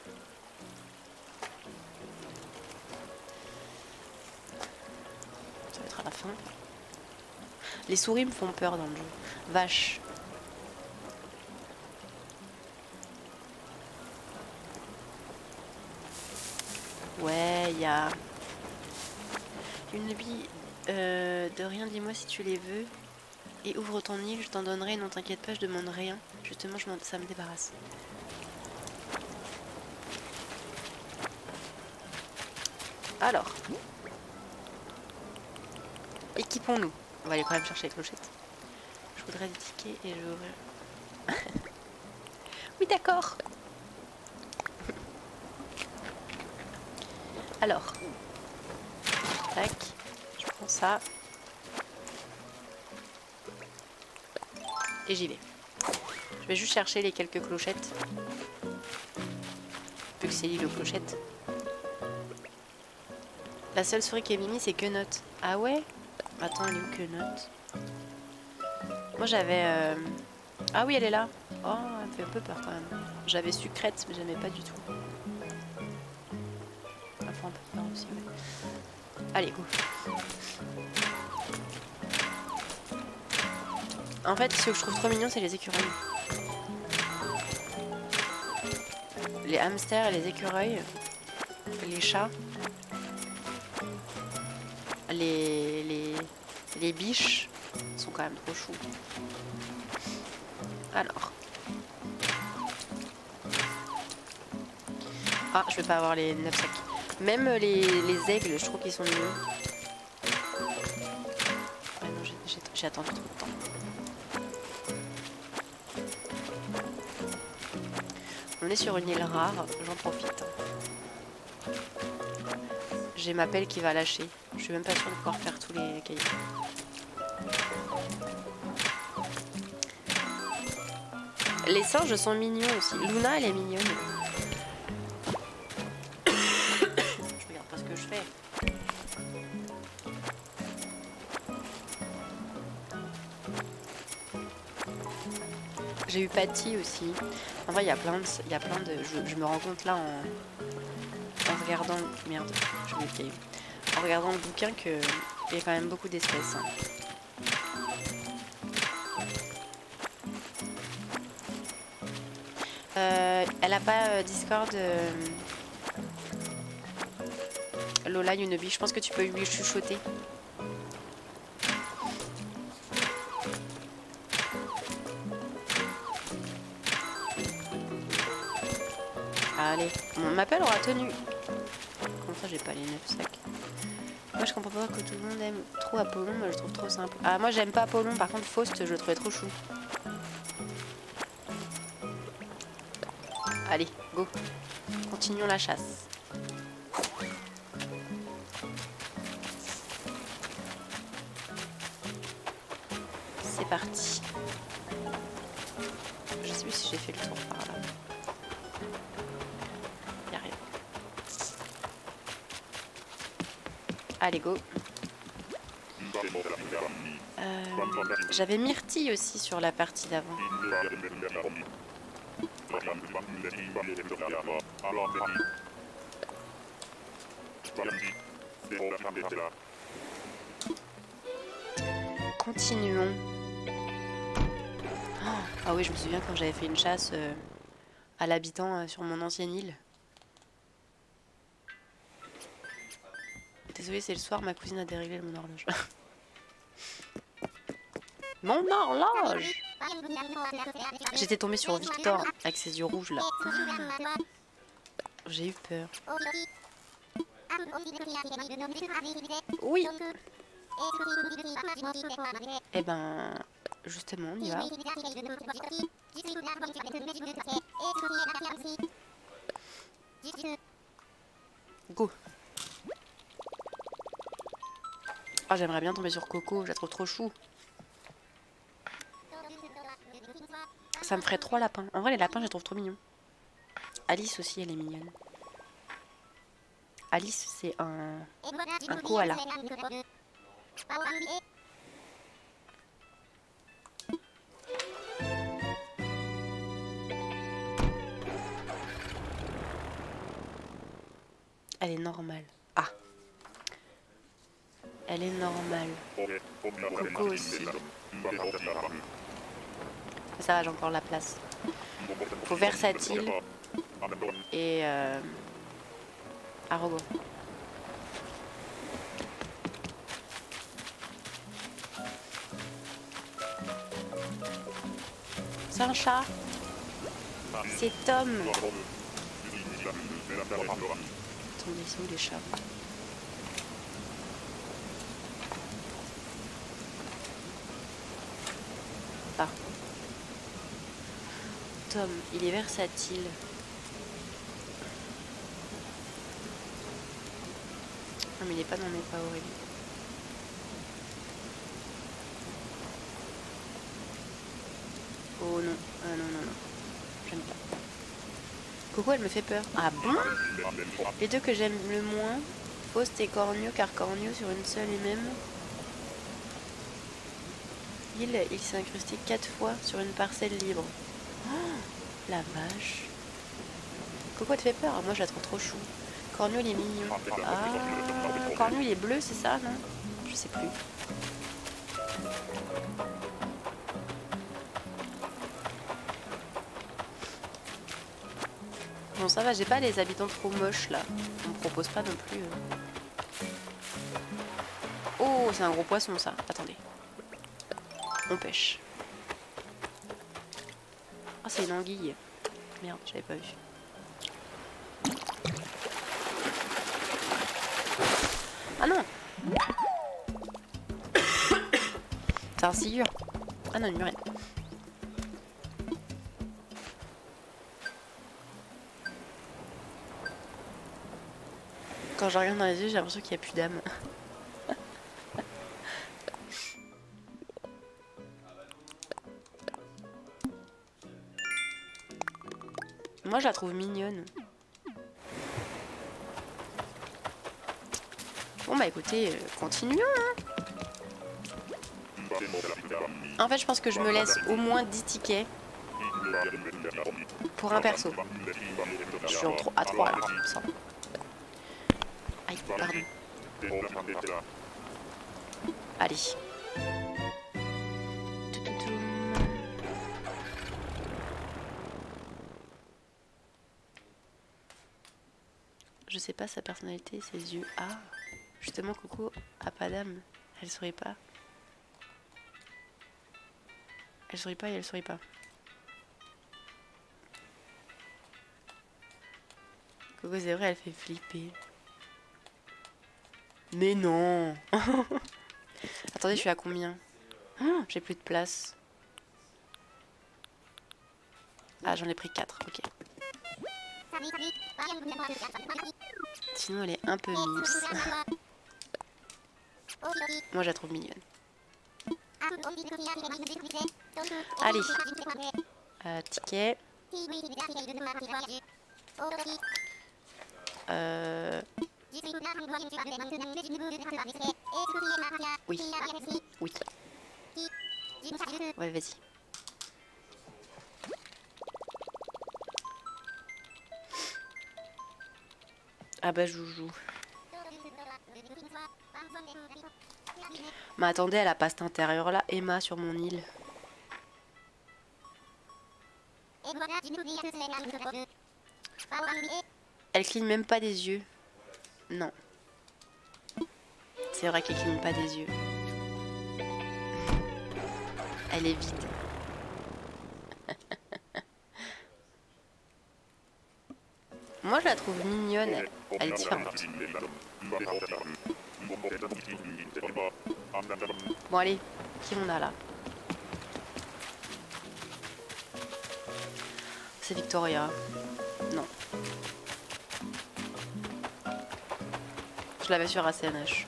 Ça va être à la fin. Les souris me font peur dans le jeu. Vache. Ouais, il y a une bille euh, de rien, dis-moi si tu les veux. Et ouvre ton île, je t'en donnerai, non t'inquiète pas, je demande rien. Justement, je ça me débarrasse. Alors. Équipons-nous. On va aller quand même chercher les clochettes. Je voudrais des tickets et je vais ouvrir. Oui, d'accord. Alors, tac, je prends ça. Et j'y vais. Je vais juste chercher les quelques clochettes. Vu que c'est l'île aux clochettes. La seule souris qui est mimi, c'est Quenot. Ah ouais? Attends, elle est où Quenot? Moi j'avais... Euh... Ah oui, elle est là. Oh, elle me fait un peu peur quand même. J'avais Sucrète, mais j'aimais pas du tout. Elle me fait un peu peur aussi. Ouais. Allez, go. En fait, ce que je trouve trop mignon, c'est les écureuils. Les hamsters et les écureuils. Les chats. Les, les, les biches sont quand même trop choux. Alors. Ah, je vais pas avoir les neuf sacs. Même les, les aigles, je trouve qu'ils sont mignons. Ah non, j'ai attendu trop de temps. On est sur une île rare, j'en profite. J'ai ma pelle qui va lâcher. Je suis même pas sûre de pouvoir faire tous les cailloux. Les singes sont mignons aussi. Luna, elle est mignonne. Je regarde pas ce que je fais. J'ai eu Patty aussi. En vrai, il y a plein de... Il y a plein de je, je me rends compte là en, en regardant... Merde, je mets le caillou. En regardant le bouquin qu'il y a quand même beaucoup d'espèces. Hein. Euh, elle a pas euh, Discord euh, Lola Yunobi. Je pense que tu peux lui chuchoter. Allez, mon appel aura tenu. Comment ça j'ai pas les neuf sacs? Moi je comprends pas que tout le monde aime trop Apollon, moi je le trouve trop simple. Ah moi j'aime pas Apollon, par contre Faust je le trouvais trop chou. Allez, go. Continuons la chasse. C'est parti. Je sais plus si j'ai fait le tour par là. Y'a rien. Allez, go. Euh, J'avais Myrtille aussi sur la partie d'avant. Continuons. Oh, ah oui, je me souviens quand j'avais fait une chasse euh, à l'habitant euh, sur mon ancienne île. Désolée, c'est le soir, ma cousine a déréglé mon horloge. Mon horloge! J'étais tombée sur Victor avec ses yeux rouges là. Ah, j'ai eu peur. Oui. Eh ben, justement, on y va. Go. Ah, j'aimerais bien tomber sur Coco, je la trouve trop chou. Ça me ferait trois lapins. En vrai, les lapins, je les trouve trop mignons. Alice aussi, elle est mignonne. Alice, c'est un, un koala. Elle est normale. Ah. Elle est normale. Coco aussi. Ça va, j'ai encore la place. Faut versatile et euh, arrogant. C'est un chat. C'est Tom. Attendez, c'est où les chats? Ah. Tom, il est versatile. Non mais il est pas dans mes favoris. Oh non, ah non, non, non. J'aime pas. Coco, elle me fait peur. Ah bon? Les deux que j'aime le moins, Faust et Cornio, car Cornio sur une seule et même île, il s'est incrusté quatre fois sur une parcelle libre. Oh, la vache. Coco, elle te fait peur? Moi, je la trouve trop chou. Cornio, il est mignon. Ah, Cornio, il est bleu, c'est ça, non? Je sais plus. Bon, ça va, j'ai pas les habitants trop moches là. On me propose pas non plus. euh. Oh, c'est un gros poisson ça. Attendez. On pêche. Ah, c'est une anguille. Merde, j'avais pas vu. Ah non. C'est un sciure. Ah non, une murène. Quand je regarde dans les yeux, j'ai l'impression qu'il n'y a plus d'âme. Moi, je la trouve mignonne. Bon, bah écoutez, euh, continuons. Hein. En fait, je pense que je me laisse au moins dix tickets pour un perso. Je suis en à trois là. Ça. Aïe, pardon. Allez. Je sais pas sa personnalité, ses yeux. Ah, justement, Coco a pas d'âme. Elle sourit pas. Elle sourit pas et elle sourit pas. Coco, c'est vrai, elle fait flipper. Mais non. Attendez, je suis à combien? Oh, j'ai plus de place. Ah, j'en ai pris quatre, ok. Sinon, elle est un peu miss. Moi, je la trouve mignonne. Allez. Euh, ticket. Euh... Oui. Oui. Ouais, vas-y. Ah bah joujou. Mais attendez, elle a pas cet intérieur là, Emma sur mon île. Elle cligne même pas des yeux. Non. C'est vrai qu'elle cligne pas des yeux. Elle est vide. Moi je la trouve mignonne, elle, elle est différente. Bon allez, qui on a là? C'est Victoria. Non. Je l'avais sur A C N H.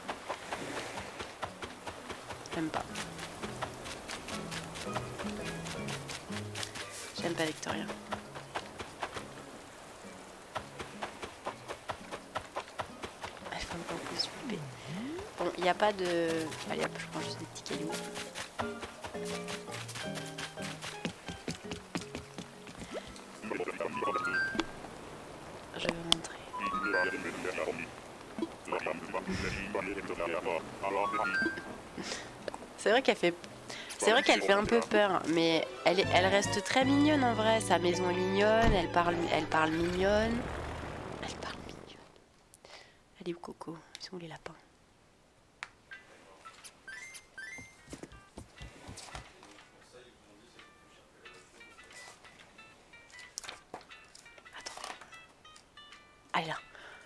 J'aime pas. J'aime pas Victoria. Elle fait encore plus flipper. Bon, il n'y a pas de... Allez hop, je prends juste des petits cailloux. Je vais rentrer. C'est vrai qu'elle fait... C'est vrai qu'elle fait un peu peur, mais elle, est... elle reste très mignonne en vrai. Sa maison est mignonne, elle parle, elle parle mignonne. Elle parle mignonne. Elle est où Coco? Ils sont où les lapins? Attends. Elle est là.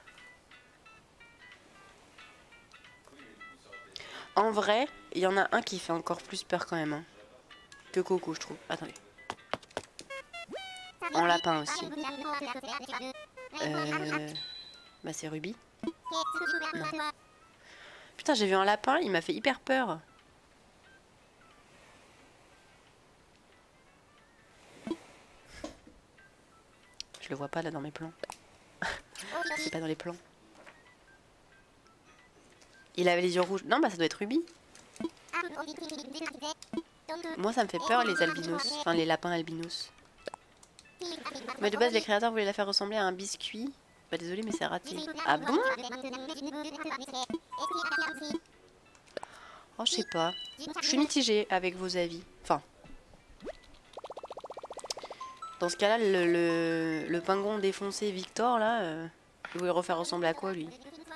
En vrai, il y en a un qui fait encore plus peur quand même. Hein, que Coco, je trouve. Attendez. En lapin aussi. Euh... Bah c'est Ruby. Non. Putain, j'ai vu un lapin, il m'a fait hyper peur. Je le vois pas là dans mes plans. C'est pas dans les plans. Il avait les yeux rouges. Non, bah ça doit être Ruby. Moi ça me fait peur les albinos. Enfin les lapins albinos. Mais de base les créateurs voulaient la faire ressembler à un biscuit. Bah désolé mais c'est raté. Ah bon? Oh je sais pas. Je suis mitigée avec vos avis. Enfin. Dans ce cas là le, le, le pingouin défoncé Victor là. Euh, il voulait refaire ressembler à quoi lui?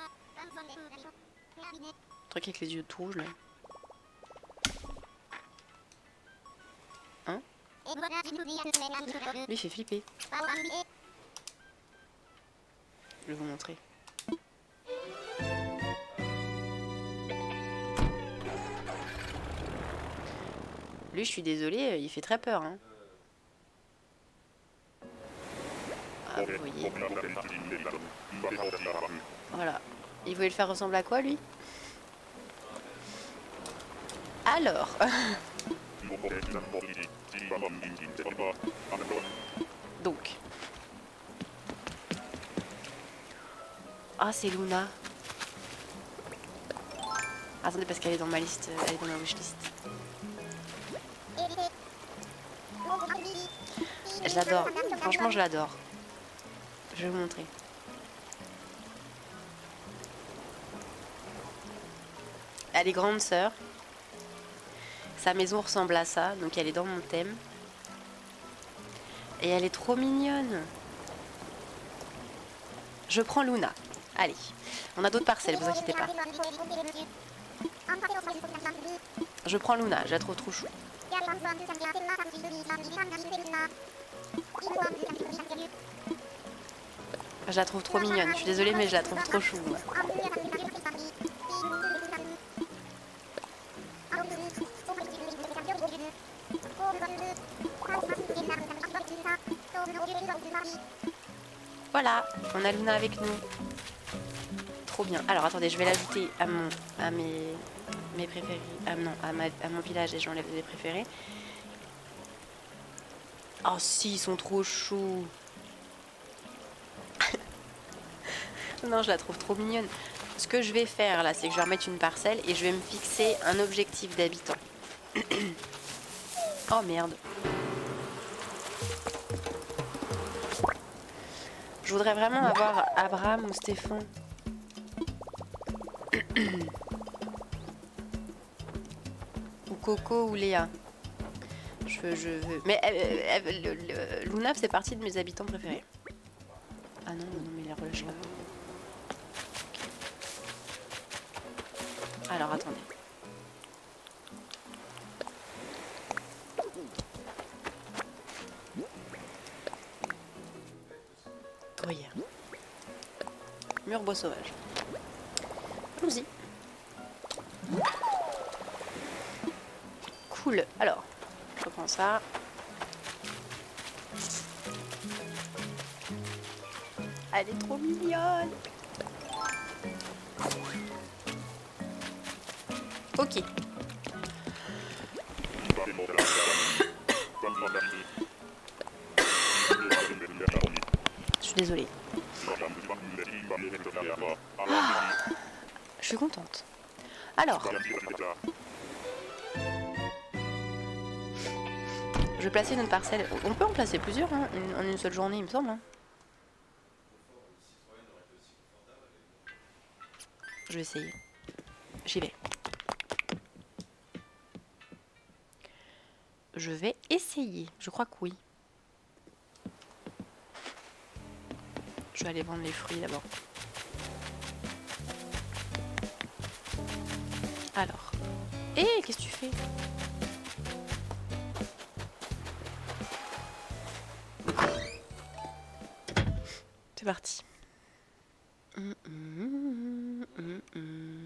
Un truc avec les yeux tout rouges là. Hein? Lui il fait flipper. Je vais vous montrer. Lui, je suis désolée, il fait très peur. Hein. Ah, vous voyez. Voilà. Il voulait le faire ressembler à quoi, lui? Alors. Donc. Ah, c'est Luna. Attendez, parce qu'elle est dans ma liste, elle est dans ma wishlist. Je l'adore. Franchement, je l'adore. Je vais vous montrer. Elle est grande sœur. Sa maison ressemble à ça, donc elle est dans mon thème. Et elle est trop mignonne. Je prends Luna. Allez, on a d'autres parcelles, vous inquiétez pas. Je prends Luna, je la trouve trop chou. Je la trouve trop mignonne, je suis désolée mais je la trouve trop chou. Voilà, on a Luna avec nous. Trop bien. Alors attendez, je vais l'ajouter à mon à mes mes préférés. Ah non, à, ma, à mon village et j'enlève les préférés. Oh si, ils sont trop choux. Non, je la trouve trop mignonne. Ce que je vais faire là, c'est que je vais remettre une parcelle et je vais me fixer un objectif d'habitant. Oh merde. Je voudrais vraiment avoir Abraham ou Stéphane. Ou Coco ou Léa. Je veux, je veux. Mais euh, euh, le, le, Luna fait partie de mes habitants préférés. Ah non, non, mais les relâche là. Okay. Alors attendez. Gruyère. Mur bois sauvage. Allons-y. Cool. Alors, je reprends ça. Elle est trop mignonne. Ok. Je suis désolée. Ah, je suis contente. Alors. Je vais placer notre parcelle. On peut en placer plusieurs hein, en une seule journée, il me semble. Hein. Je vais essayer. J'y vais. Je vais essayer. Je crois que oui. Je vais aller vendre les fruits d'abord. Alors. Hé, hey, qu'est-ce que tu fais? C'est parti. Mmh, mmh, mmh, mmh.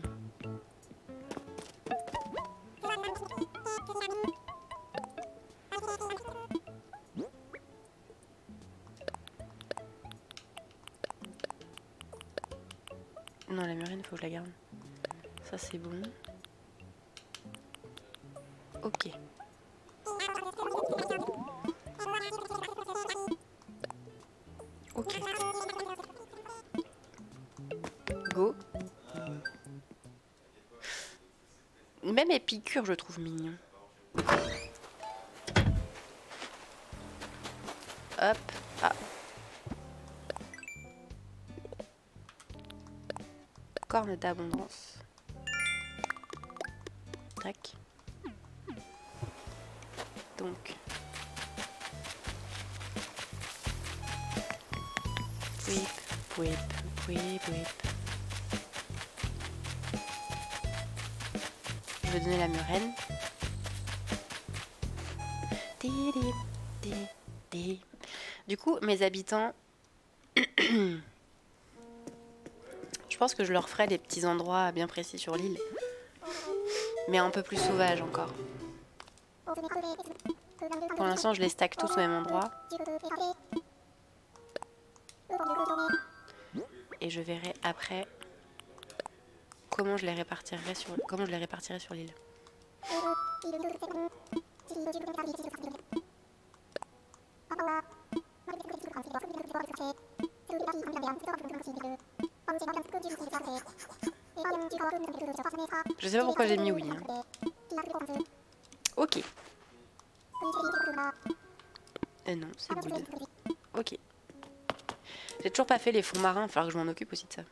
Non, la murène, faut que je la garde. Ça, c'est bon. Ok. Ok. Go. Même Épicure, je trouve mignon. Hop. Ah. Corne d'abondance. Tac. Donc. Whip, whip, whip, whip. Je vais donner la murène. Du coup, mes habitants, je pense que je leur ferai des petits endroits bien précis sur l'île, mais un peu plus sauvages encore. Pour l'instant, je les stack tous au même endroit. Et je verrai après comment je les répartirai sur, comment je les répartirai sur l'île. Je sais pas pourquoi j'ai mis oui. Hein. Ok. Euh, non, c'est good. Ok. J'ai toujours pas fait les fonds marins, il va falloir que je m'en occupe aussi de ça.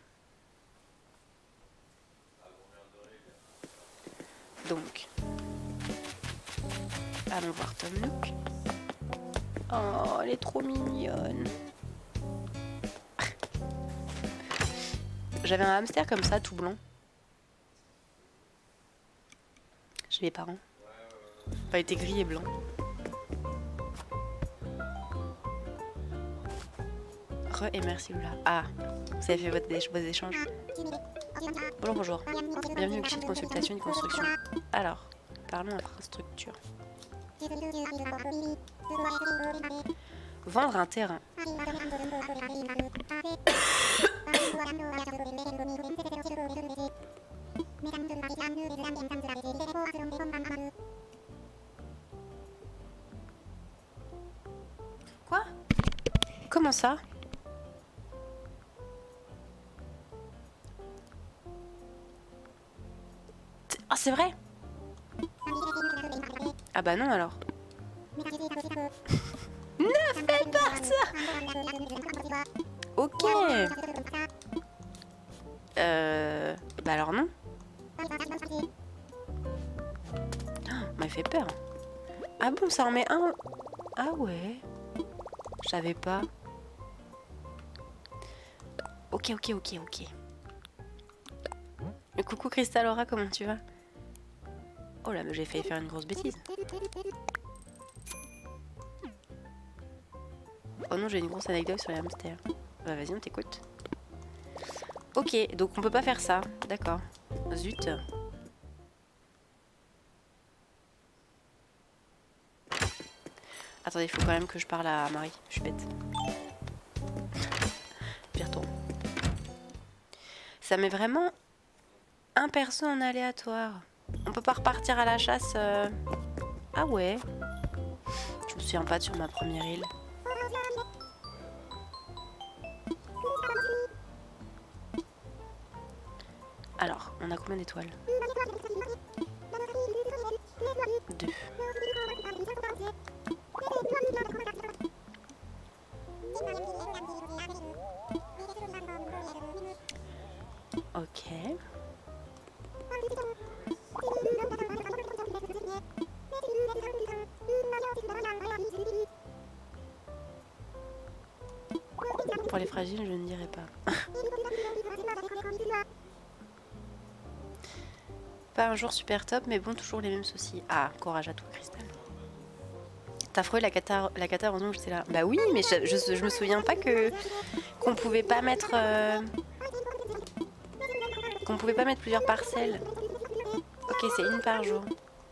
Donc, allons voir Tom Nook. Oh, elle est trop mignonne. J'avais un hamster comme ça, tout blanc. Chez mes parents. Enfin, il était gris et blanc. Re et merci Lula. Ah, vous avez fait votre dé vos échanges. Bonjour, bonjour. Bienvenue au guichet de consultation et de construction. Alors, parlons infrastructure. Vendre un terrain. Quoi? Comment ça? Ah, c'est vrai? Ah bah non alors. neuf belles parts. Ok. Euh... Bah alors non. Oh, m'a fait peur. Ah bon, ça en met un. Ah ouais. Je savais pas. Ok, ok, ok, ok. Mais coucou Crystalora, comment tu vas? Oh là, mais j'ai failli faire une grosse bêtise. Oh non, j'ai une grosse anecdote sur les hamsters. Bah vas-y, on t'écoute. Ok, donc on peut pas faire ça. D'accord. Zut. Attendez, il faut quand même que je parle à Marie. Je suis bête. Puis retourne. Ça met vraiment un perso en aléatoire. On peut pas repartir à la chasse. Euh... Ah ouais. Je me souviens pas sur ma première île. Alors, on a combien d'étoiles? Deux. Ok. Pour les fragiles, je ne dirais pas. Pas un jour super top, mais bon, toujours les mêmes soucis. Ah, courage à toi, Cristal. T'as frôlé la cata, la cata, heureusement que j'étais là. Bah oui, mais je, je, je me souviens pas que qu'on pouvait pas mettre... Euh, qu'on pouvait pas mettre plusieurs parcelles. Ok, c'est une par jour.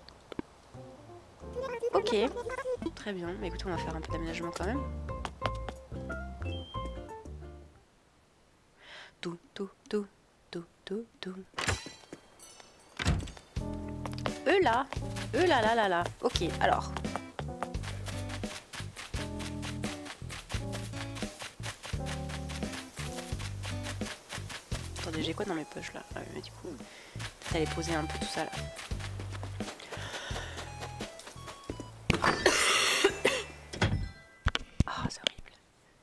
Ok, très bien. Mais écoute, on va faire un peu d'aménagement quand même. Tout, tout, tout, tout, dodo. Eux là, eux là là là là. Ok, alors. Attendez, j'ai quoi dans mes poches là? Ah, mais du coup, t'allais poser un peu tout ça là. Ah, c'est horrible.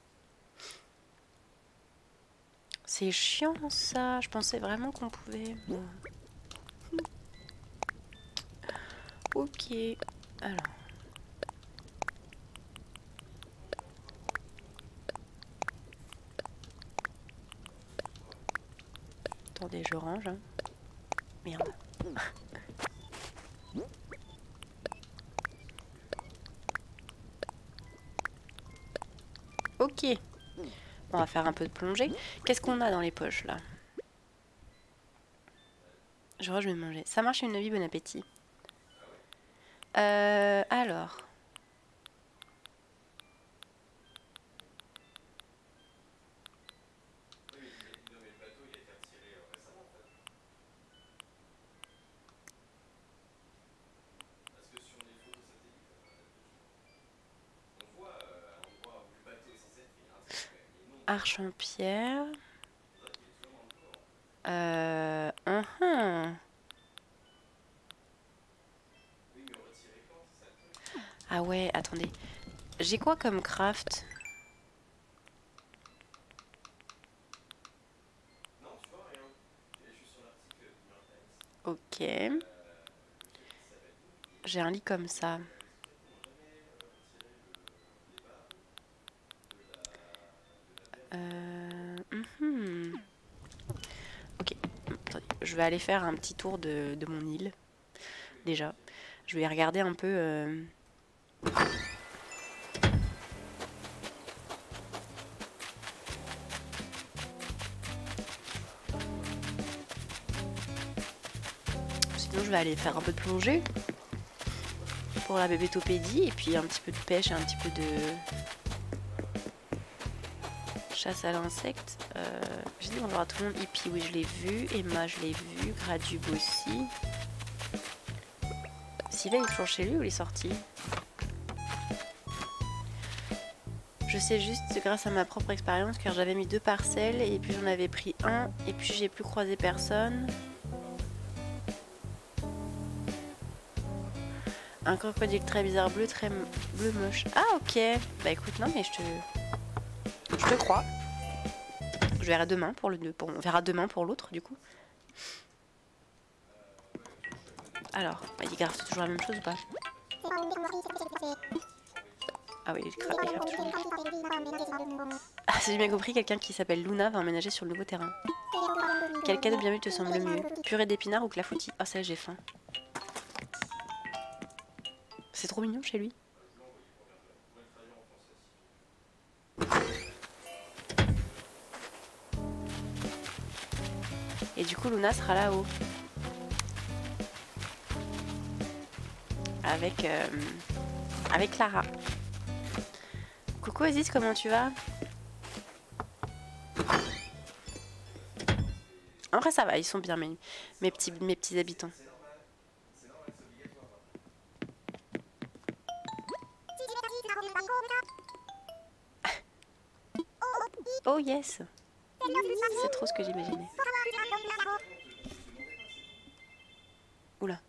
C'est chiant ça. Je pensais vraiment qu'on pouvait. Bon. Ok. Alors. Attendez, je range. Hein. Merde. Ok. On va faire un peu de plongée. Qu'est-ce qu'on a dans les poches là? Je crois que je vais manger. Ça marche une vie, bon appétit. Euh, alors. Arche en pierre. Euh, uh -huh. Ah ouais, attendez. J'ai quoi comme craft? Ok. J'ai un lit comme ça. Euh, uh -huh. Ok. Attendez. Je vais aller faire un petit tour de, de mon île. Déjà. Je vais regarder un peu... Euh... Sinon, je vais aller faire un peu de plongée. Pour la bébétopédie. Et puis un petit peu de pêche et un petit peu de... chasse à l'insecte. Euh, J'ai dit bonjour à tout le monde. Hippie, oui, je l'ai vu. Emma, je l'ai vu. Gradub aussi. Sylvain, il est toujours chez lui ou il est sorti? Je sais juste grâce à ma propre expérience car j'avais mis deux parcelles et puis j'en avais pris un et puis j'ai plus croisé personne. Un crocodile très bizarre bleu, très bleu moche. Ah ok. Bah écoute, non mais je te... Je te crois. Je verrai demain pour le... Pour... On verra demain pour l'autre du coup. Alors, bah, il grave toujours la même chose ou pas? Ah oui, il grave toujours. Ah, si j'ai bien compris, quelqu'un qui s'appelle Luna va emménager sur le nouveau terrain. Quel cadeau bienvenu te semble mieux? Purée d'épinards ou clafoutis? Ah, ça j'ai faim. C'est trop mignon chez lui. Et du coup, Luna sera là-haut. Avec, euh, avec Clara. Coucou Aziz, comment tu vas? En vrai, ça va, ils sont bien, mes, mes, petits, mes petits habitants. Oh yes! C'est trop ce que j'imaginais. Oula.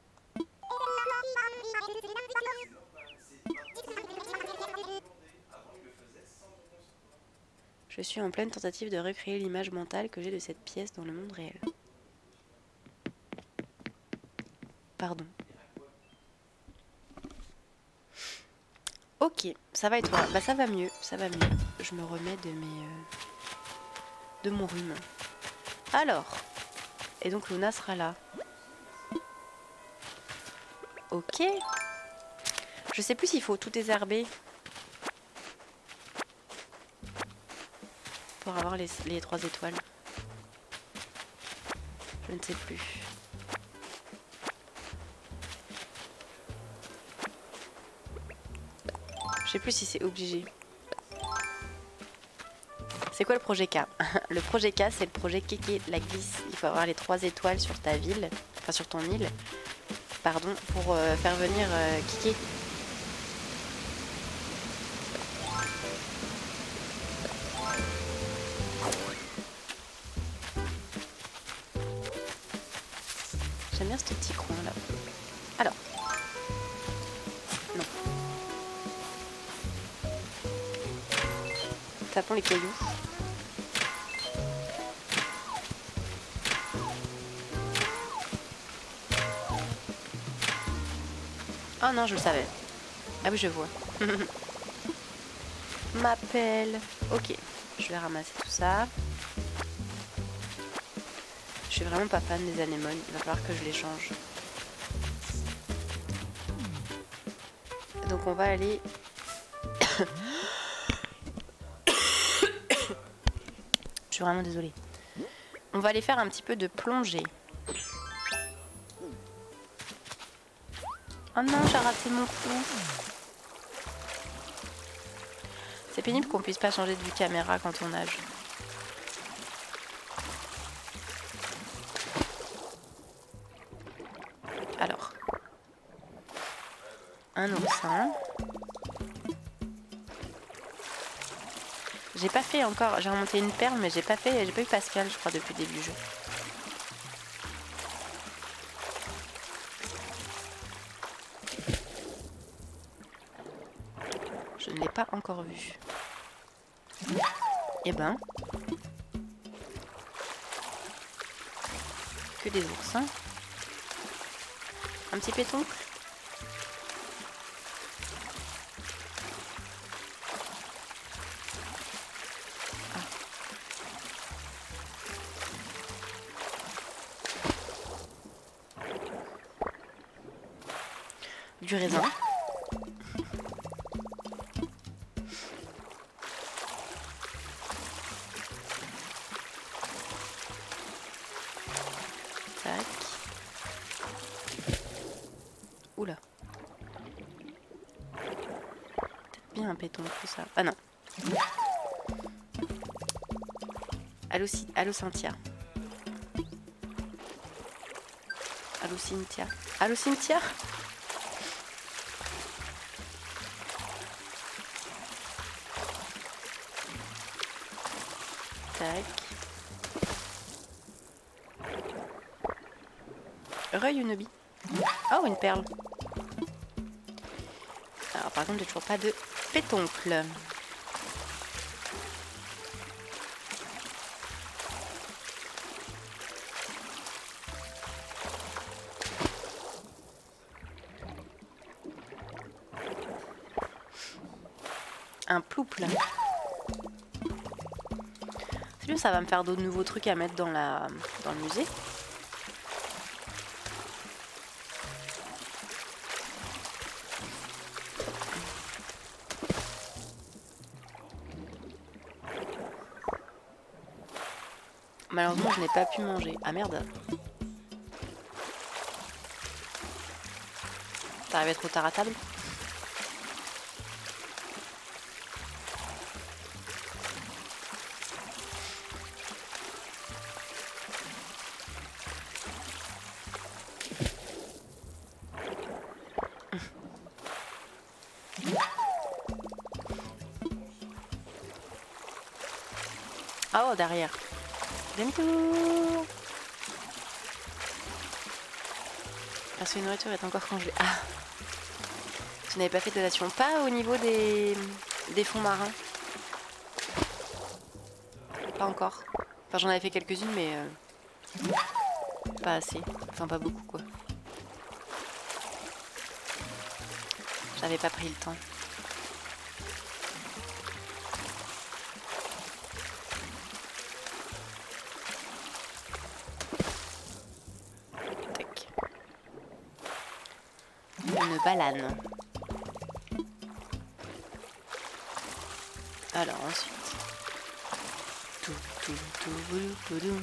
Je suis en pleine tentative de recréer l'image mentale que j'ai de cette pièce dans le monde réel. Pardon. Ok, ça va et toi? Bah ça va mieux, ça va mieux. Je me remets de mes... Euh, de mon rhume. Alors. Et donc Luna sera là. Ok. Je sais plus s'il faut tout désherber. Pour avoir les, les trois étoiles. Je ne sais plus. Je sais plus si c'est obligé. C'est quoi le projet K? Le projet K, c'est le projet Kéké la glisse. Il faut avoir les trois étoiles sur ta ville, enfin sur ton île, pardon, pour euh, faire venir euh, Kéké. J'aime bien ce petit coin là. Alors. Non. Tapons les cailloux. Oh non, je le savais. Ah oui, je vois. Ma pelle. Ok, je vais ramasser tout ça. Je suis vraiment pas fan des anémones. Il va falloir que je les change. Donc on va aller... Je suis vraiment désolée. On va aller faire un petit peu de plongée. Oh non, j'ai raté mon coup. C'est pénible qu'on puisse pas changer de vue caméra quand on nage. Alors. Un oursin. J'ai pas fait encore, j'ai remonté une perle, mais j'ai pas fait, j'ai pas eu Pascal, je crois, depuis le début du jeu. Je ne l'ai pas encore vu. Eh ben. Que des oursins. Un petit pétoncle. Ah. Du raisin. Tac. Oula. Peut-être bien un pétoncle ça. Ah non. Allo, Allo Cynthia. Allo Cynthia. Allo Cynthia. Tac. Reuil ou Nobi. Oh, une perle. Alors par contre, j'ai toujours pas de pétoncle. Un plouple. C'est bien, ça va me faire d'autres nouveaux trucs à mettre dans, la, dans le musée. Malheureusement, je n'ai pas pu manger. Ah merde. T'es arrivé trop tard à table? Oh, derrière. Bientôt. Parce que la nourriture est encore congelée. Ah. Je n'avais pas fait de donation. Pas au niveau des, des fonds marins. Pas encore. Enfin, j'en avais fait quelques-unes, mais euh, pas assez. Enfin, pas beaucoup, quoi. J'avais pas pris le temps. Tac. Une banane. Alors ensuite. Tout, tout, tout, boulou, boulou.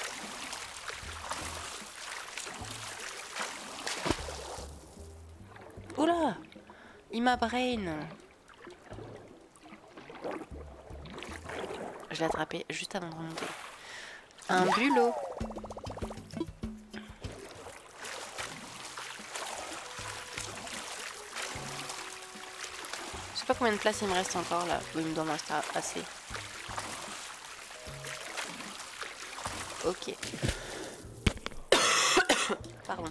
Oula! Il m'a brain. Je l'ai attrapé juste avant de remonter. Un bulot. Je sais pas combien de place il me reste encore là. Il me doit m'en rester assez. Ok. Pardon.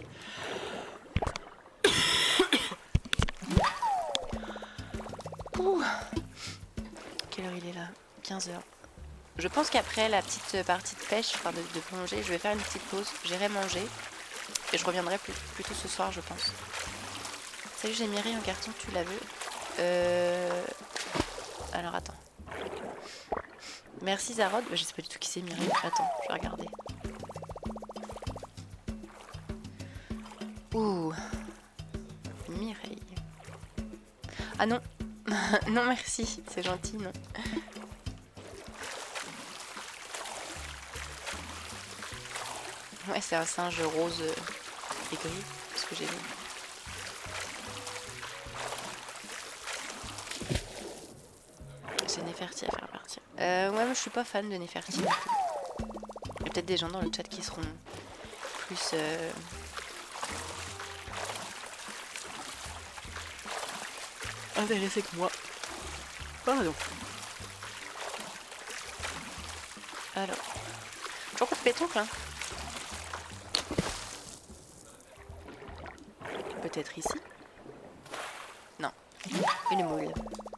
Ouh. Quelle heure il est là? quinze heures. Je pense qu'après la petite partie de pêche, enfin de, de plongée, je vais faire une petite pause. J'irai manger. Et je reviendrai plus, plutôt ce soir, je pense. Salut, j'ai Mireille en carton, tu la veux? Euh... Alors attends. Merci Zarod. Je sais pas du tout qui c'est Mireille. Attends, je vais regarder. Ouh. Mireille. Ah non. Non merci, c'est gentil, non. Ouais, c'est un singe rose et gris, ce que j'ai vu. C'est Neferti à faire partir. Euh, ouais, moi je suis pas fan de Neferti. Il y a peut-être des gens dans le chat qui seront plus... Euh... intéressés que moi. Pardon. Alors. Toujours pas de pétoncle, hein. Peut-être ici? Non. Une moule.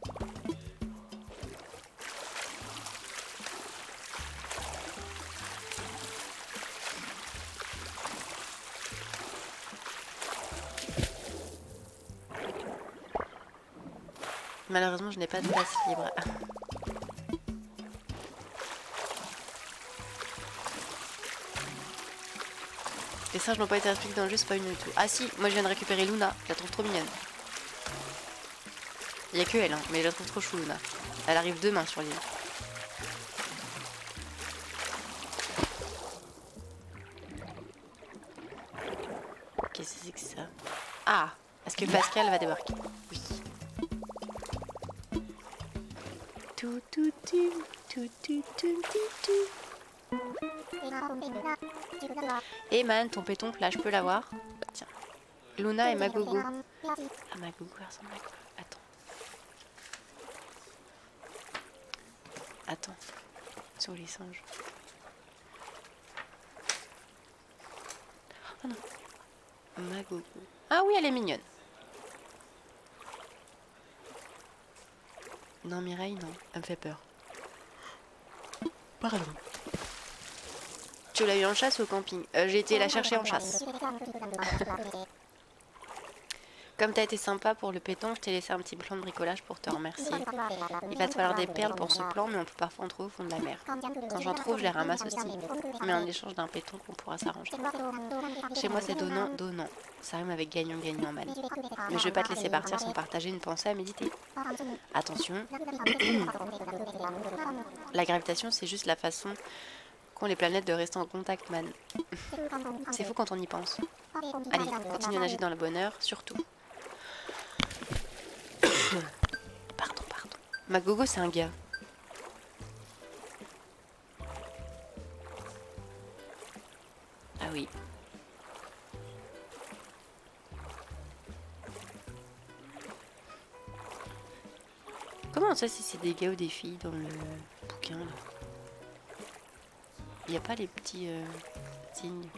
Malheureusement, je n'ai pas de place libre. Les singes n'ont pas été expliqués dans le jeu, c'est pas une du tout. Ah si, moi je viens de récupérer Luna, je la trouve trop mignonne. Il n'y a que elle, hein, mais je la trouve trop chou Luna. Elle arrive demain sur l'île. Qu'est-ce que c'est que ça? Ah, est-ce que Pascal va débarquer? Oui. Tout, tout, tout, tout, tout, tout, tout, tout. Eman, ton pétoncle là, je peux l'avoir? Tiens. Luna et Magogo. Ah, Magogo, elle ressemble à quoi? Attends. Attends. Sur les singes. Oh non. Magogo. Ah oui, elle est mignonne. Non, Mireille, non. Elle me fait peur. Pardon. Tu l'as eu en chasse ou au camping? euh, J'ai été la chercher en chasse. Comme t'as été sympa pour le péton, je t'ai laissé un petit plan de bricolage pour te remercier. Il va te falloir des perles pour ce plan, mais on peut parfois en trouver au fond de la mer. Quand j'en trouve, je les ramasse aussi. Mais en échange d'un péton, on pourra s'arranger. Chez moi, c'est donnant, donnant. Ça rime avec gagnant-gagnant, man. Mais je vais pas te laisser partir sans partager une pensée à méditer. Attention. La gravitation, c'est juste la façon qu'ont les planètes de rester en contact, man. C'est fou quand on y pense. Allez, continue à nager dans le bonheur, surtout. Pardon, pardon. Magogo, c'est un gars. Ah oui. Comment on sait si c'est des gars ou des filles dans le bouquin là? Il n'y a pas les petits euh, signes.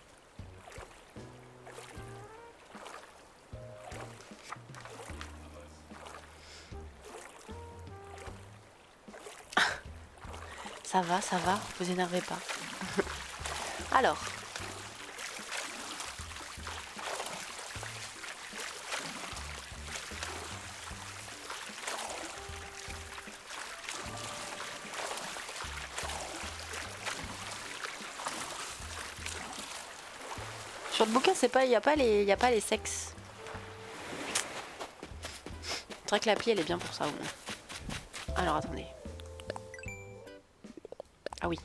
Ça va, ça va, vous énervez pas. Alors. Sur le bouquin, c'est pas, il n'y a pas les, il y a pas les sexes. C'est vrai que l'appli, elle est bien pour ça au moins. Alors attendez. Ah oui.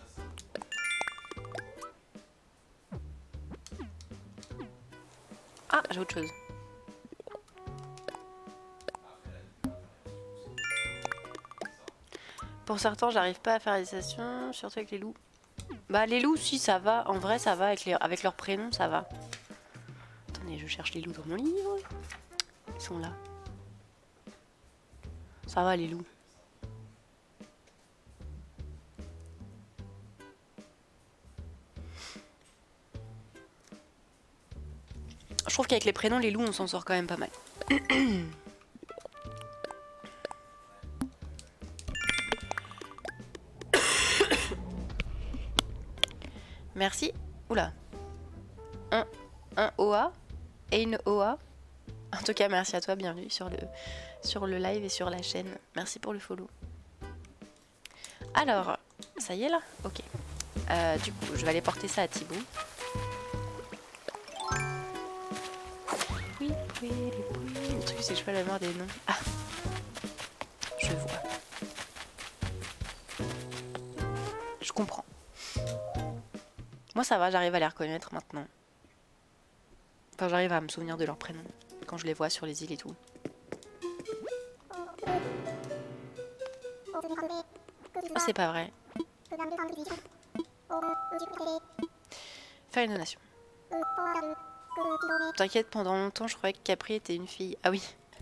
Ah, j'ai autre chose. Pour certains, j'arrive pas à faire les stations, surtout avec les loups. Bah les loups, si ça va. En vrai, ça va avec, les... avec leur prénom, ça va. Attendez, je cherche les loups dans mon livre. Ils sont là. Ça va les loups. Je trouve qu'avec les prénoms, les loups, on s'en sort quand même pas mal. Merci. Oula. Un, un O A et une O A. En tout cas, merci à toi. Bienvenue sur le, sur le live et sur la chaîne. Merci pour le follow. Alors, ça y est là? Ok. Euh, du coup, je vais aller porter ça à Thibaut. Oui, oui, oui. Le truc, c'est que je peux la mémoire des noms. Ah, je vois. Je comprends. Moi, ça va, j'arrive à les reconnaître maintenant. Enfin, j'arrive à me souvenir de leurs prénoms quand je les vois sur les îles et tout. Oh, c'est pas vrai. Faire une donation. T'inquiète, pendant longtemps, je croyais que Capri était une fille. Ah oui.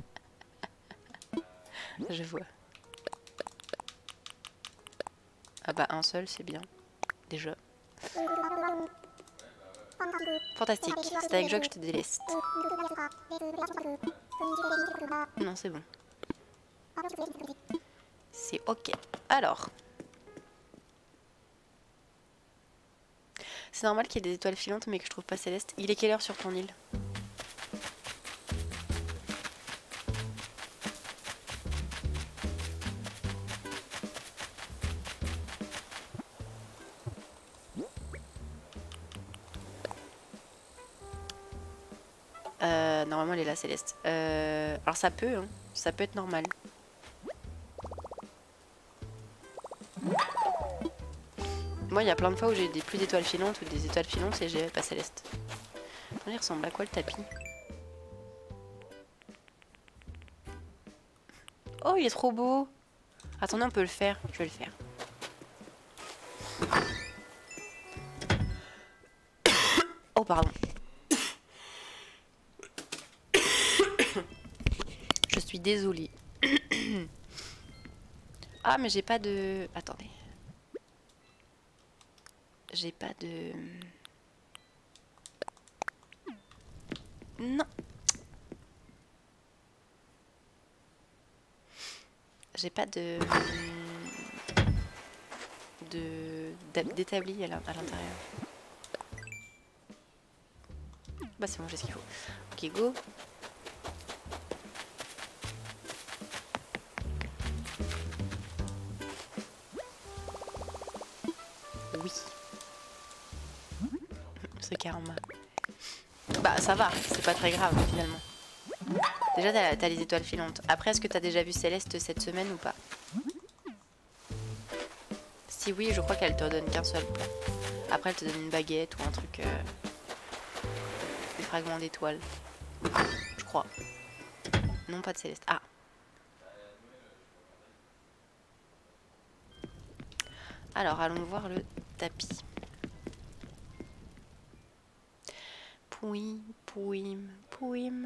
Je vois. Ah bah, un seul, c'est bien. Déjà. Fantastique. C'est avec joie que je te déleste. Non, c'est bon. C'est ok. Alors. C'est normal qu'il y ait des étoiles filantes mais que je trouve pas céleste. Il est quelle heure sur ton île? Euh, normalement elle est là céleste. Euh, alors ça peut, hein. Ça peut être normal. Moi il y a plein de fois où j'ai des plus d'étoiles filantes ou des étoiles filantes et j'ai pas céleste. Il ressemble à quoi le tapis? Oh il est trop beau. Attendez, on peut le faire. Je vais le faire. Oh pardon. Je suis désolée. Ah mais j'ai pas de... Attendez. J'ai pas de... Non. J'ai pas de... de... d'établi à l'intérieur. Bah c'est bon, j'ai ce qu'il faut. Ok, go. Oui. Ce karma. Bah ça va, c'est pas très grave finalement. Déjà t'as t'as les étoiles filantes. Après est-ce que t'as déjà vu Céleste cette semaine ou pas? Si oui, je crois qu'elle te donne qu'un seul point. Après elle te donne une baguette ou un truc... Euh... des fragments d'étoiles. Je crois. Non, pas de Céleste. Ah. Alors allons voir le tapis. Pouim, pouim, pouim.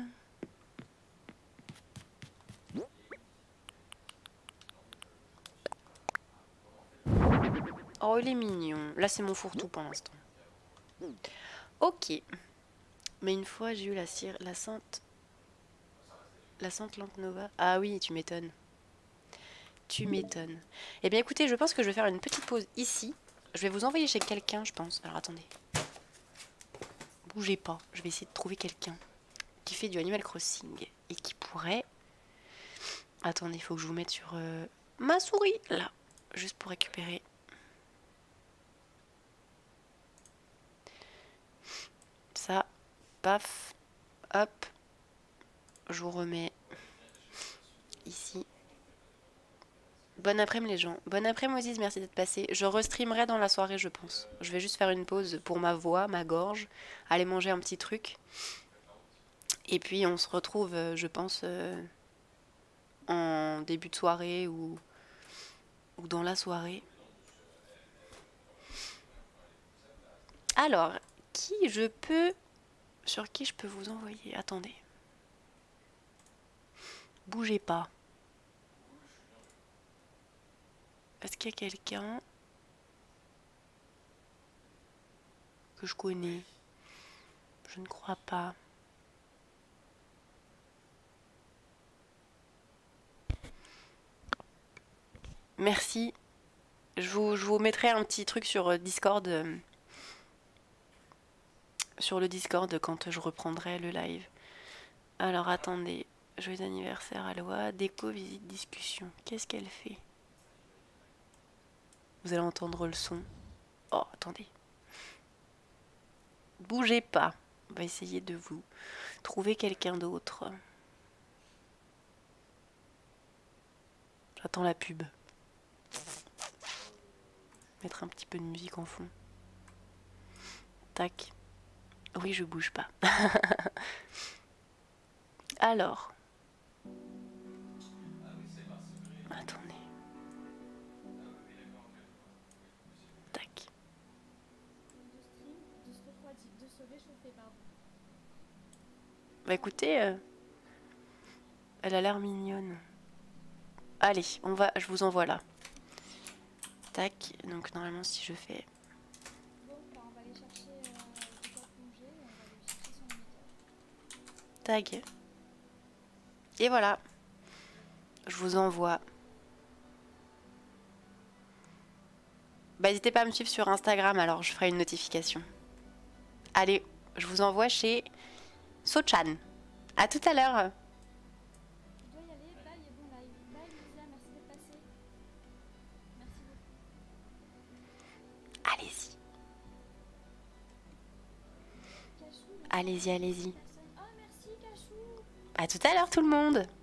Oh, il est mignon. Là, c'est mon fourre-tout pour l'instant. Ok. Mais une fois, j'ai eu la, cire... la sainte... La sainte lampe Nova. Ah oui, tu m'étonnes. Tu m'étonnes. Eh bien, écoutez, je pense que je vais faire une petite pause ici. Je vais vous envoyer chez quelqu'un, je pense. Alors, attendez. Bougez pas. Je vais essayer de trouver quelqu'un qui fait du Animal Crossing et qui pourrait... Attendez, il faut que je vous mette sur euh, ma souris, là. Juste pour récupérer... Ça, paf, hop, je vous remets ici. Bon après-midi les gens. Bon après-midi Moses, merci d'être passé. Je restreamerai dans la soirée je pense. Je vais juste faire une pause pour ma voix, ma gorge, aller manger un petit truc. Et puis on se retrouve, je pense, euh, en début de soirée ou ou dans la soirée. Alors, qui je peux... Sur qui je peux vous envoyer? Attendez. Bougez pas. Est-ce qu'il y a quelqu'un que je connais? Je ne crois pas. Merci. Je vous, je vous mettrai un petit truc sur Discord. euh, sur le Discord quand je reprendrai le live. Alors attendez. Joyeux anniversaire Aloha. Déco, visite, discussion. Qu'est-ce qu'elle fait? Vous allez entendre le son. Oh, attendez. Bougez pas. On va essayer de vous trouver quelqu'un d'autre. J'attends la pub. Mettre un petit peu de musique en fond. Tac. Oui, je bouge pas. Alors. Attendez. Tac. Bah écoutez, euh, elle a l'air mignonne. Allez, on va, je vous envoie là. Tac, donc normalement si je fais... Tag. Et voilà. Je vous envoie. Bah n'hésitez pas à me suivre sur Instagram, alors je ferai une notification. Allez, je vous envoie chez Sochan. À tout à l'heure. Allez-y. Allez-y, allez-y. À tout à l'heure tout le monde.